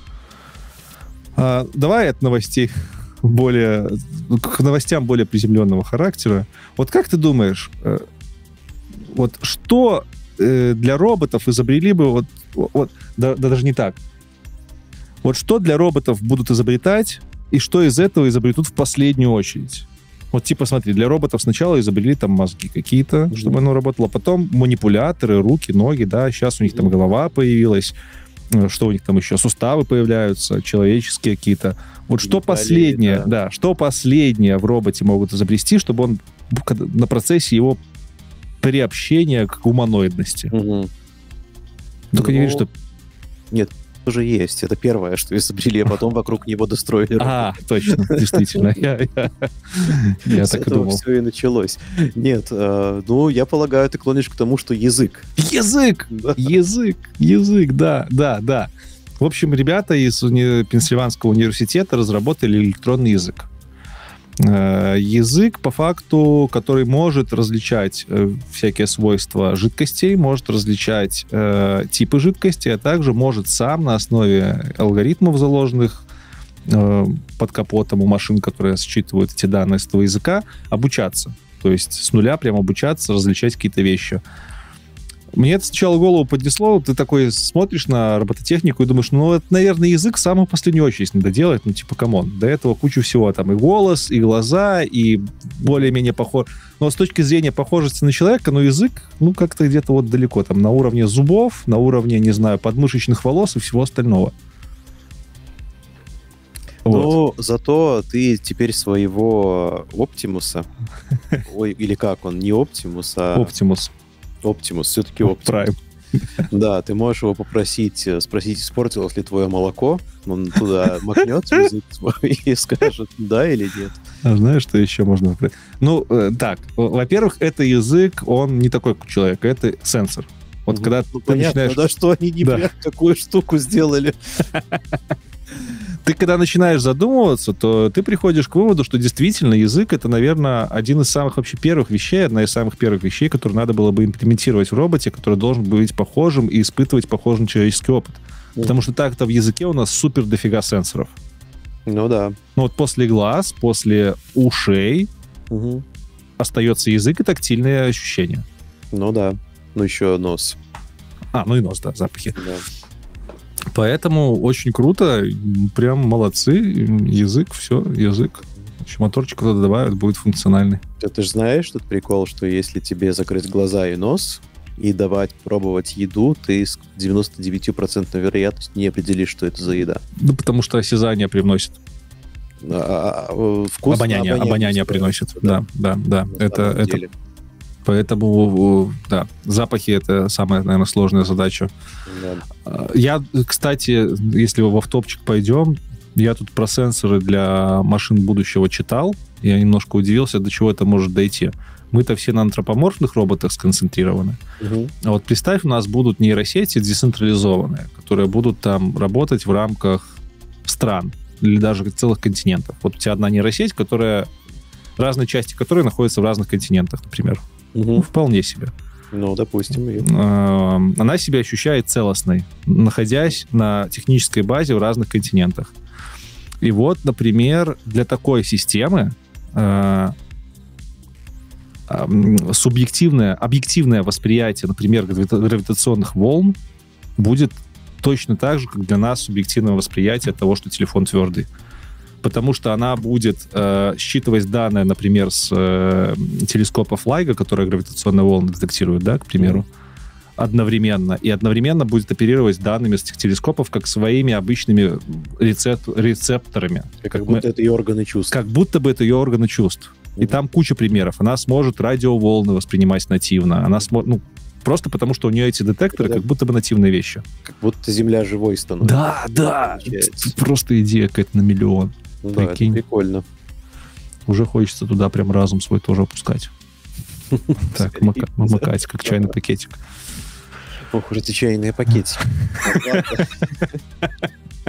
А, давай от новостей более... К новостям более приземленного характера. Вот как ты думаешь, э, вот что э, для роботов изобрели бы... Вот, вот, да, да даже не так. Вот что для роботов будут изобретать, и что из этого изобретут в последнюю очередь? Вот типа, смотри, для роботов сначала изобрели там мозги какие-то, mm-hmm. чтобы оно работало, потом манипуляторы, руки, ноги, да, сейчас у них mm-hmm. там голова появилась, что у них там еще, суставы появляются, человеческие какие-то. Вот что Италии, последнее, да. да, что последнее в роботе могут изобрести, чтобы он на процессе его приобщения к гуманоидности? Mm-hmm. Только не говори, что... Нет, уже есть. Это первое, что изобрели, а потом вокруг него достроили. А, точно, действительно. Я, я, я так и думал. Все и началось. Нет, э, ну, я полагаю, ты клонишь к тому, что язык. Язык! Да. Язык! Язык, да, да, да. В общем, ребята из уни... Пенсильванского университета разработали электронный язык. Язык, по факту, который может различать э, всякие свойства жидкостей, может различать э, типы жидкости, а также может сам на основе алгоритмов, заложенных э, под капотом у машин, которые считывают эти данные с этого языка, обучаться. То есть с нуля прям обучаться, различать какие-то вещи. Мне это сначала голову поднесло, ты такой смотришь на робототехнику и думаешь, ну, это, наверное, язык в самую последнюю очередь надо делать, ну, типа, камон, до этого кучу всего, там, и голос, и глаза, и более-менее похож... Но с точки зрения похожести на человека, ну, язык, ну, как-то где-то вот далеко, там, на уровне зубов, на уровне, не знаю, подмышечных волос и всего остального. Вот. Ну, зато ты теперь своего Оптимуса, ой, или как он, не Оптимус, а... Оптимус. Оптимус, все-таки Оптимус. Да, ты можешь его попросить, спросить, испортилось ли твое молоко, он туда макнет язык свой и скажет, да или нет. А знаешь, что еще можно... Ну, э, так, во-первых, это язык, он не такой, как у человека, это сенсор. Вот угу. когда ну, ты понятно, начинаешь... да, что они не да. прям такую штуку сделали. Ты когда начинаешь задумываться, то ты приходишь к выводу, что действительно язык — это, наверное, один из самых вообще первых вещей, одна из самых первых вещей, которые надо было бы имплементировать в роботе, который должен быть похожим и испытывать похожий человеческий опыт. Mm. Потому что так-то в языке у нас супер дофига сенсоров. Ну да. Ну вот после глаз, после ушей угу. остается язык и тактильные ощущения. Ну да. Ну еще нос. А, ну и нос, да, запахи. Да. Поэтому очень круто, прям молодцы, язык, все, язык. Еще моторчик туда добавят, будет функциональный. Ты, ты же знаешь тот прикол, что если тебе закрыть глаза и нос и давать пробовать еду, ты с девяносто девять процентов вероятностью не определишь, что это за еда. Ну, потому что осязание привносит. А, а, вкус обоняние, обоняние, обоняние приносит, да, да, да. да. Это, это, поэтому, да, запахи — это самая, наверное, сложная задача. Да. Я, кстати, если в автопчик пойдем, я тут про сенсоры для машин будущего читал, я немножко удивился, до чего это может дойти. Мы-то все на антропоморфных роботах сконцентрированы. Угу. А вот представь, у нас будут нейросети децентрализованные, которые будут там работать в рамках стран или даже целых континентов. Вот у тебя одна нейросеть, которая, разные части которой находятся в разных континентах, например. Угу. Ну, вполне себе. Ну, допустим. И... Она себя ощущает целостной, находясь на технической базе в разных континентах. И вот, например, для такой системы э, э, субъективное, объективное восприятие, например, гравитационных волн будет точно так же, как для нас субъективное восприятие того, что телефон твердый. Потому что она будет, э, считывать данные, например, с э, телескопа Флайга, который гравитационные волны детектирует, да, к примеру, одновременно. И одновременно будет оперировать данными с этих телескопов как своими обычными рецеп- рецепторами. Как, как будто мы, это ее органы чувств. Как будто бы это ее органы чувств. Mm-hmm. И там куча примеров. Она сможет радиоволны воспринимать нативно. Она сможет... Ну, просто потому, что у нее эти детекторы, да, как будто бы нативные вещи. Как будто Земля живой становится. Да, да. Просто идея какая-то на миллион. Да, прикинь. Это прикольно. Уже хочется туда прям разум свой тоже опускать. Так, макать, как чайный пакетик. Ох, уже эти чайные пакетики.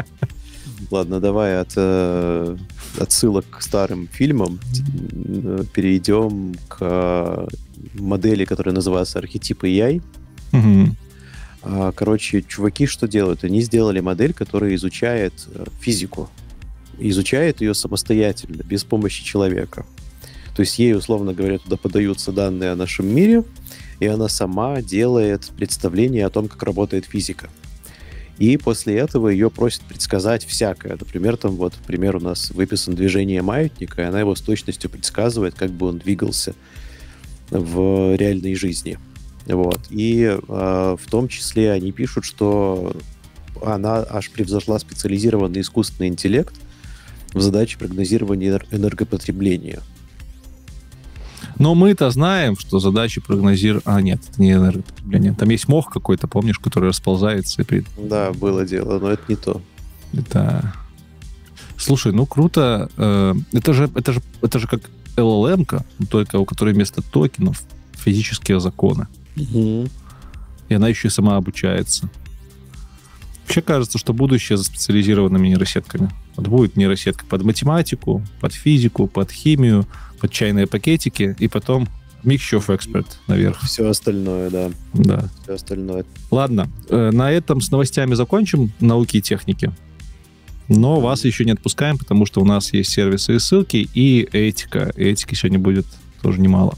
ладно, давай от э, отсылок к старым фильмам перейдем к модели, которая называется архетип эй ай. Угу. Короче, чуваки что делают? Они сделали модель, которая изучает физику. Изучает ее самостоятельно, без помощи человека. То есть ей, условно говоря, туда подаются данные о нашем мире, и она сама делает представление о том, как работает физика. И после этого ее просят предсказать всякое. Например, там вот, например, у нас выписано движение маятника, и она его с точностью предсказывает, как бы он двигался в реальной жизни. Вот. И э, в том числе они пишут, что она аж превзошла специализированный искусственный интеллект в задаче прогнозирования энергопотребления. Но мы-то знаем, что задачи прогнозировать... А, нет, это не энергопотребление. Там есть мох какой-то, помнишь, который расползается и... Да, было дело, но это не то. Это... Слушай, ну круто. Это же, это же, это же как эл эл эм-ка, только у которой вместо токенов физические законы. Угу. И она еще и сама обучается. Вообще кажется, что будущее за специализированными нейросетками. Вот будет нейросетка под математику, под физику, под химию, под чайные пакетики, и потом mixture of expert наверх. Все остальное, да. Да. Все остальное. Ладно, на этом с новостями закончим, науки и техники. Но вас еще не отпускаем, потому что у нас есть сервисы и ссылки, и этика. И этики сегодня будет тоже немало.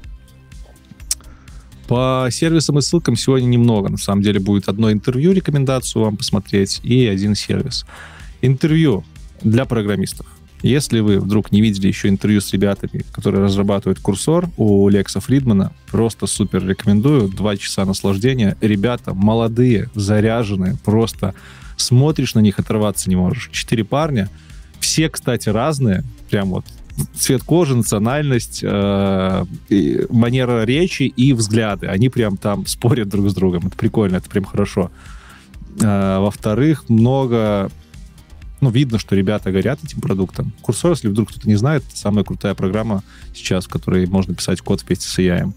По сервисам и ссылкам сегодня немного. На самом деле будет одно интервью, рекомендацию вам посмотреть, и один сервис. Интервью для программистов. Если вы вдруг не видели еще интервью с ребятами, которые разрабатывают курсор у Лекса Фридмана, просто супер рекомендую. Два часа наслаждения. Ребята молодые, заряженные, просто смотришь на них, оторваться не можешь. Четыре парня. Все, кстати, разные. Прям вот цвет кожи, национальность, э, манера речи и взгляды. Они прям там спорят друг с другом. Это прикольно, это прям хорошо. Э, во-вторых, много... Ну, видно, что ребята горят этим продуктом. Курсор, если вдруг кто-то не знает, это самая крутая программа сейчас, в которой можно писать код вместе с эй ай.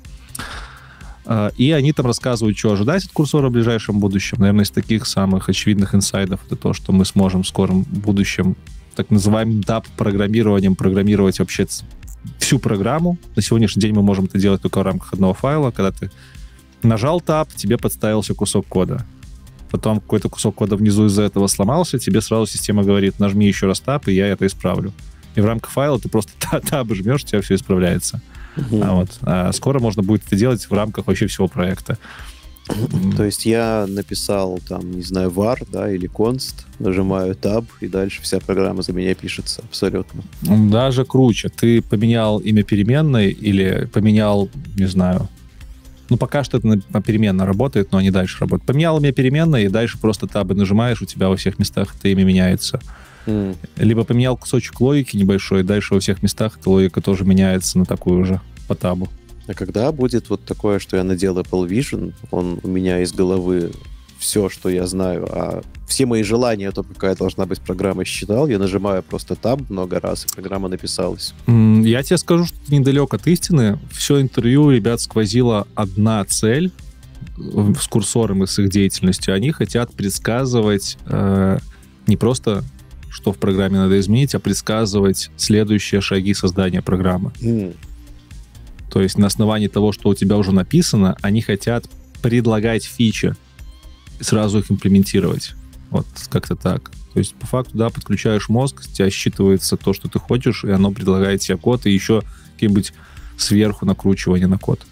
Э, и они там рассказывают, что ожидать от курсора в ближайшем будущем. Наверное, из таких самых очевидных инсайдов это то, что мы сможем в скором будущем так называемым даб-программированием программировать вообще всю программу. На сегодняшний день мы можем это делать только в рамках одного файла. Когда ты нажал таб, тебе подставился кусок кода. Потом какой-то кусок кода внизу из-за этого сломался, тебе сразу система говорит, нажми еще раз таб, и я это исправлю. И в рамках файла ты просто таб жмешь, у тебя все исправляется. Uh-huh. А вот. А скоро можно будет это делать в рамках вообще всего проекта. То есть я написал там, не знаю, var, да, или const, нажимаю tab, и дальше вся программа за меня пишется абсолютно. Даже круче. Ты поменял имя переменной или поменял, не знаю, ну, пока что это на переменно работает, но они дальше работают. Поменял имя переменной, и дальше просто табы нажимаешь, у тебя во всех местах это имя меняется. Mm. Либо поменял кусочек логики небольшой, и дальше во всех местах эта логика тоже меняется на такую же по табу. А когда будет вот такое, что я надел Apple Vision, он у меня из головы все, что я знаю, а все мои желания, то, какая должна быть программа, считал, я нажимаю просто таб много раз, и программа написалась. Я тебе скажу, что ты недалек от истины. Все интервью ребят сквозила одна цель с курсором и с их деятельностью. Они хотят предсказывать э, не просто, что в программе надо изменить, а предсказывать следующие шаги создания программы. Mm. То есть на основании того, что у тебя уже написано, они хотят предлагать фичи, сразу их имплементировать. Вот как-то так. То есть по факту, да, подключаешь мозг, у тебя считывается то, что ты хочешь, и оно предлагает тебе код, и еще какие-нибудь сверху накручивания на код.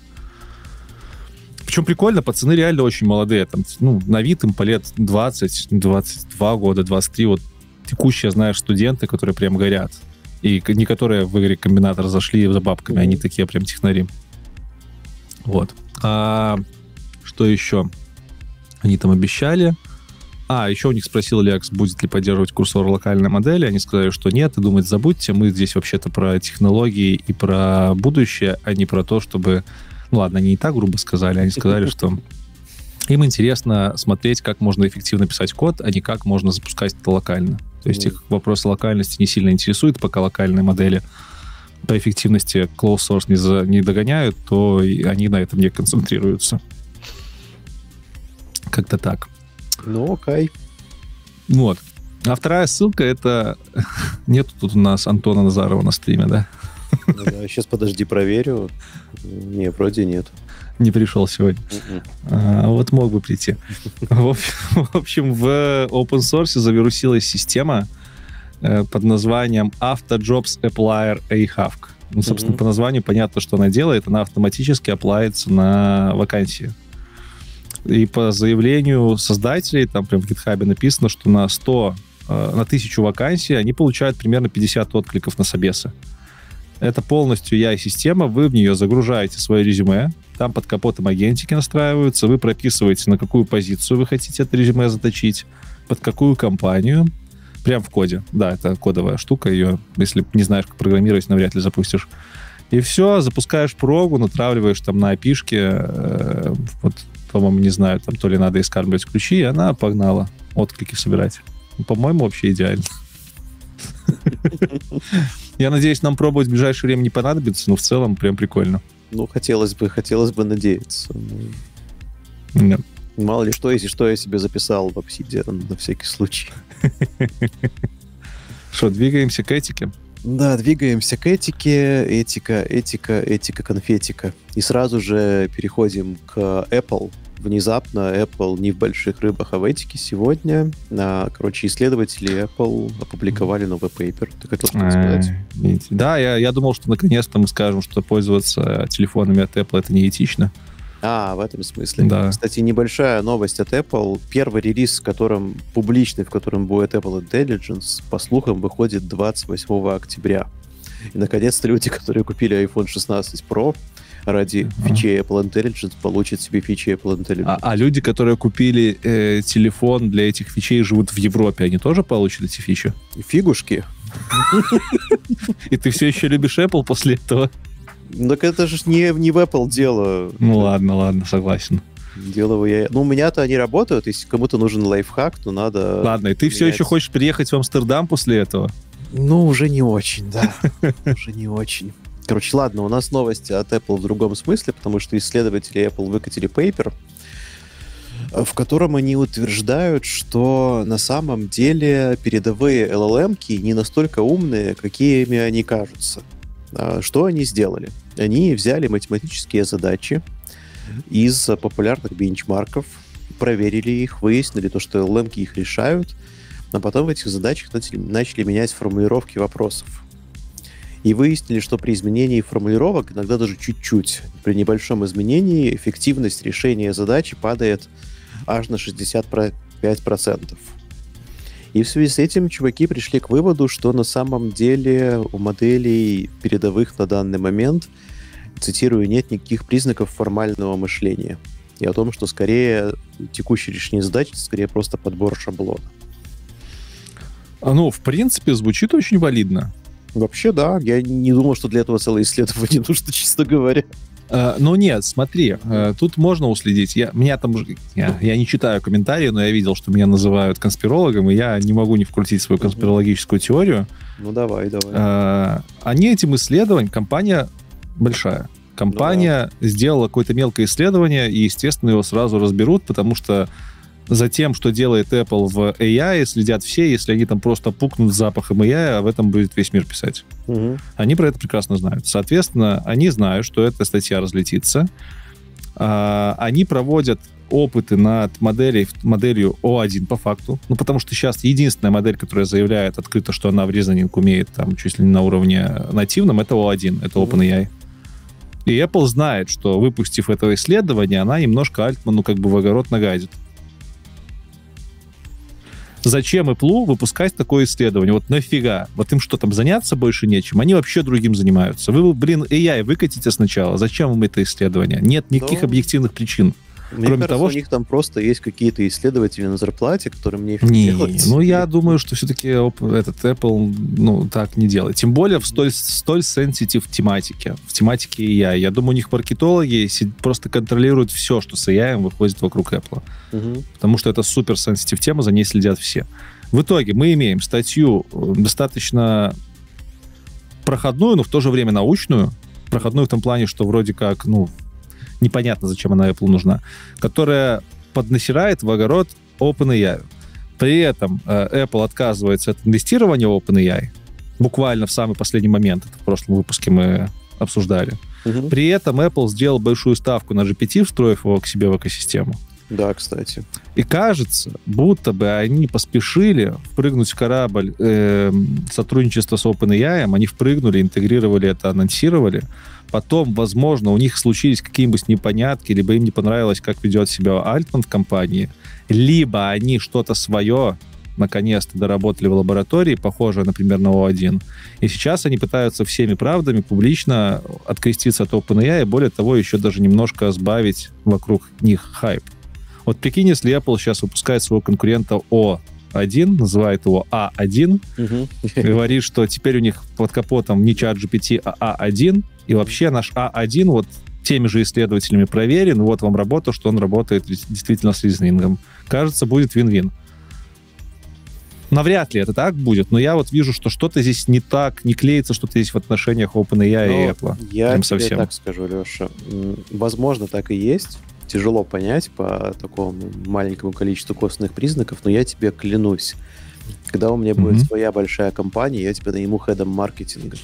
Причем прикольно, пацаны реально очень молодые. Там, ну, на вид им по лет двадцать, двадцать два года, двадцать три. Вот текущие, знаешь, студенты, которые прям горят. И не которые в игре Комбинатор зашли за бабками, mm-hmm. они такие прям технари. Вот. А что еще? Они там обещали. А, еще у них спросил Лекс, будет ли поддерживать курсор локальной модели. Они сказали, что нет, и думать забудьте. Мы здесь вообще-то про технологии и про будущее, а не про то, чтобы... Ну ладно, они не так грубо сказали. Они сказали, что им интересно смотреть, как можно эффективно писать код, а не как можно запускать это локально. То есть mm. их вопросы локальности не сильно интересуют, пока локальные модели по эффективности closed source не, за, не догоняют, то они на этом не концентрируются. Как-то так. Ну, окей. Вот. А вторая ссылка — это... Нету тут у нас Антона Назарова на стриме, да? Ну, да, сейчас, подожди, проверю. Не, вроде нет. Не пришел сегодня. Uh-uh. А, вот мог бы прийти. В общем, в open source завирусилась система под названием AutoJobs Applier Ahawk. Ну, собственно, uh-huh. по названию понятно, что она делает. Она автоматически аплается на вакансии. И по заявлению создателей, там прям в GitHub написано, что на сто, на тысячу вакансий они получают примерно пятьдесят откликов на собесы. Это полностью эй ай-система, вы в нее загружаете свое резюме, там под капотом агентики настраиваются, вы прописываете, на какую позицию вы хотите это резюме заточить, под какую компанию, прям в коде. Да, это кодовая штука, ее, если не знаешь, как программировать, навряд ли запустишь. И все, запускаешь прогу, натравливаешь там на эй пи шки, э, вот, по-моему, не знаю, там то ли надо искармливать ключи, и она погнала отклики собирать. По-моему, вообще идеально. Я надеюсь, нам пробовать в ближайшее время не понадобится, но в целом прям прикольно. Ну, хотелось бы, хотелось бы надеяться. Нет. Мало ли что, если что, я себе записал в Obsidian на всякий случай. Что, двигаемся к этике? Да, двигаемся к этике. Этика, этика, этика, конфетика. И сразу же переходим к Apple. Внезапно Apple не в больших рыбах, а в этике сегодня. А, короче, исследователи Apple опубликовали новый пейпер. Ты хотел что-то сказать? Да, я, я думал, что наконец-то мы скажем, что пользоваться телефонами от Apple — это неэтично. А, в этом смысле. Да. Кстати, небольшая новость от Apple. Первый релиз, в котором публичный, в котором будет Apple Intelligence, по слухам, выходит двадцать восьмого октября. И, наконец-то, люди, которые купили айфон шестнадцать про ради uh-huh. фичей Apple Intelligence, получат себе фичи Apple Intelligence. А, а люди, которые купили э, телефон для этих фичей, живут в Европе, они тоже получат эти фичи? Фигушки. И ты все еще любишь Apple после этого? Так это же не, не в Apple дело. Ну ладно, ладно, согласен. Дело я... Ну, у меня-то они работают, если кому-то нужен лайфхак, то надо... Ладно, и ты менять. Все еще хочешь приехать в Амстердам после этого? Ну, уже не очень, да. Уже не очень. Короче, ладно, у нас новости от Apple в другом смысле, потому что исследователи Apple выкатили пейпер, в котором они утверждают, что на самом деле передовые эл эл эм-ки не настолько умные, какими они кажутся. Что они сделали? Они взяли математические задачи из популярных бенчмарков, проверили их, выяснили то, что эл эл эм-ки их решают, а потом в этих задачах начали, начали менять формулировки вопросов. И выяснили, что при изменении формулировок, иногда даже чуть-чуть, при небольшом изменении, эффективность решения задачи падает аж на шестьдесят пять процентов. И в связи с этим чуваки пришли к выводу, что на самом деле у моделей передовых на данный момент, цитирую, нет никаких признаков формального мышления. И о том, что скорее текущее решение задач, это скорее просто подбор шаблона. Ну, в принципе, звучит очень валидно. Вообще, да. Я не думал, что для этого целое исследование нужно, честно говоря. Uh, ну нет, смотри, uh, тут можно уследить. Я, меня там, я, я не читаю комментарии, но я видел, что меня называют конспирологом, и я не могу не вкрутить свою конспирологическую теорию. Ну давай, давай. Uh, они этим исследованием, компания большая. Компания ну, да. сделала какое-то мелкое исследование, и, естественно, его сразу разберут, потому что за тем, что делает Apple в эй ай, следят все. Если они там просто пукнут запахом эй ай, об этом будет весь мир писать. Угу. Они про это прекрасно знают. Соответственно, они знают, что эта статья разлетится. А, они проводят опыты над моделей, моделью о один по факту. Ну, потому что сейчас единственная модель, которая заявляет открыто, что она в reasoning умеет там чуть ли не на уровне нативном, это о один, это OpenAI. И Apple знает, что, выпустив это исследование, она немножко Альтману как бы в огород нагадит. Зачем Apple выпускать такое исследование? Вот нафига? Вот им что, там заняться больше нечем? Они вообще другим занимаются. Вы, блин, эй ай выкатите сначала. Зачем вам это исследование? Нет никаких Но... объективных причин. Мне Кроме кажется, того, у них там просто есть какие-то исследователи на зарплате, которые мне их не делать. Ну, я думаю, что все-таки этот Apple, ну, так не делает. Тем более в столь, столь сенситив тематике. В тематике эй ай. Я думаю, у них маркетологи просто контролируют все, что с эй ай выходит вокруг Apple. Угу. Потому что это супер сенситив тема, за ней следят все. В итоге мы имеем статью достаточно проходную, но в то же время научную. Проходную в том плане, что вроде как, ну, непонятно, зачем она Apple нужна, которая поднасирает в огород OpenAI. При этом э, Apple отказывается от инвестирования в OpenAI. Буквально в самый последний момент. Это в прошлом выпуске мы обсуждали. Угу. При этом Apple сделал большую ставку на джи пи ти, встроив его к себе в экосистему. Да, кстати. И кажется, будто бы они поспешили впрыгнуть в корабль э, сотрудничества с OpenAI, они впрыгнули, интегрировали это, анонсировали. Потом, возможно, у них случились какие-нибудь непонятки, либо им не понравилось, как ведет себя Альтман в компании, либо они что-то свое наконец-то доработали в лаборатории, похожее, например, на о один. И сейчас они пытаются всеми правдами публично откреститься от OpenAI, и более того, еще даже немножко сбавить вокруг них хайп. Вот прикинь, если Apple сейчас выпускает своего конкурента о один, называет его а один, угу. говорит, что теперь у них под капотом не чат джи пи ти, а а один, и вообще наш а один вот теми же исследователями проверен, вот вам работа, что он работает действительно с лизнингом. Кажется, будет вин-вин. Навряд ли это так будет, но я вот вижу, что что-то здесь не так, не клеится что-то здесь в отношениях OpenAI но и Apple. Я Прям тебе совсем. так скажу, Леша. Возможно, так и есть. Тяжело понять по такому маленькому количеству косвенных признаков, но я тебе клянусь, когда у меня будет mm-hmm. своя большая компания, я тебя найму хедом маркетинга.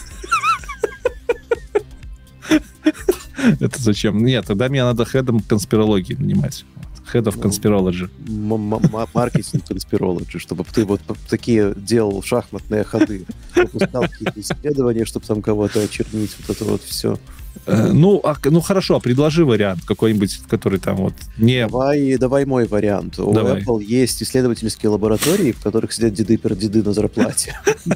Это зачем? Нет, тогда мне надо хедом конспирологии нанимать. Head of Conspirology. Маркетинг Conspirology, чтобы ты вот такие делал шахматные ходы, выпускал какие-то исследования, чтобы там кого-то очернить, вот это вот все. Ну, а, ну хорошо, а предложи вариант какой-нибудь, который там вот не... Давай, давай мой вариант. У давай. Apple есть исследовательские лаборатории, в которых сидят деды-пердеды на зарплате.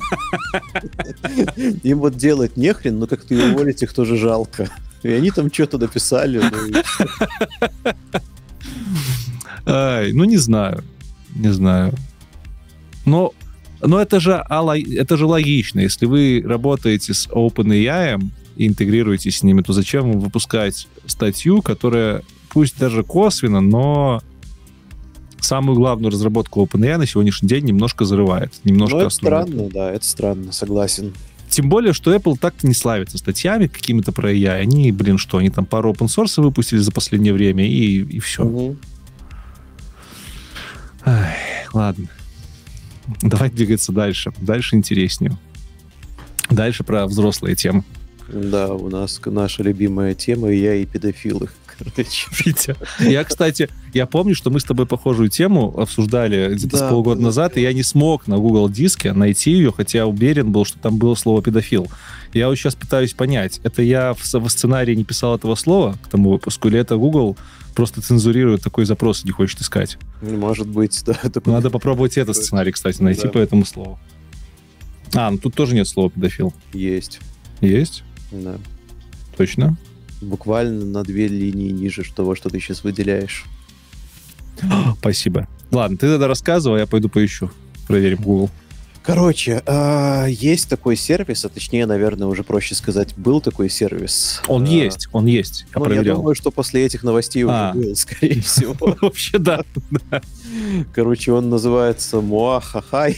Им вот делать нехрен, но как-то и уволить их тоже жалко. И они там что-то написали. Ай, ну, не знаю. Не знаю. Но, но это же, это же логично. Если вы работаете с OpenAI и интегрируетесь с ними, то зачем вам выпускать статью, которая, пусть даже косвенно, но самую главную разработку OpenAI на сегодняшний день немножко зарывает. Немножко ну, это странно, да, это странно, согласен. Тем более, что Apple так-то не славится статьями какими-то про эй ай. Они, блин, что, они там пару open-source выпустили за последнее время, и, и все. Угу. Ай, ладно. Давай двигаться дальше. Дальше интереснее. Дальше про взрослые темы. Да, у нас наша любимая тема эй ай и педофилы. Витя, я, кстати, я помню, что мы с тобой похожую тему обсуждали где-то да, с полгода да, назад, да. И я не смог на Google диске найти ее, хотя я уверен был, что там было слово «педофил». Я вот сейчас пытаюсь понять, это я в, в сценарии не писал этого слова к тому выпуску, или это Google просто цензурирует такой запрос и не хочет искать? Может быть, да. Надо попробовать этот сценарий, кстати, найти да. по этому слову. А, ну тут тоже нет слова «педофил». Есть. Есть? Да. Точно? Буквально на две линии ниже того, что ты сейчас выделяешь. Спасибо. Ладно, ты тогда рассказывай, я пойду поищу. Проверим Google. Короче, есть такой сервис, а точнее, наверное, уже проще сказать, был такой сервис. Он есть, он есть. Я проверял. Я думаю, что после этих новостей уже был, скорее всего. Вообще, да. Короче, он называется Муахахай.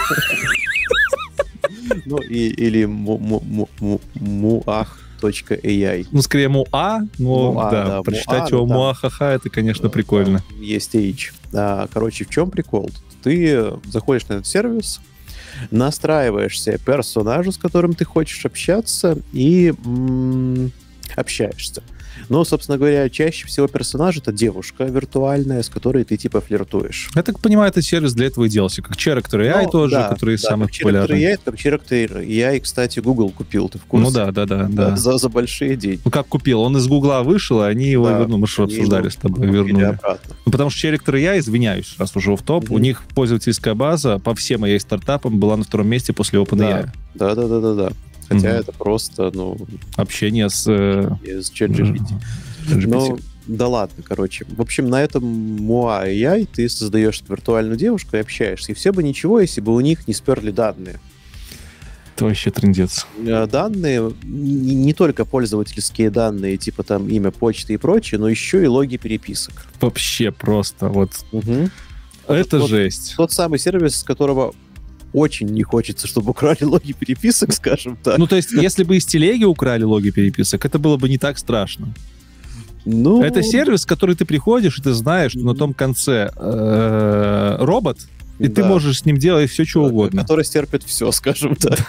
Ну, или Муах. .ai. Ну, скорее Муа, но Муа, да, да, прочитать Муа, его Муахаха, это, конечно, прикольно. Да, есть H. А, короче, в чем прикол? Ты заходишь на этот сервис, настраиваешься персонажу, с которым ты хочешь общаться, и м- общаешься. Но, собственно говоря, чаще всего персонаж — это девушка виртуальная, с которой ты типа флиртуешь. Я так понимаю, это сервис для этого и делался, как Character эй ай ну, тоже, да, который да, самый популярный. Character эй ай, как Character эй ай, кстати, Google купил, ты в курсе? Ну да, да, да. да. За, за большие деньги. Ну как купил? Он из Гугла вышел, и они его, да, ну мы что обсуждали с тобой, вернули. Обратно. Ну потому что Character эй ай, извиняюсь, раз уже в топ, mm-hmm. у них пользовательская база по всем эй ай стартапам была на втором месте после OpenAI. Да, да, да, да, да. Хотя mm-hmm. это просто, ну... Общение с... С ChatGPT. Ну, да ладно, короче. В общем, на этом Муа эй ай ты создаешь виртуальную девушку и общаешься. И все бы ничего, если бы у них не сперли данные. Это вообще трындец. Данные, не, не только пользовательские данные, типа там имя, почты и прочее, но еще и логи переписок. Вообще просто вот... Угу. Это вот, жесть. Тот самый сервис, с которого... очень не хочется, чтобы украли логи переписок, скажем так. Ну, то есть, если бы из телеги украли логи переписок, это было бы не так страшно. Ну... Это сервис, в который ты приходишь, и ты знаешь, что на том конце э, робот, и да. ты можешь с ним делать все, что угодно. Который стерпит все, скажем так.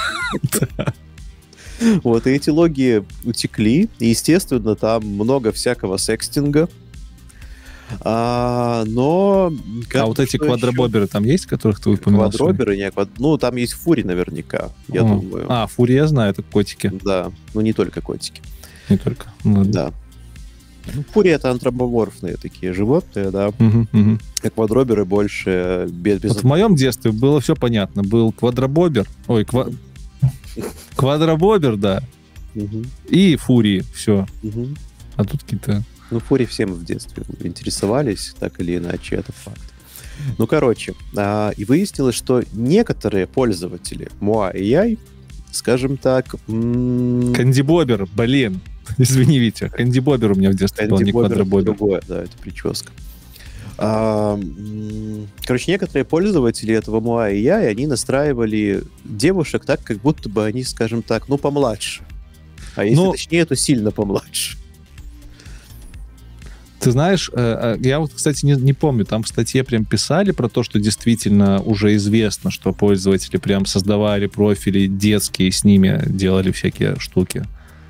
Вот, и эти логи утекли, и, естественно, там много всякого секстинга. А, но... А вот эти квадробоберы еще? Там есть, которых ты упоминал? Квадроберы, не квад... Ну, там есть фури наверняка, я О. думаю. А, фури я знаю, это котики. Да, ну не только котики. Не только. Ну, да. Ну, фури — это антропоморфные такие животные, да. Угу, угу. А квадроберы больше... Без, без... Вот в моем детстве было все понятно. Был квадробобер, ой, ква... квадробобер, да, угу. и фурии, все. Угу. А тут какие-то... Ну, фури всем в детстве интересовались, так или иначе, это факт. Ну, короче, а, и выяснилось, что некоторые пользователи Moa эй ай, скажем так... М- Кандибобер, блин, извини, Витя, Кандибобер у меня в детстве был, не квадробобер. Другое, да, это прическа. А, м- короче, некоторые пользователи этого Moa эй ай, они настраивали девушек так, как будто бы они, скажем так, ну, помладше. А если ну, точнее, то сильно помладше. Ты знаешь, я вот, кстати, не, не помню, там в статье прям писали про то, что действительно уже известно, что пользователи прям создавали профили детские, с ними делали всякие штуки.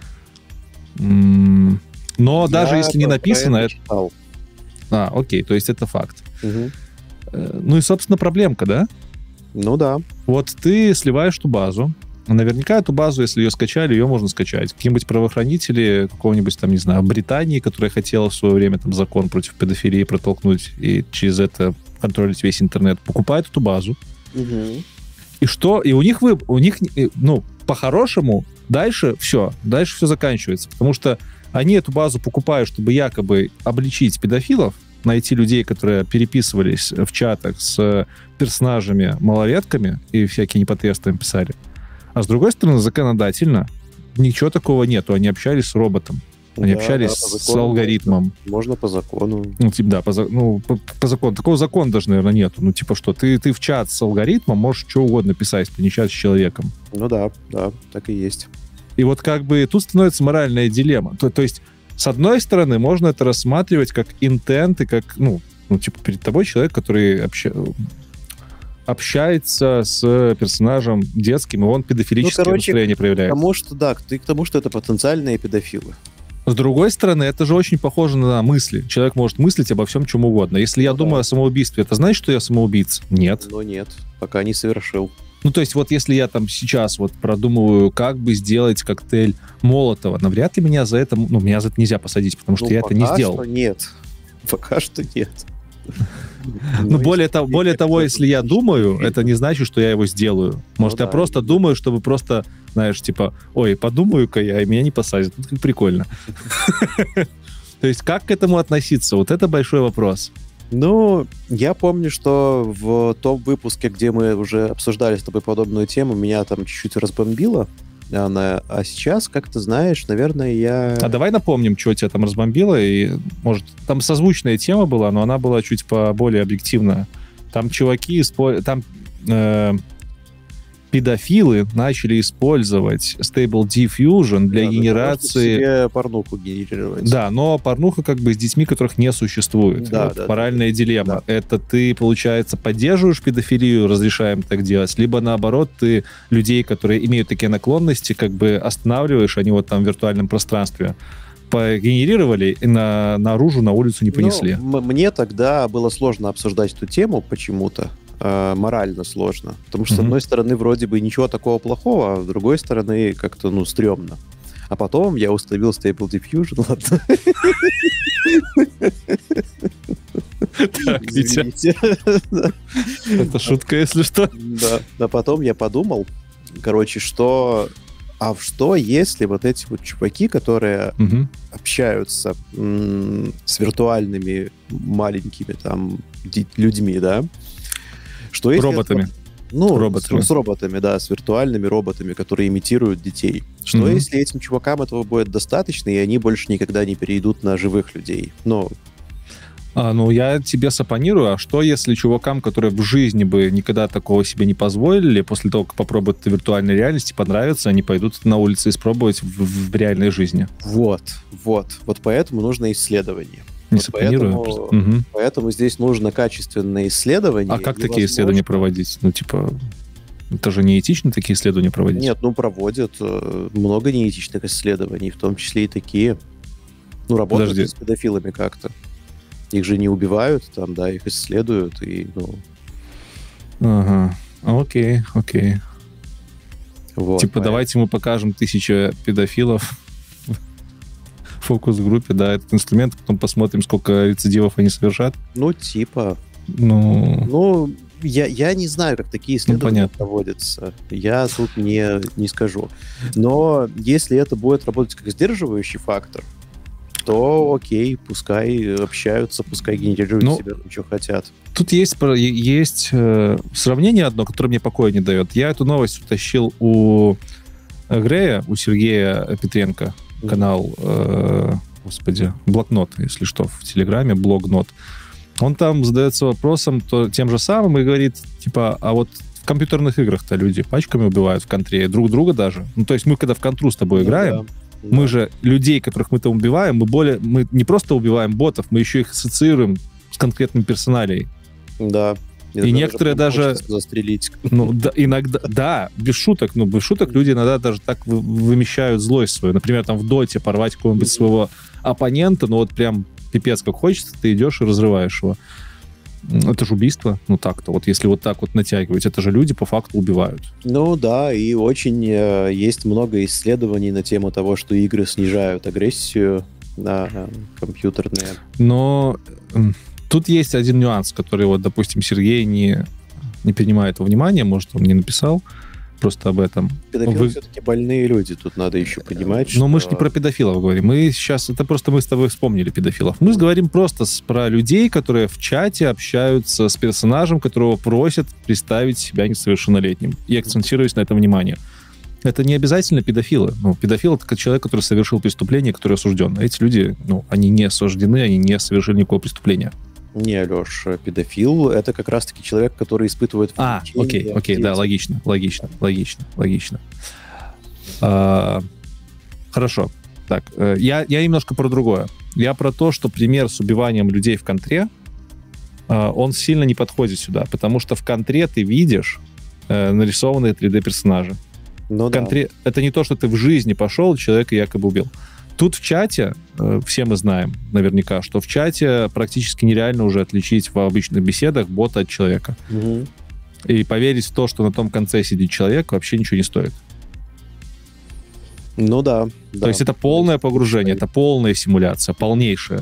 Но я даже если не написано... Это читал. А, окей, то есть это факт. Угу. Ну и, собственно, проблемка, да? Ну да. Вот ты сливаешь ту базу. Наверняка эту базу, если ее скачали, ее можно скачать. Какие-нибудь правоохранители какого-нибудь, там, не знаю, Британии, которая хотела в свое время там закон против педофилии протолкнуть и через это контролить весь интернет, покупают эту базу. Угу. И что? И у них, вы, у них, ну, по-хорошему, дальше все, дальше все заканчивается. Потому что они эту базу покупают, чтобы якобы обличить педофилов, найти людей, которые переписывались в чатах с персонажами-малолетками и всякие непотребства им писали. А с другой стороны, законодательно ничего такого нету. Они общались с роботом. Они да, общались да, с алгоритмом. Можно, можно по закону. Ну, типа, да, по, ну, по, по закону. Такого закона даже, наверное, нету. Ну, типа, что ты, ты в чат с алгоритмом можешь что угодно писать, ты не чат с человеком. Ну да, да, так и есть. И вот как бы тут становится моральная дилемма. То, то есть, с одной стороны, можно это рассматривать как интент и как, ну, ну типа, перед тобой человек, который общается... общается с персонажем детским, и он педофилическое ну, короче, настроение проявляет. Потому что, да, ты к тому, что это потенциальные педофилы. С другой стороны, это же очень похоже на мысли. Человек может мыслить обо всем, чем угодно. Если я ну, думаю да. о самоубийстве, это значит, что я самоубийца? Нет. Ну нет, пока не совершил. Ну, то есть вот если я там сейчас вот продумываю, как бы сделать коктейль Молотова, навряд ли меня за это... Ну, меня за это нельзя посадить, потому что ну, я это не сделал. Пока что нет. Пока что нет. Ну, ну более, того, более того, если я думаю, это не значит, что я его сделаю. Может, ну, я да, просто да. думаю, чтобы просто, знаешь, типа, ой, подумаю-ка я, и меня не посадят. Ну, как прикольно. То есть, как к этому относиться? Вот это большой вопрос. Ну, я помню, что в том выпуске, где мы уже обсуждали с тобой подобную тему, меня там чуть-чуть разбомбило. Она, а сейчас, как ты знаешь, наверное, я... А давай напомним, что тебя там разбомбило, и, может, там созвучная тема была, но она была чуть более объективная. Там чуваки, там э, педофилы начали использовать Stable Diffusion для да, генерации... Для того, чтобы себе порнуху генерировать. Да, но порнуха как бы с детьми, которых не существует. Да, вот да, моральная да, дилемма. Да. Это ты, получается, поддерживаешь педофилию, разрешаем так делать, либо наоборот, ты людей, которые имеют такие наклонности, как бы останавливаешь, они вот там в виртуальном пространстве погенерировали и на, наружу, на улицу не понесли. Ну, мне тогда было сложно обсуждать эту тему почему-то. Морально сложно. Потому что, mm-hmm. с одной стороны, вроде бы ничего такого плохого, а с другой стороны, как-то, ну, стрёмно. А потом я установил Stable Diffusion, ладно. Так, Витя. Это шутка, если что. Да. А потом я подумал, короче, что... А что, если вот эти вот чуваки, которые общаются с виртуальными маленькими там людьми, да, что если роботами. Это, ну, роботами. С, с роботами, да, с виртуальными роботами, которые имитируют детей. Что mm-hmm. если этим чувакам этого будет достаточно, и они больше никогда не перейдут на живых людей? Ну, А, ну, я тебе сопонирую. А что, если чувакам, которые в жизни бы никогда такого себе не позволили, после того, как попробуют это в виртуальной реальности, понравится, они пойдут на улице испробовать в, в реальной жизни? Вот, вот. Вот поэтому нужно исследование. Не вот сопонирую? поэтому, Угу. поэтому здесь нужно качественное исследование. А как и, такие возможно... исследования проводить? Ну, типа, это же неэтично такие исследования проводить? Нет, ну, проводят э, много неэтичных исследований, в том числе и такие. Ну, работают Подожди. с педофилами как-то. Их же не убивают, там, да, их исследуют, и, ну... Ага, окей, окей. Вот, типа, поэтому... давайте мы покажем тысячу педофилов в фокус-группе, да, этот инструмент, потом посмотрим, сколько рецидивов они совершат. Ну, типа... Ну... Ну, я, я не знаю, как такие исследования ну, проводятся. Я тут не, не скажу. Но если это будет работать как сдерживающий фактор, то окей, пускай общаются, пускай генерируют ну, себе, что хотят. Тут есть, есть э, сравнение одно, которое мне покоя не дает. Я эту новость утащил у Грея, у Сергея Петренко, mm-hmm. канал, э, господи, Блокнот, если что, в Телеграме, Блогнот. Он там задается вопросом то, тем же самым и говорит, типа, а вот в компьютерных играх-то люди пачками убивают в контре, друг друга даже. Ну, то есть мы, когда в контру с тобой ну, играем, да. Мы да. же людей, которых мы там убиваем, мы более, мы не просто убиваем ботов, мы еще их ассоциируем с конкретным персоналией. Да. И, и некоторые даже... застрелить. Ну, да, иногда, да, без шуток, ну, без шуток люди иногда даже так вы, вымещают злость свою. Например, там в доте порвать какого-нибудь mm-hmm. своего оппонента, ну, вот прям пипец как хочется, ты идешь и разрываешь его. Это же убийство, ну так-то. Вот если вот так вот натягивать, это же люди по факту убивают. Ну да, и очень э, есть много исследований на тему того, что игры снижают агрессию на э, компьютерные. Но э, тут есть один нюанс, который вот, допустим, Сергей не, не принимает во внимание, может, он не написал просто об этом. Педофилы Вы... все-таки больные люди, тут надо еще понимать, Но что... мы же не про педофилов говорим. Мы сейчас, это просто мы с тобой вспомнили педофилов. Мы говорим просто с, про людей, которые в чате общаются с персонажем, которого просят представить себя несовершеннолетним. И акцентируясь на этом внимание. Это не обязательно педофилы. Ну, педофил — это человек, который совершил преступление, который осужден. А эти люди, ну, они не осуждены, они не совершили никакого преступления. Не, Леш, педофил — это как раз-таки человек, который испытывает... А, окей, окей, да, логично, логично, логично, логично. А, хорошо. Так, я, я немножко про другое. Я про то, что пример с убиванием людей в контре, он сильно не подходит сюда, потому что в контре ты видишь нарисованные три дэ-персонажи. Ну, в контре да. Это не то, что ты в жизни пошел, человека якобы убил. Тут в чате, все мы знаем наверняка, что в чате практически нереально уже отличить в обычных беседах бота от человека. Угу. И поверить в то, что на том конце сидит человек, вообще ничего не стоит. Ну да. То да. есть это полное погружение, это полная симуляция, полнейшая.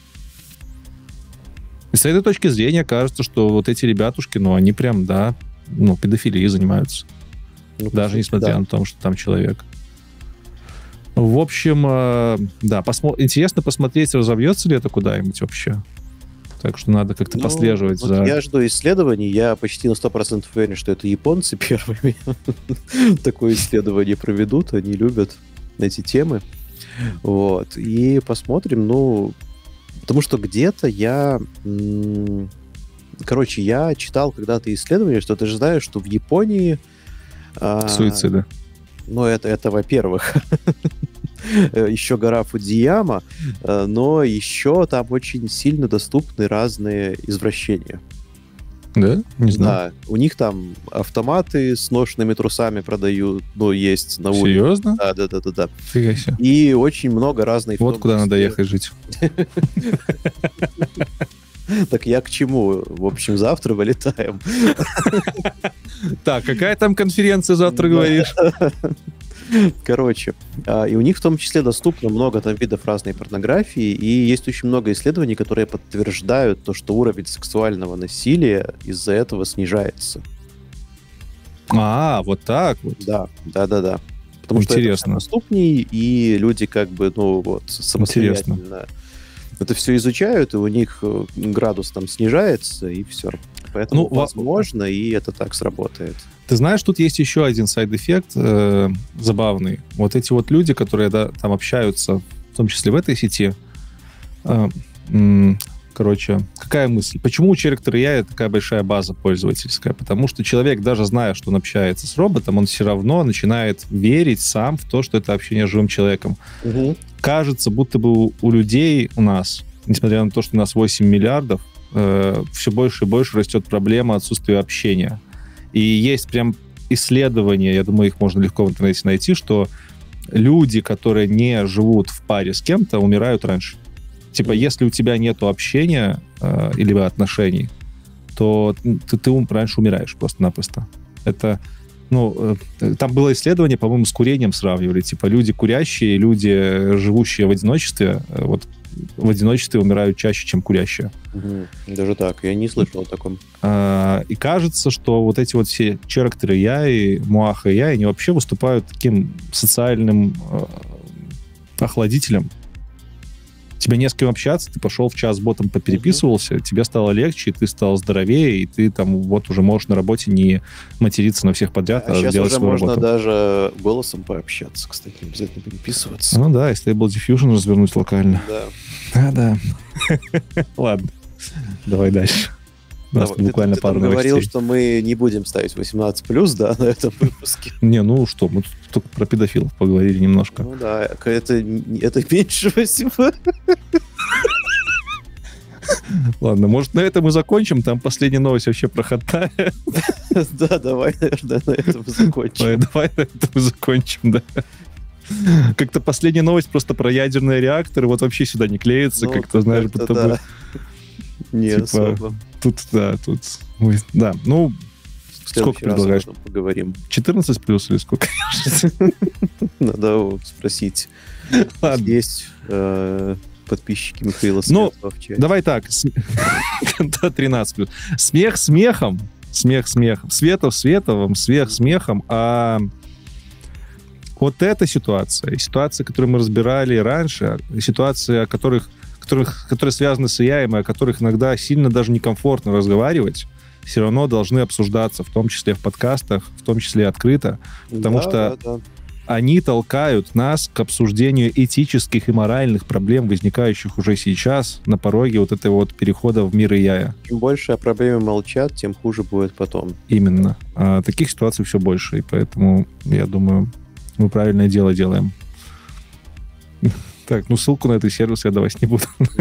И с этой точки зрения кажется, что вот эти ребятушки, ну, они прям, да, ну, педофилией занимаются. Ну, даже несмотря да. на то, что там человек. В общем, э, да, посмо- интересно посмотреть, разовьется ли это куда-нибудь вообще. Так что надо как-то ну, послеживать вот за... Я жду исследований, я почти на сто процентов уверен, что это японцы первыми такое исследование проведут, они любят эти темы. Вот, и посмотрим, ну, потому что где-то я... М- короче, я читал когда-то исследование, что ты же знаешь, что в Японии... А- Суициды. Ну, это, это во-первых, еще гора Фудзияма, но еще там очень сильно доступны разные извращения. Да? Не знаю. Да, у них там автоматы с ношенными трусами продают, ну, есть на улице. Серьезно? Да, да, да, да, да. Фига себе. И очень много разных... Вот куда надо ехать жить. Так я к чему? В общем, завтра вылетаем. Так, какая там конференция завтра, говоришь? Короче, и у них в том числе доступно много там видов разной порнографии, и есть очень много исследований, которые подтверждают то, что уровень сексуального насилия из-за этого снижается. А, вот так вот. Да, да, да, да. Потому Интересно. что это доступнее, и люди как бы, ну, вот, самостоятельно Интересно. это все изучают, и у них градус там снижается, и все. Поэтому ну, возможно, во... и это так сработает. Ты знаешь, тут есть еще один сайд-эффект э, забавный. Вот эти вот люди, которые да, там общаются, в том числе в этой сети, э, э, короче, какая мысль? Почему у Character эй ай такая большая база пользовательская? Потому что человек, даже зная, что он общается с роботом, он все равно начинает верить сам в то, что это общение с живым человеком. Угу. Кажется, будто бы у, у людей, у нас, несмотря на то, что у нас восемь миллиардов, э, все больше и больше растет проблема отсутствия общения. И есть прям исследования, я думаю, их можно легко в интернете найти, что люди, которые не живут в паре с кем-то, умирают раньше. Типа, если у тебя нету общения э, или отношений, то ты, ты раньше умираешь просто-напросто. Это, ну, э, там было исследование, по-моему, с курением сравнивали. Типа, люди курящие, люди, живущие в одиночестве, э, вот в одиночестве умирают чаще, чем курящие. Угу. Даже так, я не слышал о таком. А, и кажется, что вот эти вот все Character эй ай, Moaha эй ай, они вообще выступают таким социальным э, охладителем. Тебе не с кем общаться, ты пошел в час с ботом попереписывался, uh-huh. тебе стало легче, ты стал здоровее, и ты там вот уже можешь на работе не материться на всех подряд, а, а сейчас делать уже свою можно работу. Даже голосом пообщаться, кстати, не обязательно переписываться. Ну да, и Stable Diffusion развернуть локально. Да. Да, да. Ладно, давай дальше. У нас Давай. буквально ты, пару ты новостей. говорил, что мы не будем ставить восемнадцать плюс, да, на этом выпуске. Не, ну что, мы тут только про педофилов поговорили немножко. Ну да, это, это меньше восемь. Ладно, может, на этом мы закончим? Там последняя новость вообще проходная. Да, давай, наверное, на этом закончим. Давай на этом закончим, да. Как-то последняя новость просто про ядерные реакторы вот вообще сюда не клеится, как-то, знаешь, будто бы... Не особо. Тут, да, тут... Да, ну, сколько предлагаешь? Поговорим. четырнадцать плюс или сколько? Надо спросить. Ладно. Есть подписчики Михаила Ну, Светлова в чате. давай так. тринадцать плюс. Смех смехом. Смех смехом. Светов Световым. Смех смехом. А вот эта ситуация, ситуация, которую мы разбирали раньше, ситуация, о которых, которых, которые связаны с эй ай, о которых иногда сильно даже некомфортно разговаривать, все равно должны обсуждаться, в том числе в подкастах, в том числе и открыто, потому да, что да, да. они толкают нас к обсуждению этических и моральных проблем, возникающих уже сейчас на пороге вот этого вот перехода в мир эй ай. Чем больше о проблеме молчат, тем хуже будет потом. Именно. А таких ситуаций все больше, и поэтому, я думаю, мы правильное дело делаем. Так, ну ссылку на этот сервис я давать не буду.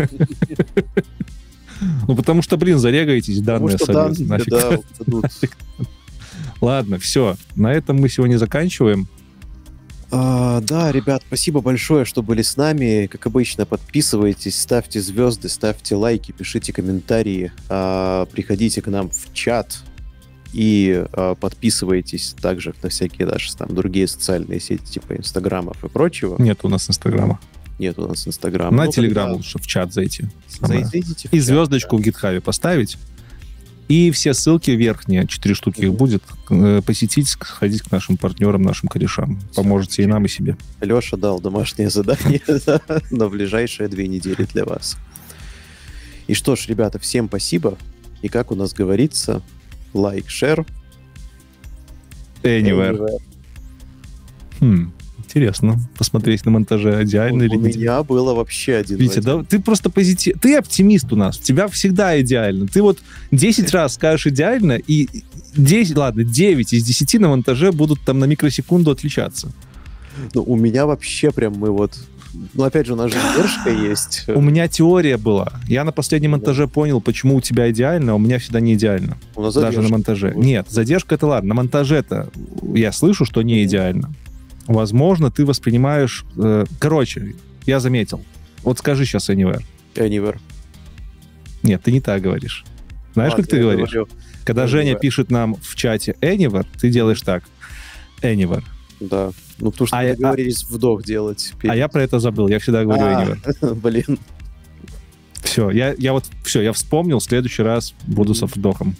Ну, потому что, блин, зарегаетесь, данные сольют. Нафиг. Ладно, все. На этом мы сегодня заканчиваем. А, да, ребят, спасибо большое, что были с нами. Как обычно, подписывайтесь, ставьте звезды, ставьте лайки, пишите комментарии, а, приходите к нам в чат и а, подписывайтесь также на всякие наши там другие социальные сети, типа инстаграмов и прочего. Нет у нас инстаграма. Нет у нас инстаграма. На ну, телеграм когда... лучше в чат зайти. Зайдите в и чат, звездочку да. в гитхабе поставить. И все ссылки верхние, четыре штуки их будет, посетить, сходить к нашим партнерам, нашим корешам. Поможете и нам, и себе. Леша дал домашнее задание на ближайшие две недели для вас. И что ж, ребята, всем спасибо. И как у нас говорится, лайк, шер. Anywhere. Хм, интересно. Посмотреть на монтаже, идеально или У не. меня было вообще один. Витя, да, ты просто позитив... Ты оптимист у нас. У тебя всегда идеально. Ты вот десять раз скажешь идеально, и десять, ладно, девять из десяти на монтаже будут там на микросекунду отличаться. Ну, у меня вообще прям мы вот... Ну, опять же, у нас же задержка есть. У меня теория была. Я на последнем монтаже понял, почему у тебя идеально, а у меня всегда не идеально. У нас Даже задержка. на монтаже. Нет, задержка это ладно. На монтаже-то я слышу, что не идеально. Возможно, ты воспринимаешь... Э, короче, я заметил. Вот скажи сейчас Anywhere. Anywhere. Нет, ты не так говоришь. Знаешь, Ладно, как ты я говоришь? говорю Когда Anywhere. Женя пишет нам в чате Anywhere, ты делаешь так. Anywhere. Да. Ну, потому что А мы я- договорились вдох делать. перед- А я про это забыл. Я всегда говорю А, Anywhere. Блин. Все, я, я вот... Все, я вспомнил. В следующий раз буду со вдохом.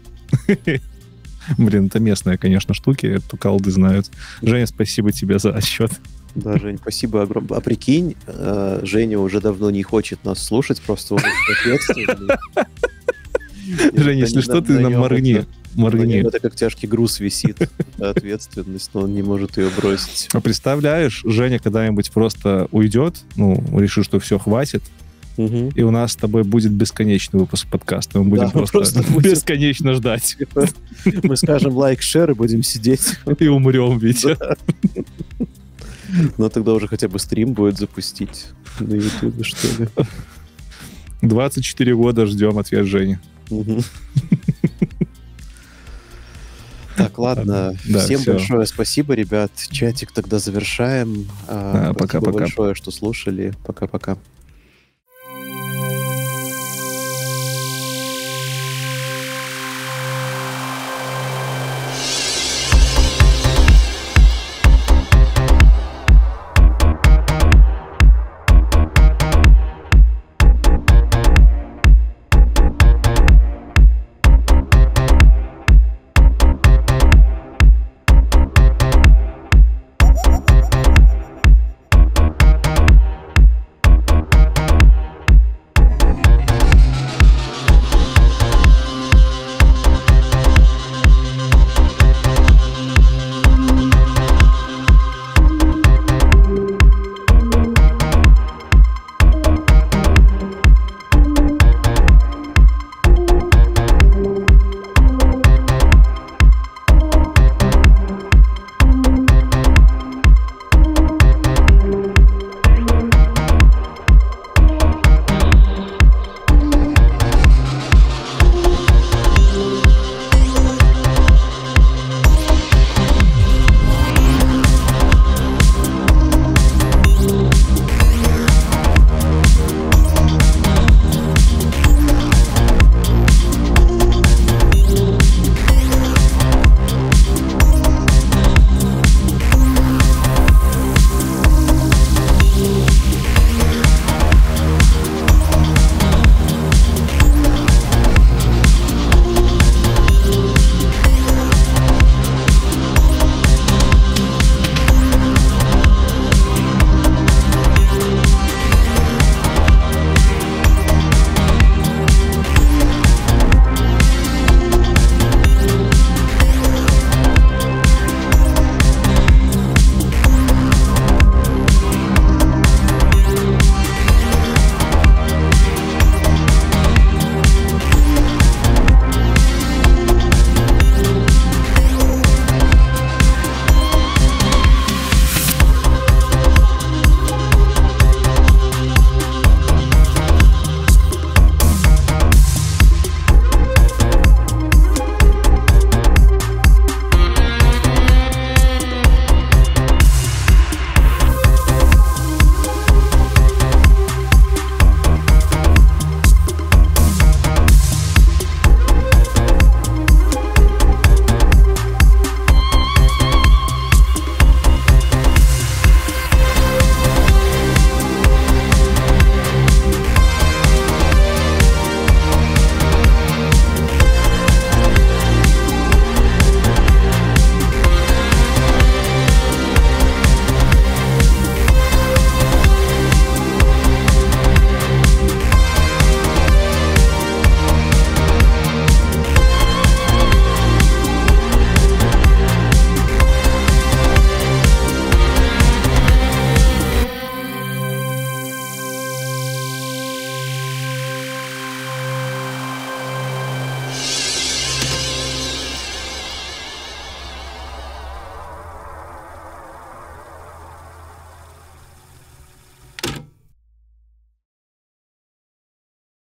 Блин, это местные, конечно, штуки. Это только алды знают. Женя, спасибо тебе за отсчет. Да, Жень, спасибо огромное. А прикинь, э, Женя уже давно не хочет нас слушать, просто он ответственный. Женя, если что, ты нам моргни. На Моргни. нем это как тяжкий груз висит, эта ответственность, но он не может ее бросить. А представляешь, Женя когда-нибудь просто уйдет, ну, решит, что все, хватит, Мгм. и у нас с тобой будет бесконечный выпуск подкаста. Мы будем Да, мы просто, просто будем- бесконечно ждать. Мы скажем лайк, шер и будем сидеть. И умрем, Витя. Но тогда уже хотя бы стрим будет запустить на Ютубе, что ли. двадцать четыре года ждем ответ Жени. Мгм. Так, ладно. Да, Всем всё. большое спасибо, ребят. Чатик тогда завершаем. А, Да, Спасибо пока-пока. большое, что слушали. Пока-пока.